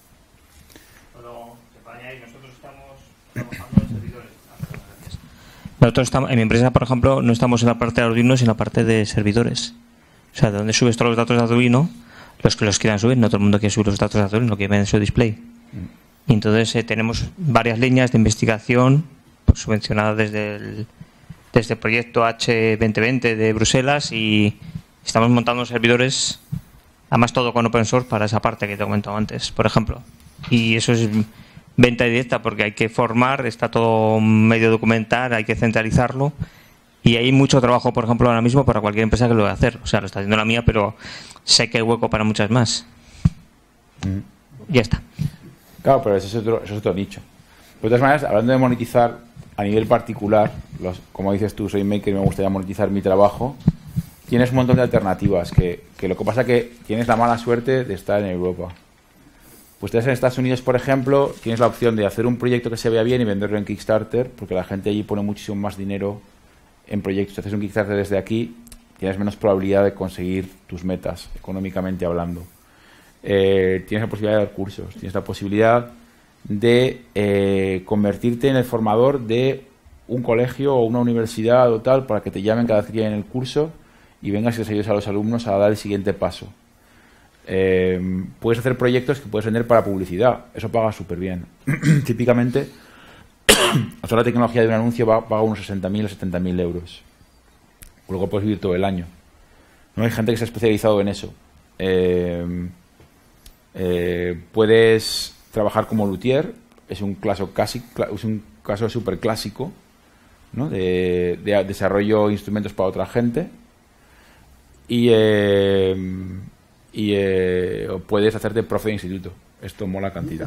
Bueno, nosotros estamos trabajando en servidores. Nosotros estamos, en mi empresa, por ejemplo, no estamos en la parte de Arduino, sino en la parte de servidores. O sea, de donde subes todos los datos de Arduino, los que los quieran subir, no todo el mundo quiere subir los datos de Arduino, que ven en su display. Mm. Y entonces eh, tenemos varias líneas de investigación pues, subvencionadas desde el, desde el proyecto H veinte veinte de Bruselas y estamos montando servidores, además todo con open source para esa parte que te he comentado antes, por ejemplo. Y eso es venta directa porque hay que formar, está todo medio documentar, hay que centralizarlo y hay mucho trabajo, por ejemplo, ahora mismo para cualquier empresa que lo va a hacer. O sea, lo está haciendo la mía, pero sé que hay hueco para muchas más. Mm. Ya está. Claro, pero eso es otro, eso es otro nicho. De todas maneras, hablando de monetizar a nivel particular, los, como dices tú, soy maker y me gustaría monetizar mi trabajo, tienes un montón de alternativas, que, que lo que pasa es que tienes la mala suerte de estar en Europa. Pues estás en Estados Unidos, por ejemplo, tienes la opción de hacer un proyecto que se vea bien y venderlo en Kickstarter, porque la gente allí pone muchísimo más dinero en proyectos. Si haces un Kickstarter desde aquí, tienes menos probabilidad de conseguir tus metas, económicamente hablando. Eh, tienes la posibilidad de dar cursos, tienes la posibilidad de eh, convertirte en el formador de un colegio o una universidad o tal para que te llamen cada vez que lleguen el curso y vengas y les ayudes a los alumnos a dar el siguiente paso. Eh, puedes hacer proyectos que puedes vender para publicidad, eso paga súper bien. Típicamente, toda la tecnología de un anuncio va, paga unos sesenta mil o setenta mil euros. Luego puedes vivir todo el año. No hay gente que se ha especializado en eso. Eh, Eh, puedes trabajar como luthier, es un caso casi, es un caso súper clásico, ¿no? de, de desarrollo de instrumentos para otra gente y, eh, y eh, puedes hacerte profe de instituto. esto mola cantidad.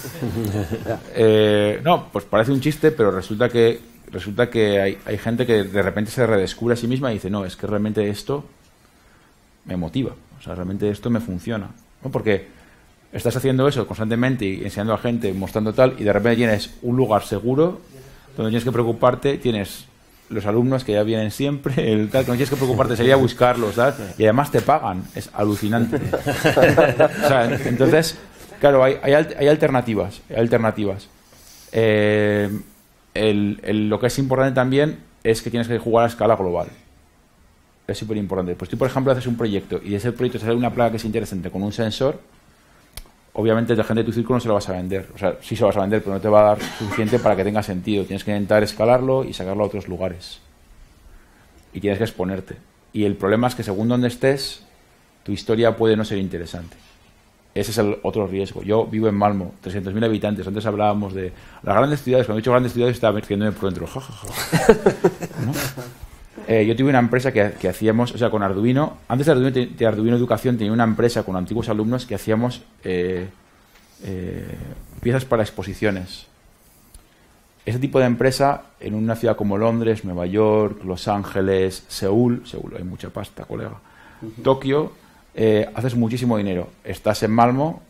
eh, no, pues parece un chiste, pero resulta que resulta que hay, hay gente que de repente se redescubre a sí misma y dice, no, es que realmente esto me motiva, o sea, realmente esto me funciona, ¿no? Porque estás haciendo eso constantemente y enseñando a gente, mostrando tal, y de repente tienes un lugar seguro donde tienes que preocuparte, tienes los alumnos que ya vienen siempre, el tal, que no tienes que preocuparte, sería buscarlos, ¿sabes? Y además te pagan, es alucinante. O sea, entonces, claro, hay, hay, hay alternativas, hay alternativas. Eh, el, el, lo que es importante también es que tienes que jugar a escala global. Es súper importante. Pues tú, por ejemplo, haces un proyecto y de ese proyecto sale una plaga que es interesante con un sensor, obviamente la gente de tu círculo no se lo vas a vender. O sea, sí se lo vas a vender, pero no te va a dar suficiente para que tenga sentido. Tienes que intentar escalarlo y sacarlo a otros lugares. Y tienes que exponerte. Y el problema es que según donde estés, tu historia puede no ser interesante. Ese es el otro riesgo. Yo vivo en Malmo, trescientos mil habitantes. Antes hablábamos de las grandes ciudades. Cuando he dicho grandes ciudades estaba metiéndome por dentro. Ja, ja, ja. ¿No? Eh, yo tuve una empresa que, que hacíamos, o sea, con Arduino, antes de Arduino, de Arduino Educación tenía una empresa con antiguos alumnos que hacíamos eh, eh, piezas para exposiciones. Ese tipo de empresa en una ciudad como Londres, Nueva York, Los Ángeles, Seúl, Seúl hay mucha pasta, colega, uh-huh. Tokio, eh, haces muchísimo dinero. Estás en Malmo,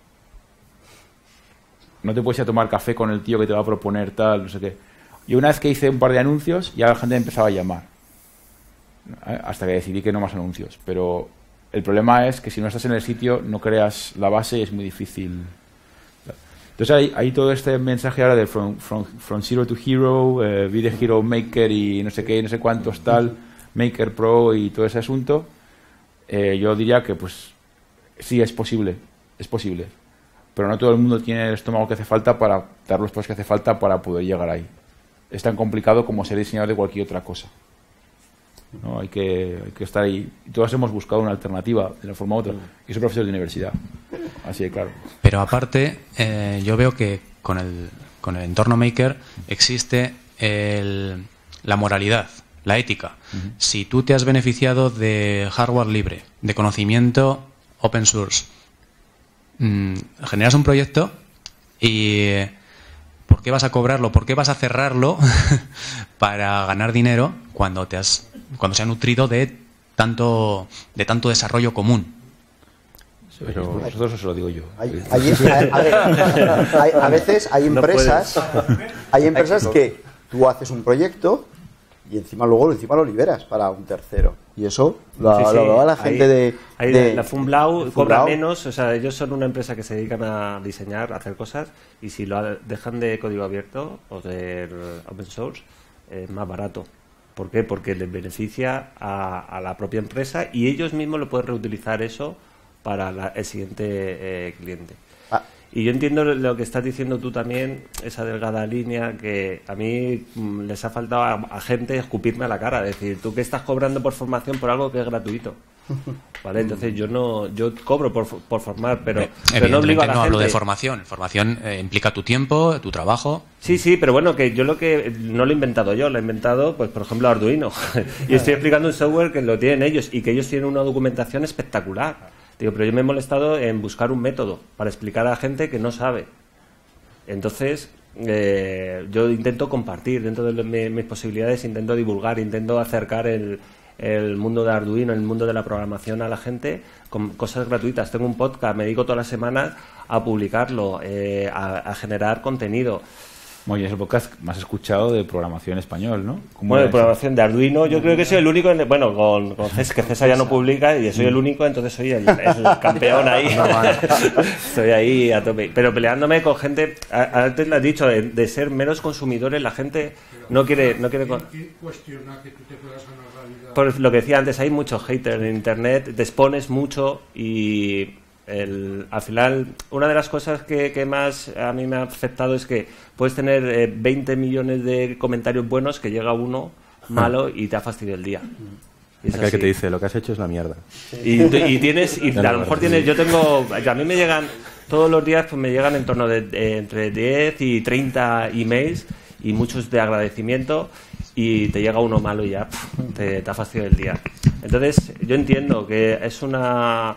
no te puedes ir a tomar café con el tío que te va a proponer tal, no sé qué. Y una vez que hice un par de anuncios, ya la gente empezaba a llamar. Hasta que decidí que no más anuncios. Pero el problema es que si no estás en el sitio no creas la base y es muy difícil. Entonces hay, hay todo este mensaje ahora de from, from, from zero to hero, eh, be the hero maker y no sé qué, no sé cuántos tal, Maker Pro y todo ese asunto. Eh, yo diría que pues sí, es posible, es posible. Pero no todo el mundo tiene el estómago que hace falta para dar los pasos que hace falta para poder llegar ahí. Es tan complicado como ser diseñador de cualquier otra cosa. ¿No? Hay que, hay que estar ahí. Todos hemos buscado una alternativa de una forma u otra. Y soy profesor de universidad. Así de claro. Pero aparte, eh, yo veo que con el, con el entorno maker existe el, la moralidad, la ética. Uh-huh. Si tú te has beneficiado de hardware libre, de conocimiento open source, mmm, generas un proyecto y ¿por qué vas a cobrarlo? ¿Por qué vas a cerrarlo para ganar dinero cuando te has cuando se ha nutrido de tanto de tanto desarrollo común? Pero vosotros os lo digo yo. Hay, hay, a, a, ver, hay, a veces hay empresas, no hay empresas que tú haces un proyecto y encima luego encima lo liberas para un tercero. Y eso lo, sí, sí. lo hablaba la gente ahí, de, ahí de... La Funblau cobra menos, o sea, ellos son una empresa que se dedican a diseñar, a hacer cosas, y si lo dejan de código abierto o de open source, es más barato. ¿Por qué? Porque les beneficia a, a la propia empresa y ellos mismos lo pueden reutilizar eso para la, el siguiente eh, cliente. Ah. Y yo entiendo lo que estás diciendo tú también, esa delgada línea, que a mí mm, les ha faltado a, a gente escupirme a la cara, decir, tú que estás cobrando por formación por algo que es gratuito. Vale, entonces yo no yo cobro por, por formar, pero, pero no obligo a la no gente. Hablo de formación. Formación eh, implica tu tiempo, tu trabajo. Sí, sí, pero bueno, que yo lo que no lo he inventado yo, lo he inventado, pues por ejemplo, Arduino. Y estoy explicando un software que lo tienen ellos y que ellos tienen una documentación espectacular. Digo, pero yo me he molestado en buscar un método para explicar a la gente que no sabe. Entonces, eh, yo intento compartir dentro de mis, mis posibilidades, intento divulgar, intento acercar el el mundo de Arduino, el mundo de la programación a la gente con cosas gratuitas. Tengo un podcast, me dedico todas las semanas a publicarlo, eh, a, a generar contenido. Oye, es el podcast más escuchado de programación español, ¿no? Bueno, de programación de Arduino, yo creo que soy el único, en, bueno, con, con César, que César ya no publica y soy el único, entonces soy el, el campeón ahí. Estoy ahí a tope. Pero peleándome con gente, antes lo has dicho, de, de ser menos consumidores, la gente no quiere... No quiere con... cuestiona que tú te puedas ganar la vida. Por lo que decía antes, hay muchos haters en internet, te expones mucho y... El, al final, una de las cosas que, que más a mí me ha afectado es que puedes tener eh, veinte millones de comentarios buenos que llega uno malo y te ha fastidiado el día. Y es Aquel que te dice, lo que has hecho es la mierda. Y, y tienes, y a lo mejor tienes, yo tengo, a mí me llegan, todos los días pues me llegan en torno de, de entre diez y treinta emails y muchos de agradecimiento y te llega uno malo y ya pff, te, te ha fastidiado el día. Entonces, yo entiendo que es una...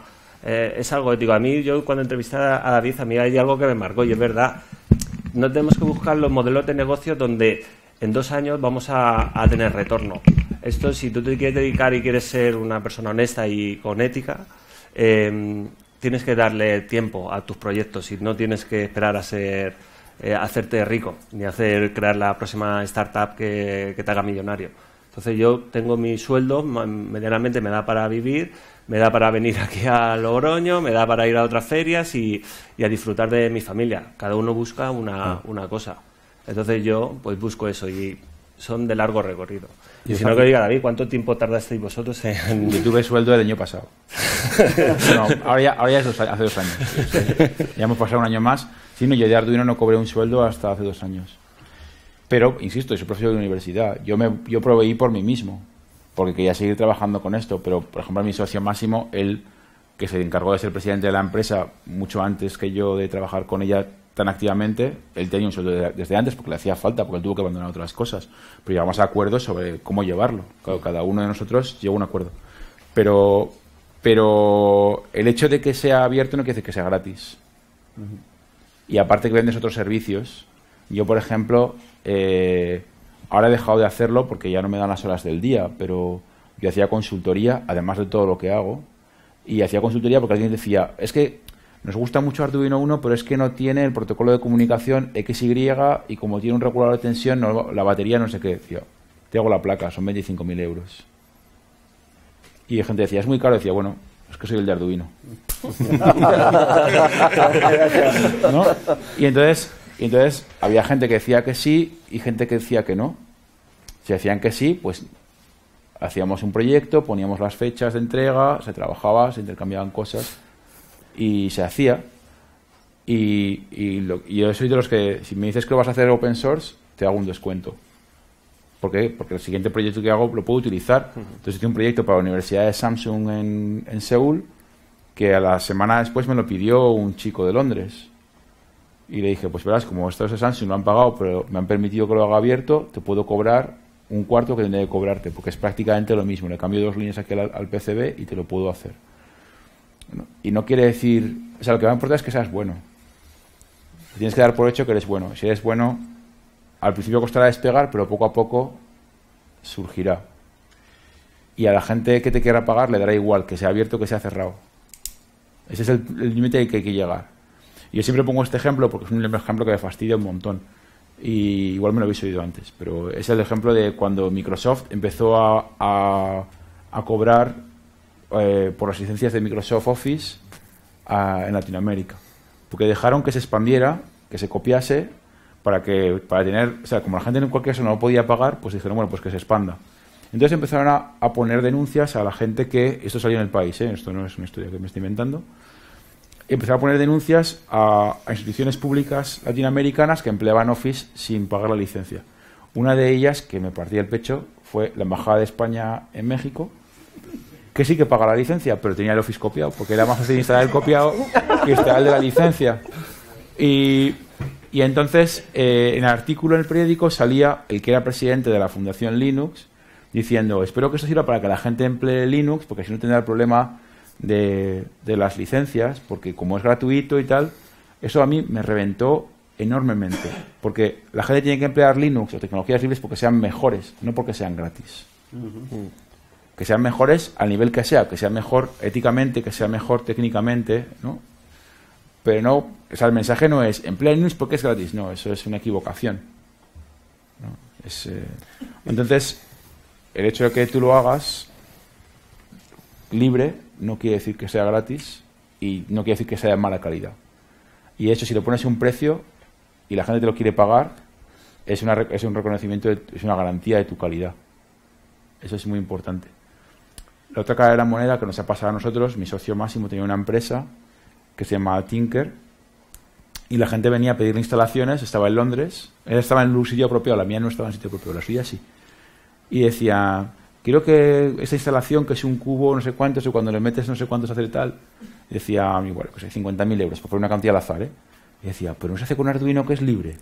eh, es algo ético. A mí, yo cuando entrevisté a David, a mí hay algo que me marcó y es verdad. No tenemos que buscar los modelos de negocio donde en dos años vamos a, a tener retorno. Esto, si tú te quieres dedicar y quieres ser una persona honesta y con ética, eh, tienes que darle tiempo a tus proyectos y no tienes que esperar a ser eh, a hacerte rico ni a hacer crear la próxima startup que, que te haga millonario. Entonces yo tengo mi sueldo, medianamente me da para vivir, me da para venir aquí a Logroño, me da para ir a otras ferias y, y a disfrutar de mi familia. Cada uno busca una, una cosa. Entonces yo pues busco eso y son de largo recorrido. Y, y si no, que diga David, ¿cuánto tiempo tardasteis vosotros en...? Yo tuve sueldo el año pasado. No, ahora ya, ahora ya es dos, hace dos años. Ya hemos pasado un año más. Sí, no, yo de Arduino no cobré un sueldo hasta hace dos años. Pero, insisto, soy profesor de universidad. Yo me yo proveí por mí mismo, porque quería seguir trabajando con esto. Pero, por ejemplo, mi socio Máximo, él, que se encargó de ser presidente de la empresa mucho antes que yo de trabajar con ella tan activamente, él tenía un sueldo de, desde antes porque le hacía falta, porque él tuvo que abandonar otras cosas. Pero llegamos a acuerdos sobre cómo llevarlo. Claro, cada uno de nosotros llegó a un acuerdo. Pero, pero el hecho de que sea abierto no quiere decir que sea gratis. Uh-huh. Y aparte que vendes otros servicios. Yo, por ejemplo, eh, ahora he dejado de hacerlo porque ya no me dan las horas del día, pero yo hacía consultoría, además de todo lo que hago, y hacía consultoría porque alguien decía, es que nos gusta mucho Arduino uno, pero es que no tiene el protocolo de comunicación equis y y como tiene un regulador de tensión, no, la batería no sé qué. Decía, te hago la placa, son veinticinco mil euros. Y gente decía, es muy caro. Decía, bueno, es que soy el de Arduino. ¿No? Y entonces, y entonces había gente que decía que sí y gente que decía que no. Si decían que sí, pues hacíamos un proyecto, poníamos las fechas de entrega, se trabajaba, se intercambiaban cosas y se hacía. Y, y, lo, y yo soy de los que, si me dices que lo vas a hacer open source, te hago un descuento. ¿Por qué? Porque el siguiente proyecto que hago lo puedo utilizar. Entonces hice un proyecto para la Universidad de Samsung en, en Seúl, que a la semana después me lo pidió un chico de Londres. Y le dije, pues verás, como estos de Samsung lo han pagado, pero me han permitido que lo haga abierto, te puedo cobrar un cuarto que tendría que cobrarte, porque es prácticamente lo mismo. Le cambio dos líneas aquí al, al P C B y te lo puedo hacer. ¿No? Y no quiere decir... O sea, lo que me importa es que seas bueno. Tienes que dar por hecho que eres bueno. Si eres bueno, al principio costará despegar, pero poco a poco surgirá. Y a la gente que te quiera pagar le dará igual que sea abierto o que sea cerrado. Ese es el límite al que hay que llegar. Y yo siempre pongo este ejemplo porque es un ejemplo que me fastidia un montón. Y igual me lo habéis oído antes, pero es el ejemplo de cuando Microsoft empezó a, a, a cobrar eh, por las licencias de Microsoft Office a, en Latinoamérica. Porque dejaron que se expandiera, que se copiase, para que para tener, o sea, como la gente en cualquier caso no lo podía pagar, pues dijeron, bueno, pues que se expanda. Entonces empezaron a, a poner denuncias a la gente que, esto salió en El País, ¿eh? Esto no es una historia que me estoy inventando, empezaron a poner denuncias a, a instituciones públicas latinoamericanas que empleaban Office sin pagar la licencia. Una de ellas, que me partía el pecho, fue la Embajada de España en México, que sí que paga la licencia, pero tenía el Office copiado, porque era más fácil instalar el copiado que instalar el de la licencia. Y, y entonces, eh, en el artículo en el periódico salía el que era presidente de la Fundación Linux, diciendo, espero que esto sirva para que la gente emplee Linux, porque si no tendrá el problema de, de las licencias, porque como es gratuito y tal, eso a mí me reventó enormemente, porque la gente tiene que emplear Linux o tecnologías libres porque sean mejores, no porque sean gratis. Uh-huh. Que sean mejores al nivel que sea, que sea mejor éticamente, que sea mejor técnicamente, ¿no? Pero no, o sea, el mensaje no es emplea Linux porque es gratis, no, eso es una equivocación, ¿no? Es, eh... Entonces, el hecho de que tú lo hagas libre no quiere decir que sea gratis y no quiere decir que sea de mala calidad. Y de hecho, si le pones un precio y la gente te lo quiere pagar, es, una, es un reconocimiento, de, es una garantía de tu calidad. Eso es muy importante. La otra cara de la moneda que nos ha pasado a nosotros, mi socio Máximo tenía una empresa que se llama Tinker y la gente venía a pedirle instalaciones, estaba en Londres, él estaba en un sitio apropiado, la mía no estaba en sitio apropiado, la suya sí. Y decía, quiero que esta instalación, que es un cubo, no sé cuántos, y cuando le metes no sé cuántos hace tal, y decía, igual, pues cincuenta mil euros, por una cantidad al azar, ¿eh? Y decía, pero no se hace con Arduino que es libre.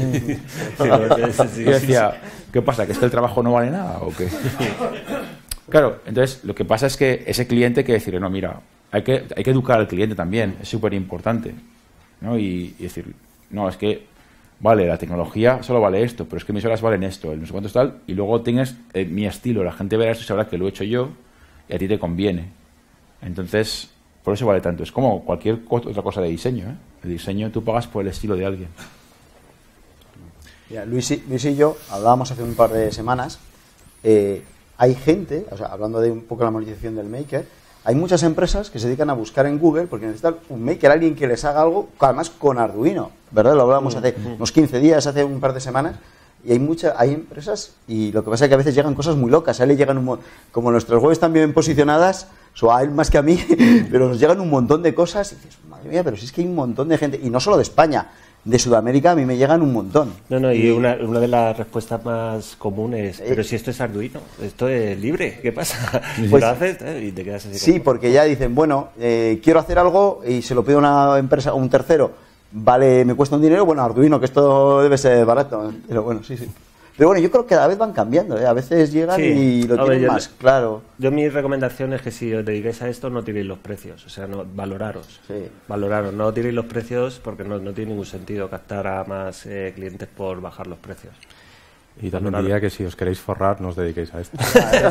Y decía, ¿qué pasa? ¿Que es que el trabajo no vale nada o qué? Claro, entonces lo que pasa es que ese cliente hay que decirle, no, mira, hay que, hay que educar al cliente también, es súper importante, ¿no? Y, y decir, no, es que, vale, la tecnología solo vale esto, pero es que mis horas valen esto, el no sé cuánto es tal, y luego tienes eh, mi estilo, la gente verá esto y sabrá que lo he hecho yo y a ti te conviene. Entonces, por eso vale tanto. Es como cualquier otra cosa de diseño, ¿eh? El diseño tú pagas por el estilo de alguien. Mira, Luis, y, Luis y yo hablábamos hace un par de semanas. Eh, hay gente, o sea, hablando de un poco la monetización del maker, hay muchas empresas que se dedican a buscar en Google porque necesitan un maker, alguien que les haga algo, además con Arduino, ¿verdad? Lo hablábamos hace unos quince días, hace un par de semanas. Y hay muchas, hay empresas, y lo que pasa es que a veces llegan cosas muy locas. A él le llegan, un, como nuestras webs están bien posicionadas, o a él más que a mí, pero nos llegan un montón de cosas. Y dices, madre mía, pero si es que hay un montón de gente, y no solo de España, de Sudamérica a mí me llegan un montón. No, no, y una, una de las respuestas más comunes, pero si esto es Arduino, esto es libre, ¿qué pasa? Pues lo haces y te quedas así. Sí, como... porque ya dicen, bueno, eh, quiero hacer algo y se lo pido a una empresa o un tercero, vale, me cuesta un dinero, bueno, Arduino, que esto debe ser barato, pero bueno, sí, sí. Pero bueno, yo creo que cada vez van cambiando, ¿eh? A veces llegan Sí. y lo A ver, tienen yo- más claro. Yo mi recomendación es que si os dedicáis a esto no tiréis los precios, o sea, no, valoraros, valoraros, no tiréis los precios porque no, no tiene ningún sentido captar a más eh, clientes por bajar los precios. Y también Valoraros. diría que si os queréis forrar, no os dediquéis a esto.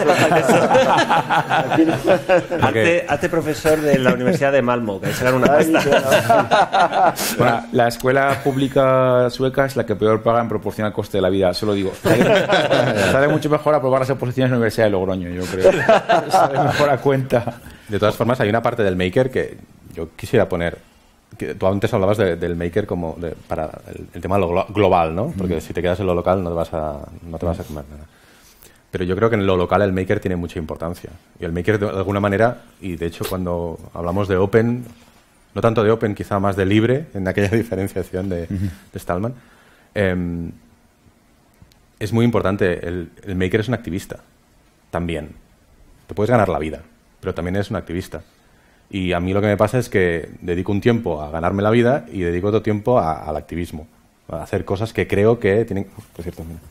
hazte, hazte profesor de la Universidad de Malmo, que ahí se dan una pasta. Bueno, la escuela pública sueca es la que peor paga en proporción al coste de la vida, solo digo. Sale, sale mucho mejor aprobar las oposiciones en la Universidad de Logroño, yo creo. Sale mejor a cuenta. De todas formas, hay una parte del maker que yo quisiera poner. Que tú antes hablabas de- del maker como de- para el, el tema lo glo- global, ¿no? Porque Mm. si te quedas en lo local no te vas a, no te vas a comer nada. Pero yo creo que en lo local el maker tiene mucha importancia. Y el maker, de alguna manera, y de hecho cuando hablamos de open, no tanto de open, quizá más de libre, en aquella diferenciación de, Ujú. de Stallman, em, es muy importante. El, el maker es un activista, también. Te puedes ganar la vida, pero también es un activista. Y a mí lo que me pasa es que dedico un tiempo a ganarme la vida y dedico otro tiempo a- al activismo. A hacer cosas que creo que tienen... Uf, por cierto, mira.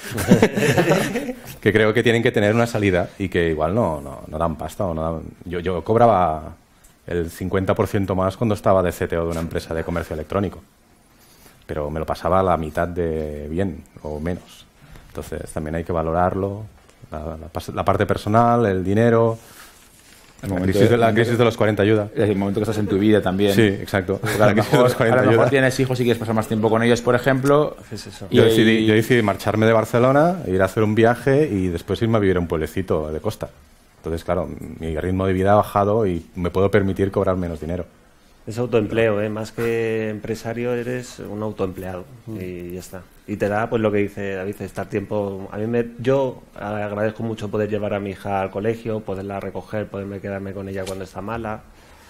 que creo que tienen que tener una salida y que igual no, no, no dan pasta. O no dan... yo, yo cobraba el cincuenta por ciento más cuando estaba de C T O de una empresa de comercio electrónico. Pero me lo pasaba a la mitad de bien o menos. Entonces también hay que valorarlo. La, la pas- la parte personal, el dinero... El La momento crisis, de, de- la crisis de los cuarenta ayuda. Es el momento que estás en tu vida también. Sí, exacto. Porque La a lo crisis de mejor, los cuarenta a lo mejor ayuda. tienes hijos y quieres pasar más tiempo con ellos, por ejemplo. Y Yo decidí, yo decidí marcharme de Barcelona, ir a hacer un viaje y después irme a vivir a un pueblecito de costa. Entonces, claro, mi ritmo de vida ha bajado y me puedo permitir cobrar menos dinero. Es autoempleo, ¿eh? Más que empresario eres un autoempleado y ya está. Y te da, pues lo que dice David, estar tiempo... A mí me, yo agradezco mucho poder llevar a mi hija al colegio, poderla recoger, poderme quedarme con ella cuando está mala.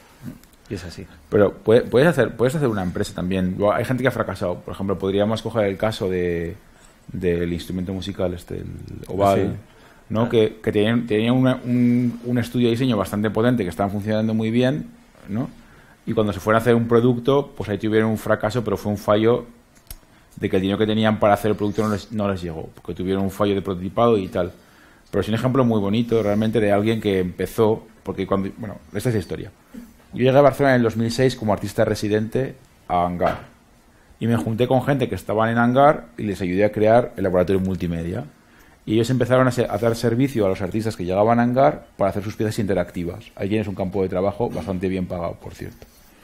Y es así. Pero puede- puedes hacer, puedes hacer una empresa también. Luego, hay gente que ha fracasado. Por ejemplo, podríamos coger el caso de del instrumento musical, este, el Oval, Sí. ¿no? Ah. Que, que tenían, tenían una- un, un estudio de diseño bastante potente, que estaban funcionando muy bien, ¿no? Y cuando se fueron a hacer un producto, pues ahí tuvieron un fracaso, pero fue un fallo de que el dinero que tenían para hacer el producto no les, no les llegó, porque tuvieron un fallo de prototipado y tal. Pero es un ejemplo muy bonito realmente de alguien que empezó, porque cuando, bueno, esta es la historia. Yo llegué a Barcelona en el dos mil seis como artista residente a Hangar. Y me junté con gente que estaban en Hangar y les ayudé a crear el laboratorio multimedia. Y ellos empezaron a, se- a dar servicio a los artistas que llegaban a Hangar para hacer sus piezas interactivas. Ahí tienes un campo de trabajo bastante bien pagado, por cierto.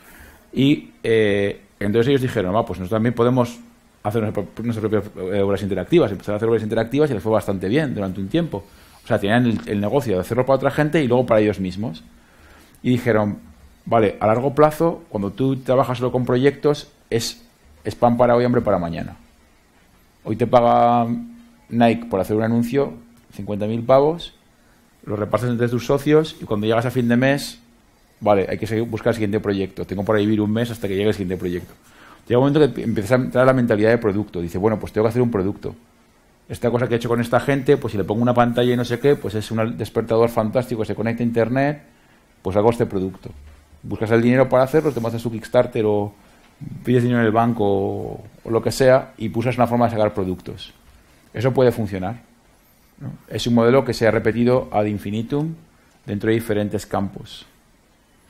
Y eh, entonces ellos dijeron, va, pues nosotros también podemos hacer nuestras pro- nuestras propias eh, obras interactivas. Empezaron a hacer obras interactivas y les fue bastante bien durante un tiempo. O sea, tenían el, el negocio de hacerlo para otra gente y luego para ellos mismos. Y dijeron, vale, a largo plazo, cuando tú trabajas solo con proyectos, es, es pan para hoy, hambre para mañana. Hoy te paga Nike por hacer un anuncio, cincuenta mil pavos, lo repartes entre tus socios y cuando llegas a fin de mes, vale, hay que seguir, buscar el siguiente proyecto. Tengo para vivir un mes hasta que llegue el siguiente proyecto. Llega un momento que empiezas a entrar la mentalidad de producto. Dice, bueno, pues tengo que hacer un producto. Esta cosa que he hecho con esta gente, pues si le pongo una pantalla y no sé qué, pues es un despertador fantástico, se conecta a internet, pues hago este producto. Buscas el dinero para hacerlo, te haces tu Kickstarter o pides dinero en el banco o, o lo que sea y buscas una forma de sacar productos. Eso puede funcionar, ¿no? Es un modelo que se ha repetido ad infinitum dentro de diferentes campos.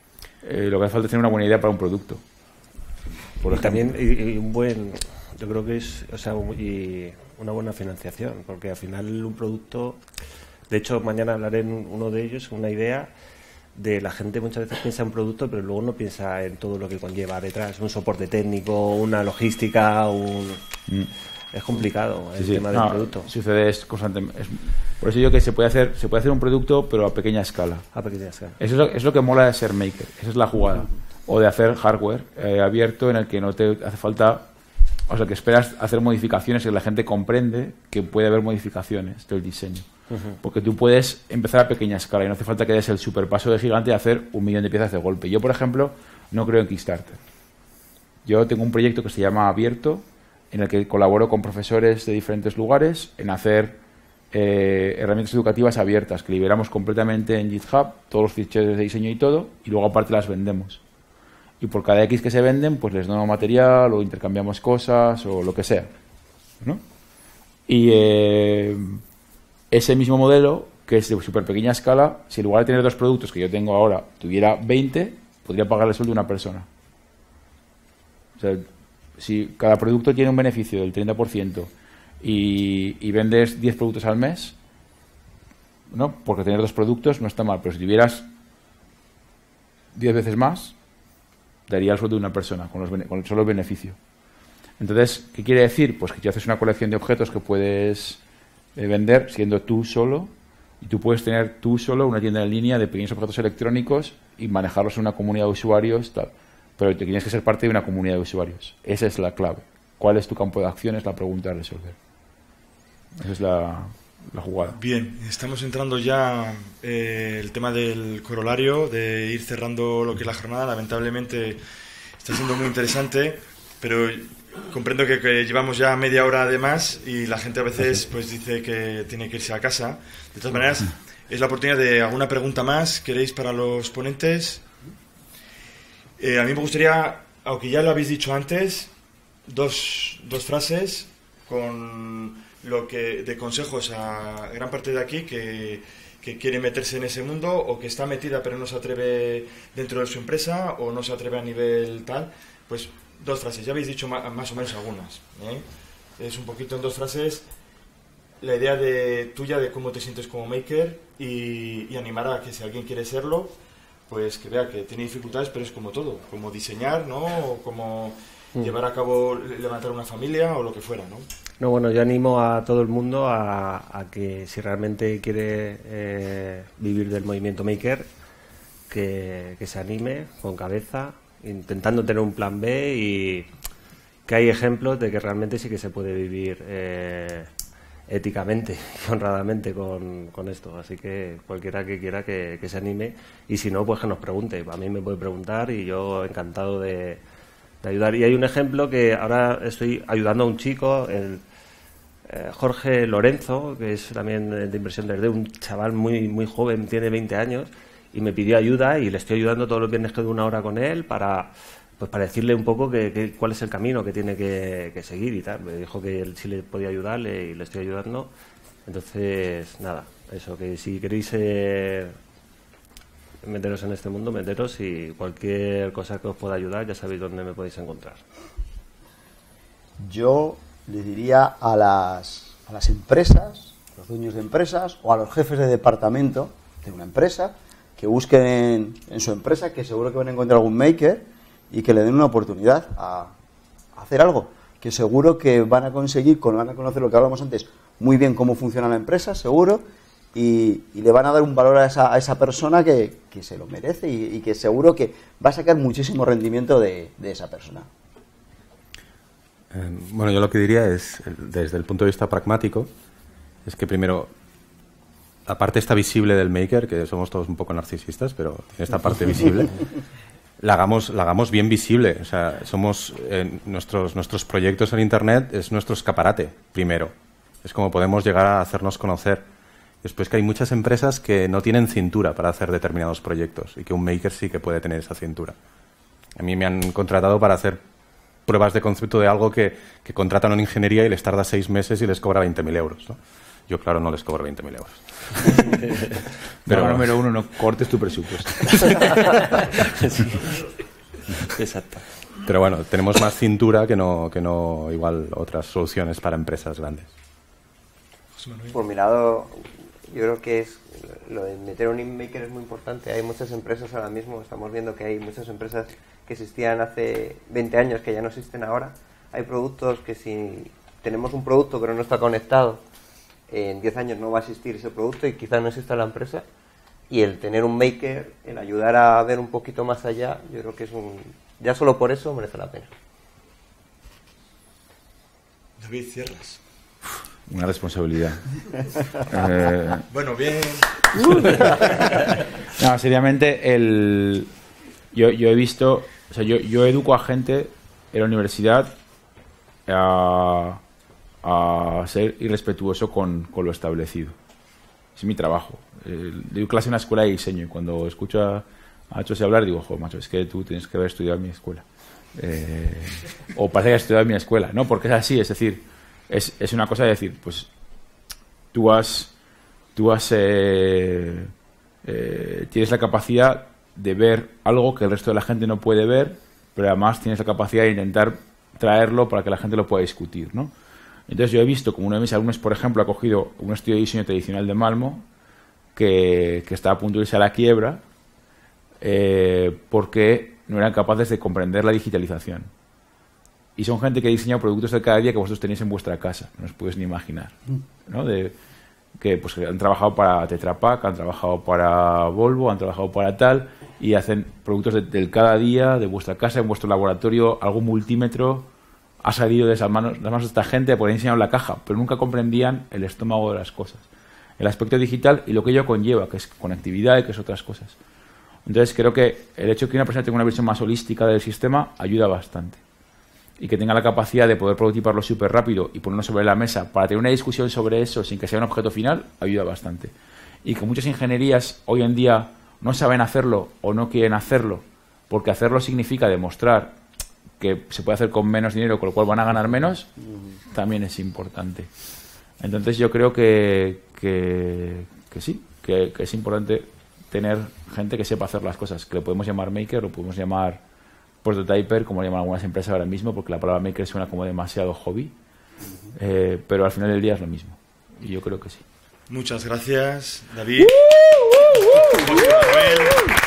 Eh, lo que hace falta es tener una buena idea para un producto. Por y también y, y un buen, yo creo que es, o sea, y una buena financiación, porque al final un producto, de hecho mañana hablaré en uno de ellos, una idea de la gente muchas veces piensa en producto, pero luego no piensa en todo lo que conlleva detrás, un soporte técnico, una logística, un... Mm. Es complicado el sí, sí. tema del no, producto. Sucede es constantemente. Es, por eso digo que se puede hacer, se puede hacer un producto, pero a pequeña escala. A pequeña escala. Eso es lo, es lo que mola de ser maker. Esa es la jugada. O de hacer hardware eh, abierto en el que no te hace falta, o sea, que esperas hacer modificaciones y que la gente comprende que puede haber modificaciones del diseño. Uh-huh. Porque tú puedes empezar a pequeña escala y no hace falta que des el superpaso de gigante de hacer un millón de piezas de golpe. Yo, por ejemplo, no creo en Kickstarter. Yo tengo un proyecto que se llama Abierto, en el que colaboro con profesores de diferentes lugares en hacer eh, herramientas educativas abiertas, que liberamos completamente en GitHub, todos los ficheros de diseño y todo, y luego aparte las vendemos. Y por cada X que se venden, pues les dono material, o intercambiamos cosas, o lo que sea, ¿no? Y eh, ese mismo modelo, que es de súper pequeña escala, si en lugar de tener dos productos que yo tengo ahora, tuviera veinte, podría pagarle el sueldo a una persona. O sea, si cada producto tiene un beneficio del treinta por ciento y, y vendes diez productos al mes, ¿no? Porque tener dos productos no está mal, pero si tuvieras diez veces más, daría el sueldo de una persona con, los, con el solo beneficio. Entonces, ¿qué quiere decir? Pues que tú haces una colección de objetos que puedes eh, vender siendo tú solo, y tú puedes tener tú solo una tienda en línea de pequeños objetos electrónicos y manejarlos en una comunidad de usuarios, tal. Pero te tienes que ser parte de una comunidad de usuarios. Esa es la clave. ¿Cuál es tu campo de acción? Es la pregunta a resolver. Esa es la, la jugada. Bien, estamos entrando ya eh, el tema del corolario, de ir cerrando lo que es la jornada. Lamentablemente está siendo muy interesante, pero comprendo que, que llevamos ya media hora de más y la gente a veces pues dice que tiene que irse a casa. De todas maneras, es la oportunidad de alguna pregunta más. ¿Queréis para los ponentes? Eh, a mí me gustaría, aunque ya lo habéis dicho antes, dos, dos frases con lo que de consejos a gran parte de aquí que, que quiere meterse en ese mundo o que está metida pero no se atreve dentro de su empresa o no se atreve a nivel tal. Pues dos frases, ya habéis dicho ma, más o menos algunas, ¿eh? Es un poquito en dos frases la idea de tuya de cómo te sientes como maker y, y animar a que si alguien quiere serlo, pues que vea que tiene dificultades, pero es como todo, como diseñar, ¿no? O como mm. llevar a cabo, levantar una familia o lo que fuera, ¿no? No, bueno, yo animo a todo el mundo a, a que si realmente quiere eh, vivir del movimiento maker, que, que se anime con cabeza, intentando tener un plan B y que hay ejemplos de que realmente sí que se puede vivir eh, éticamente y honradamente con, con esto, así que cualquiera que quiera que, que se anime y si no, pues que nos pregunte. A mí me puede preguntar y yo encantado de, de ayudar. Y hay un ejemplo que ahora estoy ayudando a un chico, el eh, Jorge Lorenzo, que es también de Inversión tres D, un chaval muy, muy joven, tiene veinte años y me pidió ayuda y le estoy ayudando todos los viernes que doy una hora con él para... pues para decirle un poco que, que, cuál es el camino que tiene que, que seguir y tal. Me dijo que él sí le podía ayudarle y le estoy ayudando. Entonces, nada, eso, que si queréis eh, meteros en este mundo, meteros y cualquier cosa que os pueda ayudar, ya sabéis dónde me podéis encontrar. Yo le diría a las, a las empresas, a los dueños de empresas o a los jefes de departamento de una empresa que busquen en, en su empresa, que seguro que van a encontrar algún maker y que le den una oportunidad a, a hacer algo, que seguro que van a conseguir, van a conocer lo que hablamos antes, muy bien cómo funciona la empresa, seguro, y, y le van a dar un valor a esa, a esa persona que, que se lo merece y, y que seguro que va a sacar muchísimo rendimiento de, de esa persona. Eh, bueno, yo lo que diría es, desde el punto de vista pragmático, es que primero, la parte esta visible del maker, que somos todos un poco narcisistas, pero tiene esta parte visible, la hagamos, la hagamos bien visible. O sea, somos eh, nuestros, nuestros proyectos en Internet es nuestro escaparate, primero. Es como podemos llegar a hacernos conocer. Después que hay muchas empresas que no tienen cintura para hacer determinados proyectos y que un maker sí que puede tener esa cintura. A mí me han contratado para hacer pruebas de concepto de algo que, que contratan a una ingeniería y les tarda seis meses y les cobra veinte mil euros, ¿no? Yo, claro, no les cobro veinte mil euros. Pero no, número uno, no cortes tu presupuesto. Sí. Exacto. Pero bueno, tenemos más cintura que no, que no igual otras soluciones para empresas grandes. Por mi lado, yo creo que es lo de meter un InMaker es muy importante. Hay muchas empresas ahora mismo, estamos viendo que hay muchas empresas que existían hace veinte años que ya no existen ahora. Hay productos que si tenemos un producto pero no está conectado, en diez años no va a existir ese producto y quizás no exista la empresa. Y el tener un maker, el ayudar a ver un poquito más allá, yo creo que es un... ya solo por eso merece la pena. David, cierras. Una responsabilidad. eh... Bueno, bien. No, seriamente, el... yo, yo he visto, o sea, yo, yo educo a gente en la universidad a, a ser irrespetuoso con, con lo establecido. Es mi trabajo. Eh, doy clase en una escuela de diseño y cuando escucho a, a Nacho hablar digo, joder, macho, es que tú tienes que haber estudiado en mi escuela. Eh, o parece que has estudiado en mi escuela. No, porque es así, es decir, es, es una cosa de decir, pues tú has, tú has eh, eh, tienes la capacidad de ver algo que el resto de la gente no puede ver, pero además tienes la capacidad de intentar traerlo para que la gente lo pueda discutir, ¿no? Entonces yo he visto como uno de mis alumnos, por ejemplo, ha cogido un estudio de diseño tradicional de Malmo que, que está a punto de irse a la quiebra eh, porque no eran capaces de comprender la digitalización. Y son gente que ha diseñado productos de cada día que vosotros tenéis en vuestra casa, no os podéis ni imaginar, ¿no? De, que pues han trabajado para Tetra Pak, han trabajado para Volvo, han trabajado para tal, y hacen productos de, del cada día, de vuestra casa, en vuestro laboratorio, algún multímetro ha salido de esas manos, las manos de esta gente porque han enseñado la caja, pero nunca comprendían el estómago de las cosas, el aspecto digital y lo que ello conlleva, que es conectividad y que es otras cosas. Entonces creo que el hecho de que una persona tenga una visión más holística del sistema ayuda bastante. Y que tenga la capacidad de poder prototiparlo súper rápido y ponerlo sobre la mesa para tener una discusión sobre eso sin que sea un objeto final, ayuda bastante. Y que muchas ingenierías hoy en día no saben hacerlo o no quieren hacerlo, porque hacerlo significa demostrar que se puede hacer con menos dinero, con lo cual van a ganar menos, también es importante. Entonces yo creo que, que, que sí, que, que es importante tener gente que sepa hacer las cosas, que lo podemos llamar maker, lo podemos llamar prototyper, como lo llaman algunas empresas ahora mismo, porque la palabra maker suena como demasiado hobby, eh, pero al final del día es lo mismo, y yo creo que sí. Muchas gracias, David. José Manuel,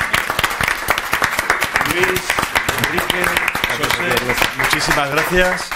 Luis, Enrique, José, muchísimas gracias.